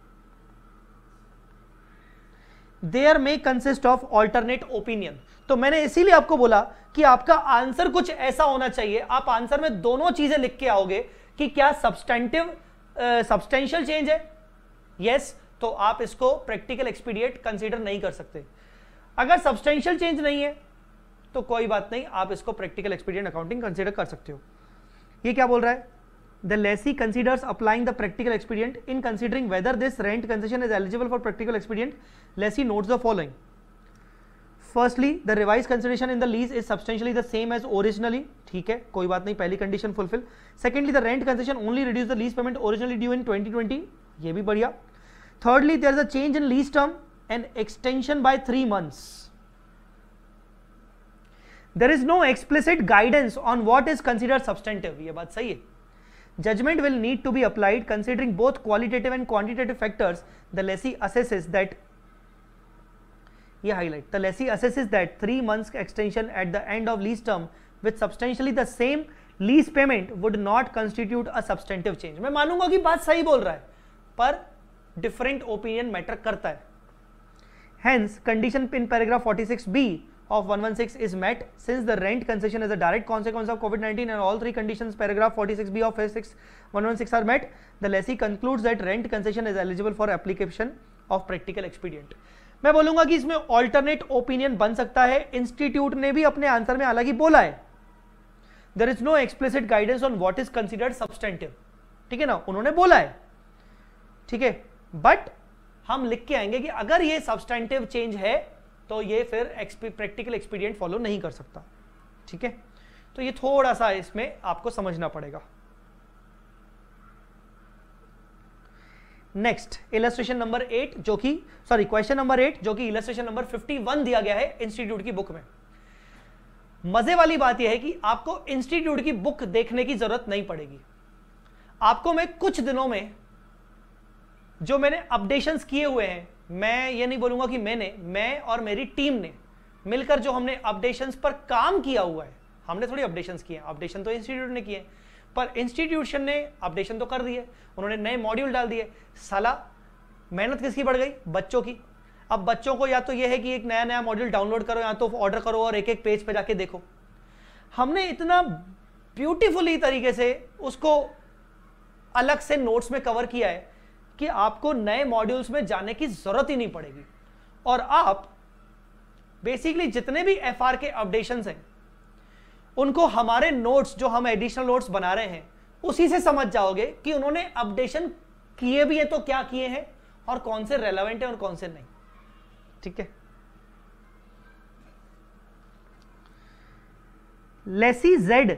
Speaker 1: There may consist of alternate opinion. तो मैंने इसीलिए आपको बोला कि आपका आंसर कुछ ऐसा होना चाहिए, आप आंसर में दोनों चीजें लिख के आओगे कि क्या सब्सटेंशियल चेंज है, यस, तो आप इसको प्रैक्टिकल एक्सपीडिएंट कंसीडर नहीं कर सकते। अगर सब्सटेंशियल चेंज नहीं है तो कोई बात नहीं, आप इसको प्रैक्टिकल एक्सपीडियंट अकाउंटिंग कंसीडर कर सकते हो। ये क्या बोल रहा है? The lessee considers applying the practical expedient in considering whether this rent concession is eligible for practical expedient. Lessee notes the following. Firstly, the revise consideration in the lease is substantially the same as originally, ठीक है, कोई बात नहीं, पहली condition fulfil. Secondly, the rent concession only reduce the lease payment originally due in 2020, ये भी बढ़िया। Thirdly, there is a change in lease term and extension by 3 months. There is no explicit guidance on what is considered substantive. ये बात सही है. Judgment will need to be applied considering both qualitative and quantitative factors. The lessee assesses that, ये highlight, the lessee assesses that 3 months extension at the end of lease term with substantially the same lease payment would not constitute a substantive change. मैं मानूंगा कि बात सही बोल रहा है, पर डिफरेंट ओपिनियन मैटर करता है। Hence, condition in paragraph 46B of 116 is met since the rent concession is a direct consequence of COVID-19 and all three conditions paragraph 46B of 116 are met. The lessee concludes that rent concession is eligible for application of practical expedient. मैं बोलूंगा कि इसमें alternate opinion बन सकता है। Institute ने भी अपने आंसर में हालांकि बोला है, there is no explicit guidance on what is considered substantive, ठीक है ना, उन्होंने बोला है, ठीक है, बट हम लिख के आएंगे कि अगर ये सब्सटेंटिव चेंज है तो ये फिर प्रैक्टिकल एक्सपीडियंट फॉलो नहीं कर सकता, ठीक है। तो ये थोड़ा सा इसमें आपको समझना पड़ेगा। नेक्स्ट इलस्ट्रेशन नंबर 8 जो कि क्वेश्चन नंबर 8 जो कि इलस्ट्रेशन नंबर 51 दिया गया है इंस्टीट्यूट की बुक में। मजे वाली बात यह है कि आपको इंस्टीट्यूट की बुक देखने की जरूरत नहीं पड़ेगी। आपको मैं कुछ दिनों में जो मैंने अपडेशंस किए हुए हैं, मैं ये नहीं बोलूंगा कि मैं और मेरी टीम ने मिलकर जो हमने अपडेशंस पर काम किया हुआ है, हमने थोड़ी अपडेशंस किए हैं, अपडेशन तो इंस्टीट्यूट ने किए, पर इंस्टीट्यूशन ने अपडेशन तो कर दिए, उन्होंने नए मॉड्यूल डाल दिए। साला मेहनत किसकी बढ़ गई? बच्चों की। अब बच्चों को या तो यह है कि एक नया नया मॉड्यूल डाउनलोड करो या तो ऑर्डर करो और एक एक पेज पे जाके देखो। हमने इतना ब्यूटीफुली तरीके से उसको अलग से नोट्स में कवर किया है कि आपको नए मॉड्यूल्स में जाने की जरूरत ही नहीं पड़ेगी, और आप बेसिकली जितने भी एफआर के अपडेशंस हैं उनको हमारे नोट्स जो हम एडिशनल नोट्स बना रहे हैं उसी से समझ जाओगे कि उन्होंने अपडेशन किए भी है तो क्या किए हैं और कौन से रेलेवेंट है और कौन से नहीं, ठीक है। लेसी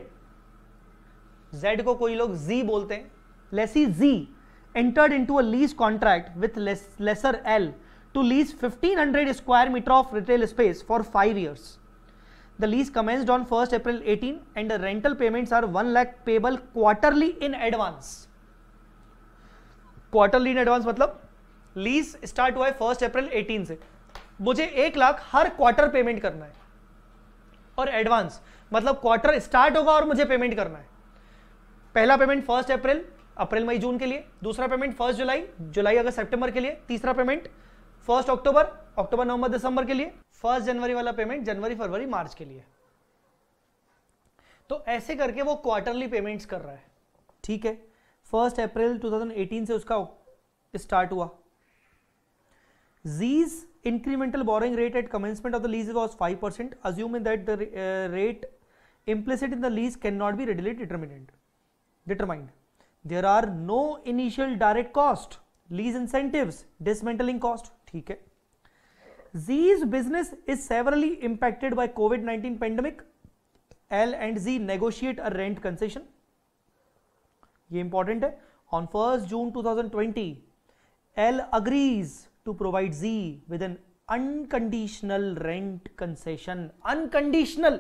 Speaker 1: जेड को कोई लोग जी बोलते हैं। Lessee G entered into a lease contract with lessor L to lease 1500 square meter of retail space for 5 years. The lease commenced on 1st April 18 and the rental payments are 1 lakh payable quarterly in advance. Quarterly in advance मतलब lease start हुआ है 1st अप्रैल 18 से, मुझे 1 लाख हर quarter payment करना है, और advance मतलब quarter start होगा और मुझे पेमेंट करना है। पहला पेमेंट 1st अप्रैल मई जून के लिए, दूसरा पेमेंट 1 जुलाई अगस्त सितंबर के लिए, तीसरा पेमेंट 1 अक्टूबर नवंबर दिसंबर के लिए, 1 जनवरी वाला पेमेंट जनवरी फरवरी मार्च के लिए। तो ऐसे करके वो क्वार्टरली पेमेंट्स कर रहा है, ठीक है। 1 अप्रैल 2018 से उसका स्टार्ट हुआ। Z's incremental borrowing rate at commencement of the lease was 5%, assuming that the rate implicit in the lease cannot be readily determined. There are no initial direct cost, lease incentives, dismantling cost, ठीक है। Z's business is severely impacted by COVID-19 pandemic. L and Z negotiate a rent concession. ये important है। On 1st June 2020, L agrees to provide Z with an unconditional rent concession, unconditional,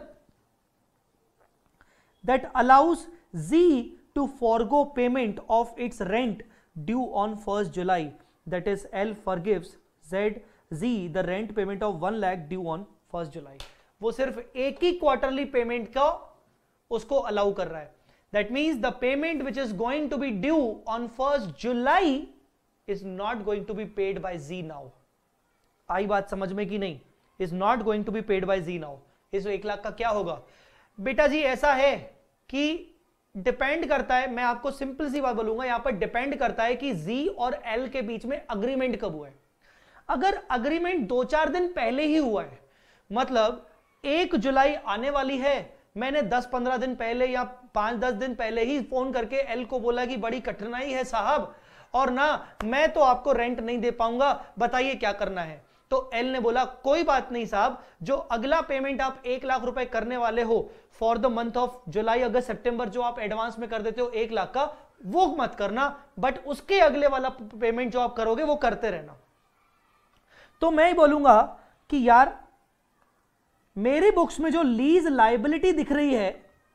Speaker 1: that allows Z to forego payment of its rent due on 1st July. That is, L forgives Z the rent payment of 1 lakh due on 1st July. वो सिर्फ एक ही quarterly payment का उसको allow कर रहा है। That means the payment which is going to be due on 1st July is not going to be paid by Z now. आई बात समझ में कि नहीं? Is not going to be paid by Z now. इस 1 लाख का क्या होगा बेटा जी? ऐसा है कि डिपेंड करता है, मैं आपको सिंपल सी बात बोलूंगा, यहां पर डिपेंड करता है कि Z और L के बीच में अग्रीमेंट कब हुआ है। अगर अग्रीमेंट 2-4 दिन पहले ही हुआ है, मतलब 1 जुलाई आने वाली है, मैंने 10-15 दिन पहले या 5-10 दिन पहले ही फोन करके एल को बोला कि बड़ी कठिनाई है साहब, और ना मैं तो आपको रेंट नहीं दे पाऊंगा, बताइए क्या करना है। तो एल ने बोला कोई बात नहीं साहब, जो अगला पेमेंट आप 1 लाख रुपए करने वाले हो for the month of July August September, जो आप एडवांस में कर देते हो 1 लाख का, वो मत करना, बट उसके अगले वाला पेमेंट जो आप करोगे वो करते रहना। तो मैं बोलूंगा कि यार मेरी बुक्स में जो लीज लायबिलिटी दिख रही है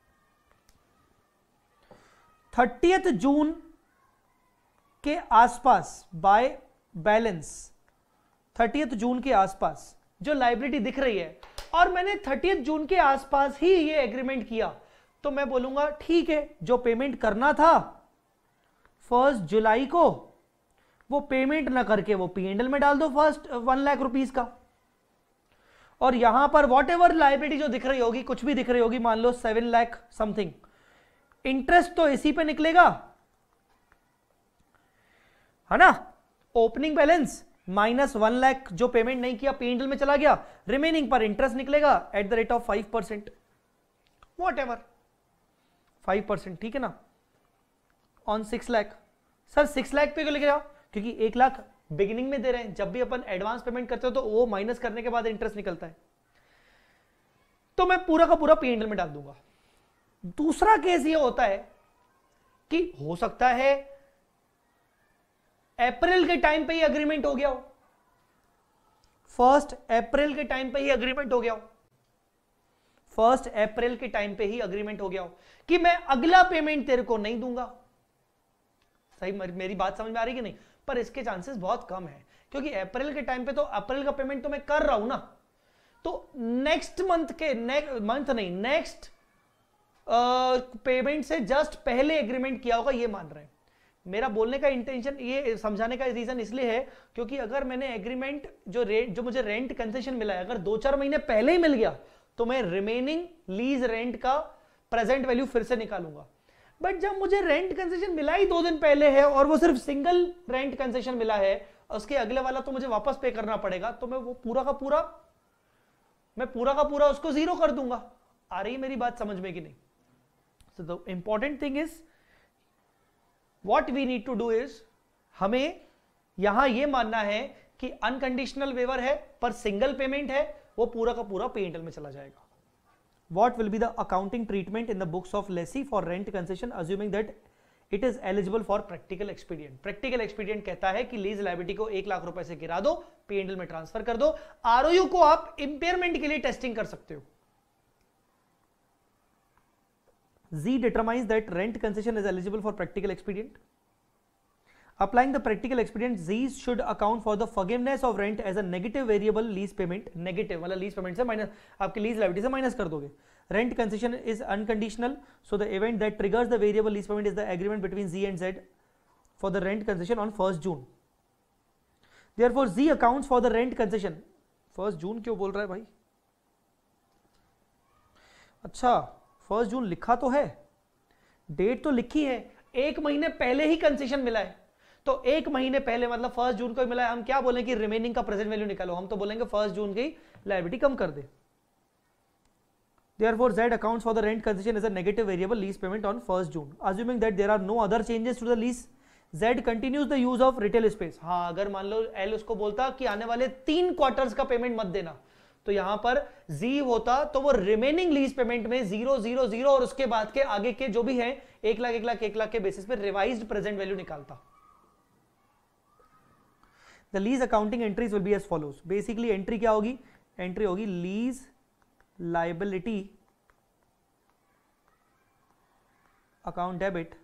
Speaker 1: 30 जून के आसपास, बाय बैलेंस 30 जून के आसपास जो लायबिलिटी दिख रही है, और मैंने 30 जून के आसपास ही ये एग्रीमेंट किया, तो मैं बोलूंगा ठीक है, जो पेमेंट करना था 1 जुलाई को वो पेमेंट ना करके वो P&L में डाल दो फर्स्ट 1 लाख रुपीस का, और यहां पर वॉट एवर लायबिलिटी जो दिख रही होगी, कुछ भी दिख रही होगी, मान लो 7 लाख समथिंग, इंटरेस्ट तो इसी पे निकलेगा, है ना। ओपनिंग बैलेंस माइनस 1 लाख जो पेमेंट नहीं किया P&L में चला गया, रिमेनिंग पर इंटरेस्ट निकलेगा at the rate of 5%, whatever 5%, ठीक है ना, ऑन 6 लाख। सर 6 लाख पे क्यों लिखे जाओ, क्योंकि 1 लाख बिगिनिंग में दे रहे हैं, जब भी अपन एडवांस पेमेंट करते हो तो वो माइनस करने के बाद इंटरेस्ट निकलता है, तो मैं पूरा का पूरा P&L में डाल दूंगा। दूसरा केस ये होता है कि हो सकता है अप्रैल के टाइम पे ही अग्रीमेंट हो गया हो, 1 अप्रैल के टाइम पे ही अग्रीमेंट हो गया हो, 1 अप्रैल के टाइम पे ही अग्रीमेंट हो गया हो कि मैं अगला पेमेंट तेरे को नहीं दूंगा। सही मेरी बात समझ में आ रही कि नहीं, पर इसके चांसेस बहुत कम है, क्योंकि अप्रैल के टाइम पे तो अप्रैल का पेमेंट तो मैं कर रहा हूं ना, तो नेक्स्ट पेमेंट से जस्ट पहले एग्रीमेंट किया होगा, ये मान रहे हैं। मेरा बोलने का इंटेंशन, ये समझाने का रीजन इसलिए है क्योंकि अगर मैंने एग्रीमेंट जो मुझे रेंट कंसेशन मिला है, अगर 2-4 महीने पहले ही मिल गया तो मैं रिमेनिंग लीज रेंट का प्रेजेंट वैल्यू फिर से निकालूंगा। बट जब मुझे रेंट कंसेशन मिला ही 2 दिन पहले है और वो सिर्फ सिंगल रेंट कंसेशन मिला है, उसके अगले वाला तो मुझे वापस पे करना पड़ेगा, तो मैं वो पूरा का पूरा उसको जीरो कर दूंगा। आ रही है मेरी बात समझ में कि नहीं? So the important thing is what we need to do is, हमें यहां यह मानना है कि अनकंडीशनल वेवर है पर सिंगल पेमेंट है, वो पूरा का पूरा P&L में चला जाएगा। What will be the accounting treatment in the books of lessee for rent concession assuming that it is eligible for practical expedient? Practical expedient कहता है कि लीज लायबिलिटी को 1 लाख रुपए से गिरा दो, P&L में ट्रांसफर कर दो। ROU को आप इंपेयरमेंट के लिए टेस्टिंग कर सकते हो। Z determines that rent concession is eligible for practical expedient. Applying the practical expedient, Z should account for the forgiveness of rent as a negative variable lease payment. Negative मतलब lease payment से minus, आपकी lease liability से minus कर दोगे। Rent concession is unconditional, so the event that triggers the variable lease payment is the agreement between Z and Z for the rent concession on 1st June. Therefore, Z accounts for the rent concession. 1st June क्यों बोल रहा है भाई? अच्छा 1 जून लिखा तो है, date तो लिखी है, 1 महीने पहले ही कंसेशन मिला है, तो 1 महीने पहले मतलब 1 जून को मिला है, हम क्या बोलें कि रिमेनिंग का प्रेजेंट वैल्यू निकालो, हम तो बोलेंगे 1 जून की लायबिलिटी कम कर दे। Therefore, Z accounts for the rent concession as a negative variable lease payment on 1st June. Assuming that there are no other changes to the lease, Z continues the use of retail space. हाँ, अगर मान लो L उसको बोलता कि आने वाले 3 quarters का payment मत देना, तो यहां पर Z होता तो वो रिमेनिंग लीज पेमेंट में 0 0 0 और उसके बाद के आगे के जो भी है 1 लाख 1 लाख 1 लाख के बेसिस पे रिवाइज्ड प्रेजेंट वैल्यू निकालता। The lease accounting entries will be as follows. Basically entry क्या होगी? एंट्री होगी lease liability account debit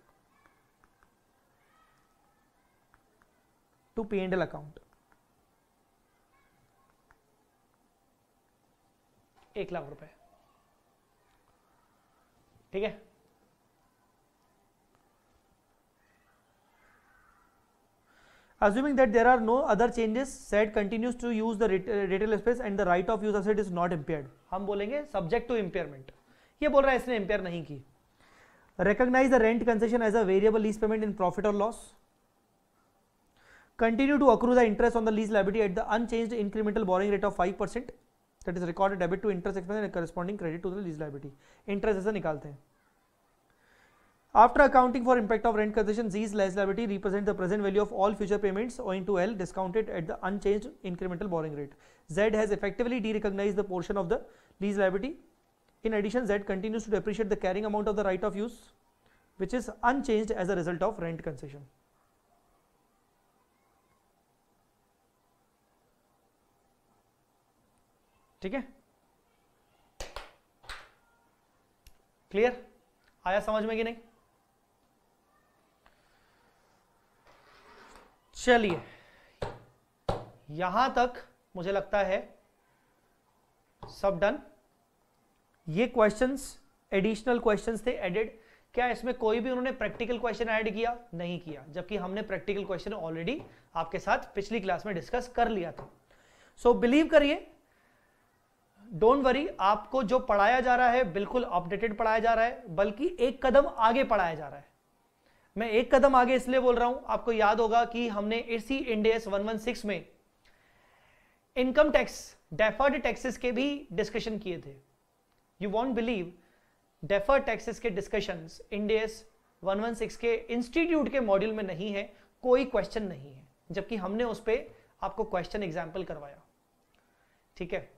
Speaker 1: to P&L account, 1 lakh रुपए, ठीक है। Assuming that there are no other changes, Z continues to use the retail space and the right of use asset is not impaired. हम बोलेंगे subject to impairment. ये बोल रहा है इसने impair नहीं की। Recognize the rent concession as a variable lease payment in profit or loss. Continue to accrue the interest on the lease liability at the unchanged incremental borrowing rate of 5%. That is recorded debit to interest expense and corresponding credit to the lease liability. Interest ऐसे निकालते हैं। After accounting for impact of rent concession, these lease liability represent the present value of all future payments owing to L discounted at the unchanged incremental borrowing rate. Z has effectively de-recognized the portion of the lease liability. In addition, Z continues to depreciate the carrying amount of the right of use, which is unchanged as a result of rent concession. ठीक है, clear आया समझ में कि नहीं? चलिए, यहां तक मुझे लगता है सब डन। ये क्वेश्चंस एडिशनल क्वेश्चंस थे एडेड। क्या इसमें कोई भी उन्होंने प्रैक्टिकल क्वेश्चन ऐड किया? नहीं किया, जबकि हमने प्रैक्टिकल क्वेश्चन ऑलरेडी आपके साथ पिछली क्लास में डिस्कस कर लिया था। सो बिलीव करिए, डोंट वरी, आपको जो पढ़ाया जा रहा है बिल्कुल अपडेटेड पढ़ाया जा रहा है, बल्कि एक कदम आगे पढ़ाया जा रहा है। मैं एक कदम आगे इसलिए बोल रहा हूं, आपको याद होगा कि हमने इसी इंड AS 116 में इनकम टैक्स डेफर्ड टैक्सेस के भी डिस्कशन किए थे। You won't believe, deferred taxes के डिस्कशंस इंड AS 116 के इंस्टीट्यूट के मॉड्यूल में नहीं है, कोई क्वेश्चन नहीं है, जबकि हमने उस पर आपको क्वेश्चन एग्जाम्पल करवाया। ठीक है,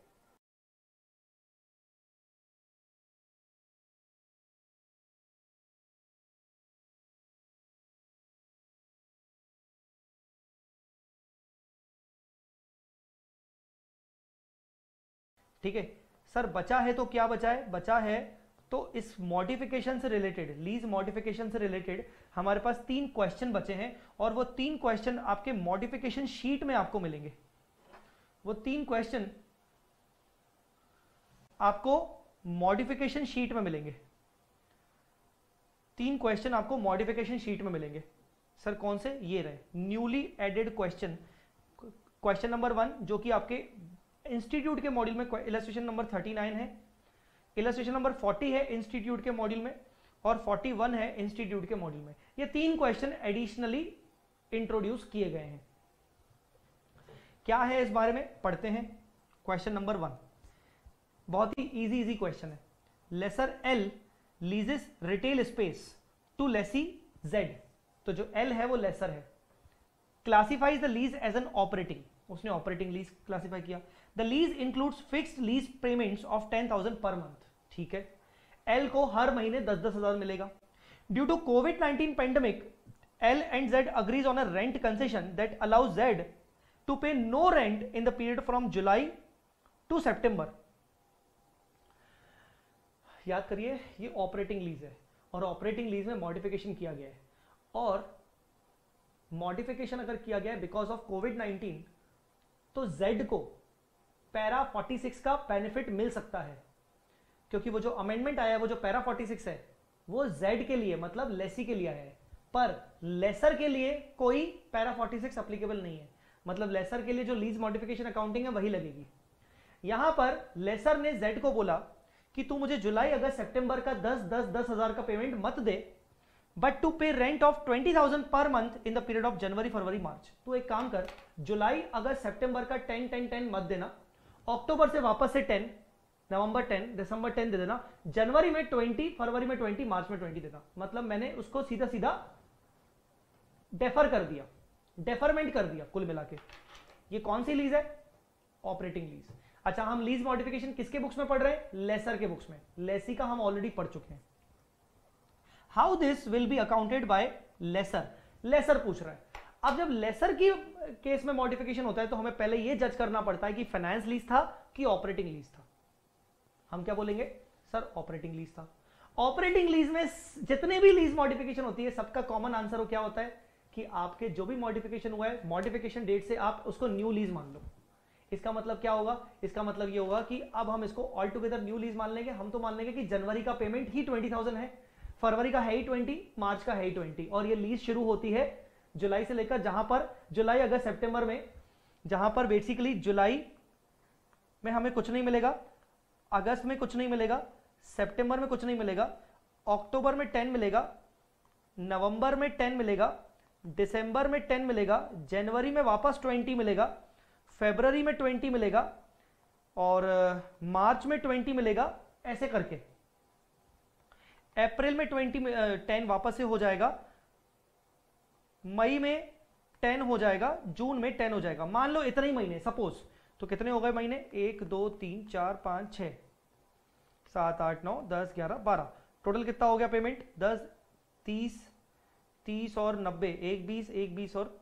Speaker 1: ठीक है सर। बचा है तो क्या बचा है? बचा है तो इस मॉडिफिकेशन से रिलेटेड, लीज मॉडिफिकेशन से रिलेटेड हमारे पास 3 क्वेश्चन बचे हैं, और वो 3 क्वेश्चन आपके मॉडिफिकेशन शीट में आपको मिलेंगे। वो 3 क्वेश्चन आपको मॉडिफिकेशन शीट में मिलेंगे। 3 क्वेश्चन आपको मॉडिफिकेशन शीट में मिलेंगे। सर कौन से? ये रहे newly added question. Question number 1 जो कि आपके इंस्टीट्यूट के मॉड्यूल में इलस्ट्रेशन नंबर 39 है, इलस्ट्रेशन नंबर 40 है इंस्टीट्यूट के मॉड्यूल में, और 41 है इंस्टीट्यूट के मॉड्यूल में। ये 3 क्वेश्चन एडिशनली इंट्रोड्यूस किए गए हैं। क्या है इस बारे में पढ़ते हैं। क्वेश्चन नंबर 1 बहुत ही इजी क्वेश्चन है। Lessor L leases retail space to lessee Z. तो जो एल है वो लेसर है, classifies the lease as an operating, उसने ऑपरेटिंग लीज क्लासिफाई किया। The lease includes fixed lease payments of 10,000 per month. ठीक है, एल को हर महीने 10-10 हजार मिलेगा। ड्यू टू कोविड-19 pandemic, L and Z agrees on a rent concession that allows Z to pay no rent in the period from July to September. याद करिए, ये ऑपरेटिंग लीज है, और ऑपरेटिंग लीज में मॉडिफिकेशन किया गया है, और मॉडिफिकेशन अगर किया गया है बिकॉज ऑफ कोविड-19, तो Z को पैरा 46 का बेनिफिट मिल सकता है, क्योंकि वो जो अमेंडमेंट आया है, वो जो पैरा 46 है, वो Z के लिए मतलब लेसी के लिए आया है, पर लेसर के लिए कोई पैरा 46 एप्लीकेबल नहीं है। मतलब लेसर के लिए जो लीज मॉडिफिकेशन अकाउंटिंग है वही लगेगी। यहां पर लेसर ने Z को बोला कि तू मुझे जुलाई अगस्त सितंबर का 10 हजार का पेमेंट मत दे, but to pay rent of 20,000 per month in the period of January February March. तो एक काम कर, जुलाई अगस्त सितंबर का 10 मत देना, अक्टूबर से वापस से 10, नवंबर 10, दिसंबर 10 दे देना, जनवरी में 20, फरवरी में 20, मार्च में 20 देना। मतलब मैंने उसको सीधा सीधा डेफर कर दिया, डेफरमेंट कर दिया कुल मिला के। ये कौन सी लीज है? Operating lease. अच्छा, हम लीज मॉडिफिकेशन किसके बुक्स में पढ़ रहे हैं? लेसर के बुक्स में। लेसी का हम ऑलरेडी पढ़ चुके हैं। How this will be accounted by lessor, lessor पूछ रहा है। अब जब लेसर की केस में मॉडिफिकेशन होता है तो हमें पहले यह जज करना पड़ता है कि फाइनेंस लीज था कि ऑपरेटिंग लीज था। हम क्या बोलेंगे? सर ऑपरेटिंग लीज था। ऑपरेटिंग लीज में जितने भी लीज मॉडिफिकेशन होती है, सबका कॉमन आंसर क्या होता है कि आपके जो भी मॉडिफिकेशन हुआ है, मॉडिफिकेशन डेट से आप उसको न्यू लीज मान लो। इसका मतलब क्या होगा? इसका मतलब ये होगा कि अब हम इसको ऑल टुगेदर न्यू लीज मान लेंगे। हम तो मान लेंगे कि जनवरी का पेमेंट ही 20,000 है, फरवरी का है ही 20, मार्च का है ही 20, और ये लीज शुरू होती है जुलाई से लेकर, जहां पर जुलाई अगस्त सितंबर में, जहां पर बेसिकली जुलाई में हमें कुछ नहीं मिलेगा, अगस्त में कुछ नहीं मिलेगा, सितंबर में कुछ नहीं मिलेगा, अक्टूबर में 10 मिलेगा, नवंबर में 10 मिलेगा, दिसंबर में 10 मिलेगा, जनवरी में वापस 20 मिलेगा, फरवरी में 20 मिलेगा, और मार्च में 20 मिलेगा, ऐसे करके अप्रैल में 10 वापस से हो जाएगा, मई में 10 हो जाएगा, जून में 10 हो जाएगा। मान लो इतने ही महीने सपोज, तो कितने हो गए महीने, 1 2 3 4 5 6 7 8 9 10 11 12, टोटल कितना हो गया पेमेंट, 10 30 और 90, 1 20 और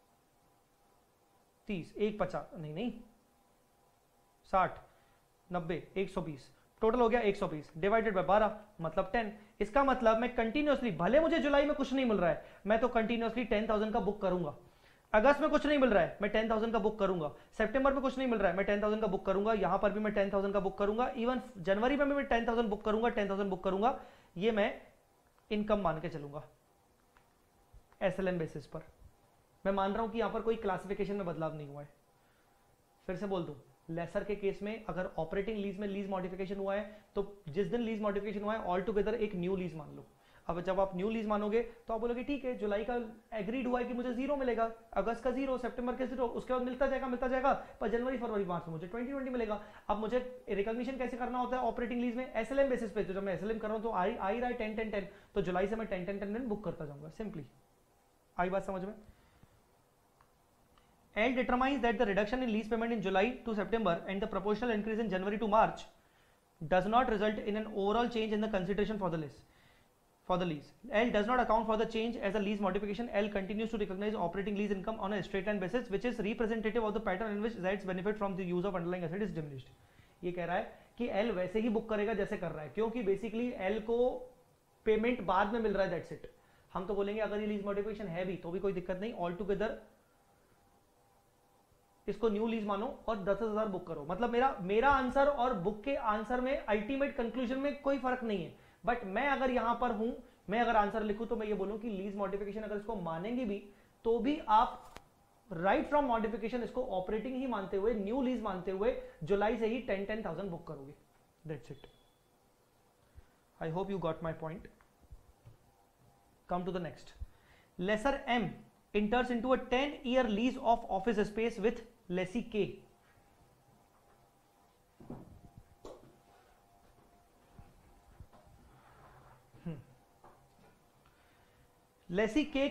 Speaker 1: 30, 1 50 नहीं 60 90 120, टोटल हो गया 120 डिवाइडेड बाय 12 मतलब 10। इसका मतलब मैं कंटिन्यूअसली, भले मुझे जुलाई में कुछ नहीं मिल रहा है, मैं तो कंटिन्यूअसली 10,000 का बुक करूंगा। अगस्त में कुछ नहीं मिल रहा है, मैं 10,000 का बुक करूंगा। सितंबर में कुछ नहीं मिल रहा है, मैं 10,000 का बुक करूंगा। यहां पर भी मैं 10,000 का बुक करूंगा। इवन जनवरी में भी मैं 10,000 बुक करूंगा, 10,000 बुक करूंगा। ये मैं इनकम मान के चलूंगा एसएलएन बेसिस पर। मैं मान रहा हूं कि यहां पर कोई क्लासिफिकेशन में बदलाव नहीं हुआ है। फिर से बोल दूं, लेसर के केस में अगर ऑपरेटिंग लीज में लीज मॉडिफिकेशन हुआ है, तो जिस दिन लीज मॉडिफिकेशन हुआ है ऑल टुगेदर एक न्यू लीज मान लो। अब जब आप न्यू लीज मानोगे तो आप बोलोगे ठीक है, जुलाई का एग्रीड हुआ है कि मुझे 0 मिलेगा, अगस्त का 0, सितंबर के 0, उसके बाद मिलता जाएगा, पर जनवरी फरवरी मार्च में मुझे 2020 मिलेगा। अब मुझे रिकॉग्निशन कैसे करना होता है ऑपरेटिंग लीज में, एसएलएम बेसिस पे। तो जब मैं एसएलएम कर रहा हूं तो आ ही रहा है 10 10 10, तो जुलाई से मैं 10 10 10 बुक करता जाऊंगा। सिंपली आई बात समझ में। L determines that the reduction in lease payment in July to September and the proportional increase in January to March does not result in an overall change in the consideration for the lease. L does not account for the change as a lease modification. L continues to recognize operating lease income on a straight line basis, which is representative of the pattern in which Z's benefit from the use of underlying asset is diminished. ये कह रहा है कि L वैसे ही book करेगा जैसे कर रहा है, क्योंकि बेसिकली L को पेमेंट बाद में मिल रहा है, दैट्स इट। हम तो बोलेंगे अगर ये लीज मॉडिफिकेशन है भी तो भी कोई दिक्कत नहीं, ऑल टुगेदर इसको न्यू लीज मानो और 10,000 बुक करो। मतलब मेरा आंसर और बुक के आंसर में अल्टीमेट कंक्लूजन में कोई फर्क नहीं है। बट मैं अगर यहां पर हूं, मैं अगर आंसर लिखूं तो मैं ये बोलूं कि लीज मॉडिफिकेशन अगर इसको मानेंगे भी तो भी आप राइट फ्रॉम मॉडिफिकेशन इसको ऑपरेटिंग ही मानते हुए, न्यू लीज मानते हुए जुलाई से ही 10,000 बुक करोगे, that's it. I hope you got my point. Come to the next. Lessor M enters into a 10-year lease of office space with lessee K. Lessee K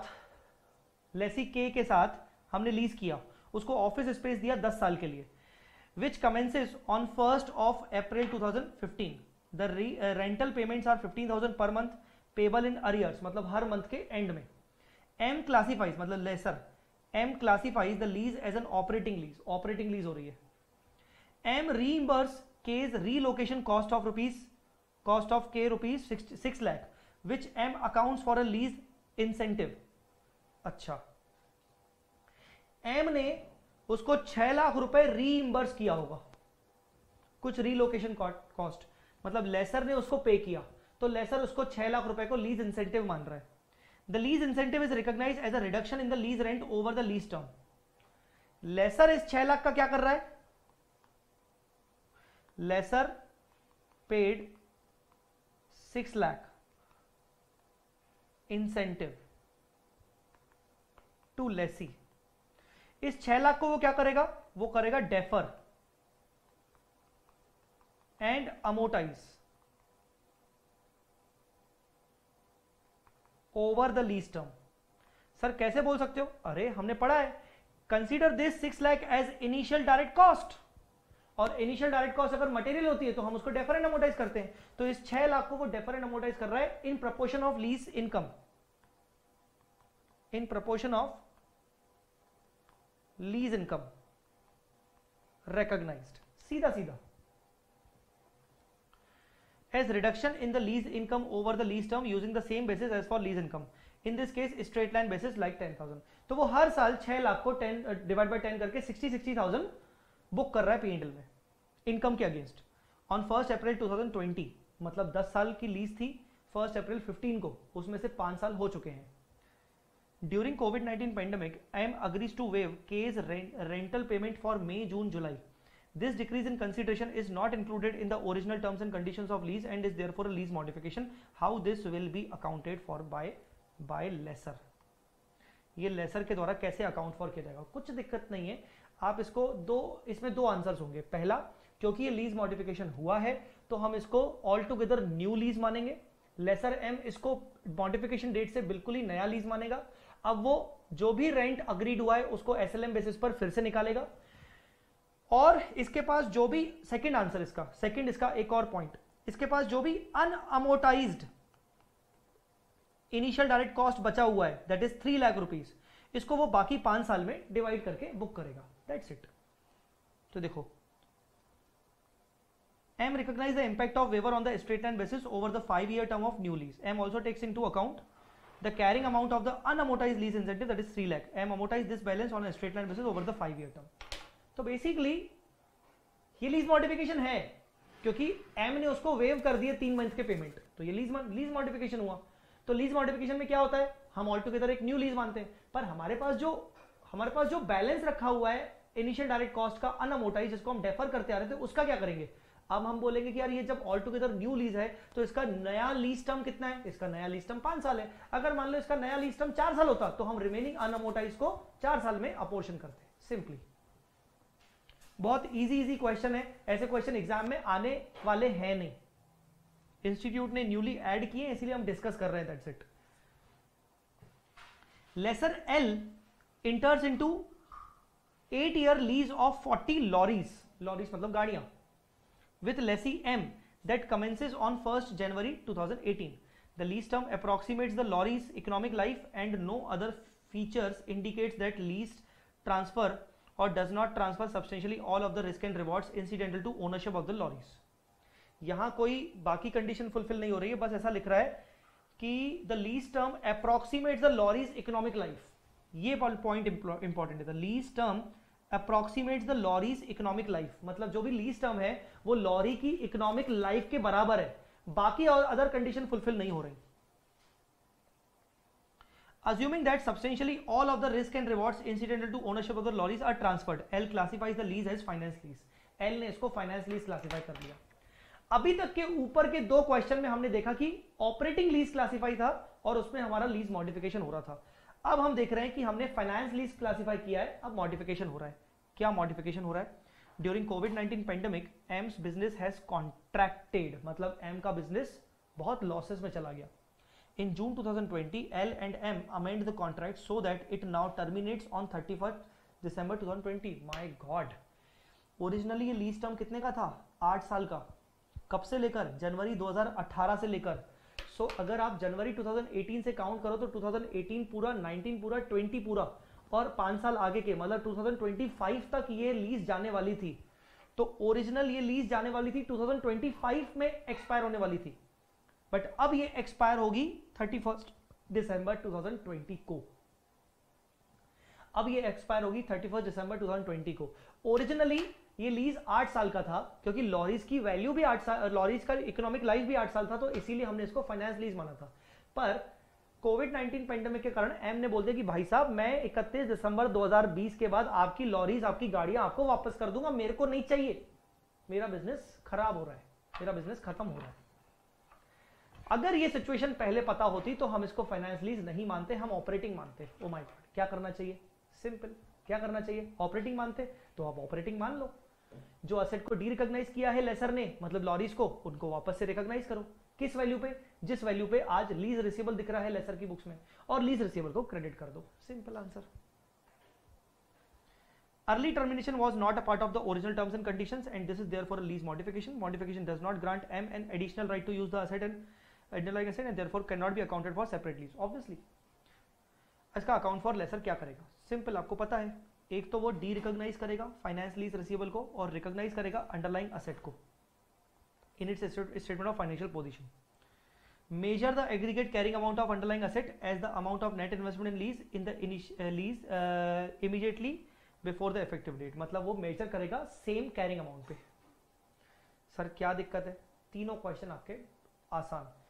Speaker 1: के साथ हमने लीज किया, उसको ऑफिस स्पेस दिया 10 साल के लिए, which commences on 1st of April 2015. The rental payments are 15,000 per month, payable in arrears, मतलब हर मंथ के एंड में। M क्लासिफाइज, मतलब lessor M classifies the lease as an operating lease, operating lease हो रही है। M reimburse K's relocation cost of K rupees 6 lakh, which M accounts for a lease incentive. अच्छा, M ने उसको 6 लाख रुपए रीइंबर्स किया होगा, कुछ रीलोकेशन कॉस्ट, मतलब लेसर ने उसको पे किया, तो लेसर उसको 6 लाख रुपए को लीज इंसेंटिव मान रहा है। The lease incentive is recognized as a reduction in the lease rent over the lease term. Lessor इस 6 लाख का क्या कर रहा है, lessor paid 6 lakh incentive to lessee. इस 6 लाख को वो क्या करेगा, वो करेगा defer and amortise over the lease term. Sir कैसे बोल सकते हो, अरे हमने पढ़ा है, consider this 6 lakh as initial direct cost, और इनिशियल डायरेक्ट कॉस्ट अगर मटेरियल होती है तो हम उसको डेफर एंड अमोटाइज करते हैं। तो इस 6 लाख को वो डेफर एंड अमोटाइज कर रहा है in proportion of lease income, in proportion of lease income recognized, सीधा सीधा as reduction in the lease income over the lease term using the same basis as for lease income, in this case straight line basis like 10,000। तो वो हर साल 6 लाख को 10 divide by 10 करके 60,000 book कर रहा है P&L में इनकम के अगेंस्ट ऑन 1st April 2020। मतलब 10 साल की लीज थी 1st April 15 को, उसमें से 5 साल हो चुके हैं। During COVID-19 pandemic M agrees to waive K's rental payment for May, June, July. This decrease in consideration is not included in the original terms and conditions of lease and is therefore a lease modification. How this will be accounted for by lessor? ये lessor के द्वारा कैसे account for किया जाएगा, कुछ दिक्कत नहीं है। आप इसको इसमें दो आंसर्स होंगे। पहला, क्योंकि ये लीज मॉडिफिकेशन हुआ है तो हम इसको ऑल टुगेदर न्यू लीज मानेंगे। लेसर एम इसको मॉडिफिकेशन डेट से बिल्कुल ही नया लीज मानेगा। अब वो जो भी रेंट अग्रीड हुआ है उसको एसएलएम बेसिस पर फिर से निकालेगा। और इसके पास जो भी सेकंड आंसर इसका एक और पॉइंट, इसके पास जो भी अनअमोर्टाइज्ड इनिशियल डायरेक्ट कॉस्ट बचा हुआ है दैट इज 3 लाख रुपीज, इसको वो बाकी 5 साल में डिवाइड करके बुक करेगा। That's it. तो देखो, M recognize the impact of waiver on the straight line basis over the 5-year term of new lease. M also takes into account the carrying amount of the unamortized lease incentive that is 3 lakh. M amortize this balance on a straight line basis over the 5-year term. तो basically ये lease modification है क्योंकि M ने उसको wave कर दिए 3 month के payment, तो ये लीज मॉडिफिकेशन हुआ। तो लीज मॉडिफिकेशन में क्या होता है, हम ऑल टुगेदर एक न्यू लीज मानते हैं, पर हमारे पास जो बैलेंस रखा हुआ है इनिशियल डायरेक्ट कॉस्ट का अनअमोर्टाइज, जिसको हम डेफर करते आ रहे थे, उसका क्या करेंगे। अब हम बोलेंगे कि यार ये जब ऑल टुगेदर न्यू लीज है तो इसका नया लीज टर्म कितना है, इसका नया लीज टर्म 5 साल है। अगर मान लो इसका नया लीज टर्म 4 साल होता तो हम रिमेनिंग अनअमोर्टाइज को 4 साल में अपोर्शन करते। सिंपली, बहुत इजी क्वेश्चन है। ऐसे क्वेश्चन एग्जाम में आने वाले हैं नहीं, इंस्टीट्यूट ने न्यूली ऐड किए इसलिए हम डिस्कस कर रहे हैं। That's it. Lessor L enters into 8-year lease of 40 lorries मतलब गाड़ियां, with lessee M that commences on 1st January 2018. The lease term approximates the lorry's economic life and no other features indicates that lease transfer or does not transfer substantially all of the risk and rewards incidental to ownership of the lorries. यहाँ कोई बाकी condition fulfil नहीं हो रही है, बस ऐसा लिख रहा है कि the lease term approximates the lorry's economic life. ये पॉइंट इंपॉर्टेंट है। The lease term approximates the lorry's economic life, मतलब जो भी लीज टर्म है वो लॉरी की इकोनॉमिक लाइफ के बराबर है, बाकी और अदर कंडीशन फुलफिल नहीं हो रही। Assuming that substantially all of the risk and rewards incidental to ownership of the lorries are transferred, L classifies the lease as finance lease. L ने इसको फाइनेंस लीज क्लासिफाई कर दिया। अभी तक के ऊपर के 2 क्वेश्चन में हमने देखा कि ऑपरेटिंग लीज क्लासिफाई था और उसमें हमारा लीज मॉडिफिकेशन हो रहा था। अब हम देख रहे हैं कि हमने फाइनेंस लीज क्लासिफाई किया है, अब मॉडिफिकेशन हो रहा है। क्या मॉडिफिकेशन हो रहा है? ड्यूरिंग कोविड-19 pandemic M's business has contracted, मतलब एम का बिजनेस बहुत लॉसेस में चला गया। In June 2020, L and M amend the contract so that it now terminates on 31st December 2020. My God! Originally ये लीज टर्म कितने का था? 8 साल का। कब से लेकर? जनवरी 2018 से लेकर। सो अगर आप जनवरी 2018 से काउंट करो तो 2018 पूरा, 19 पूरा, 20 पूरा और 5 साल आगे के, मतलब 2025 तक ये लीज जाने वाली थी। तो ओरिजिनल ये लीज जाने वाली थी 2025 में एक्सपायर होने वाली थी, बट अब ये एक्सपायर होगी 31 दिसंबर 2020 को। अब ये एक्सपायर होगी 31 दिसंबर 2020 को। ओरिजिनली ये लीज 8 साल का था क्योंकि लॉरीज की वैल्यू भी 8 साल, लॉरीज का इकोनॉमिक लाइफ भी 8 साल था, तो इसीलिए हमने इसको फाइनेंस लीज माना था। पर कोविड-19 पेंडेमिक के कारण एम ने बोल दिया कि भाई साहब मैं 31 दिसंबर 2020 के बाद आपकी लॉरीज, आपकी गाड़ियां आपको वापस कर दूंगा, मेरे को नहीं चाहिए, मेरा बिजनेस खराब हो रहा है, मेरा बिजनेस खत्म हो रहा है। अगर ये सिचुएशन पहले पता होती तो हम इसको फाइनेंस लीज नहीं मानते, हम ऑपरेटिंग मानते। ओ माय गॉड, क्या करना चाहिए? सिंपल, क्या करना चाहिए? ऑपरेटिंग मानते तो आप ऑपरेटिंग मान लो। जो असेट को डी रिकॉग्नाइज किया है लेसर ने, मतलब लॉरीज को, उनको वापस से रिकॉग्नाइज करो। किस वैल्यू पे? जिस वैल्यू पे आज लीज रिसीवेबल दिख रहा है लेसर की बुक्स में, और लीज रिसीवेबल को क्रेडिट कर दो। Simple answer. Early termination was not a part of the original terms and conditions and this is therefore a lease modification. Modification does not grant M an additional right to use the asset and underlying asset and therefore cannot be accounted for separately. Obviously. इसका account for lessor क्या करेगा? Simple, आपको पता है, एक तो वो derecognise करेगा फाइनेंस लीज रिसीवेबल को और रिकॉग्नाइज करेगा अंडरलाइंग असेट को in its statement of financial position. Measure the aggregate carrying amount of underlying asset as the amount of net investment in lease in the lease immediately before the effective date, मतलब वो measure करेगा same carrying amount पे। Sir क्या दिक्कत है? तीनों question आपके आसान।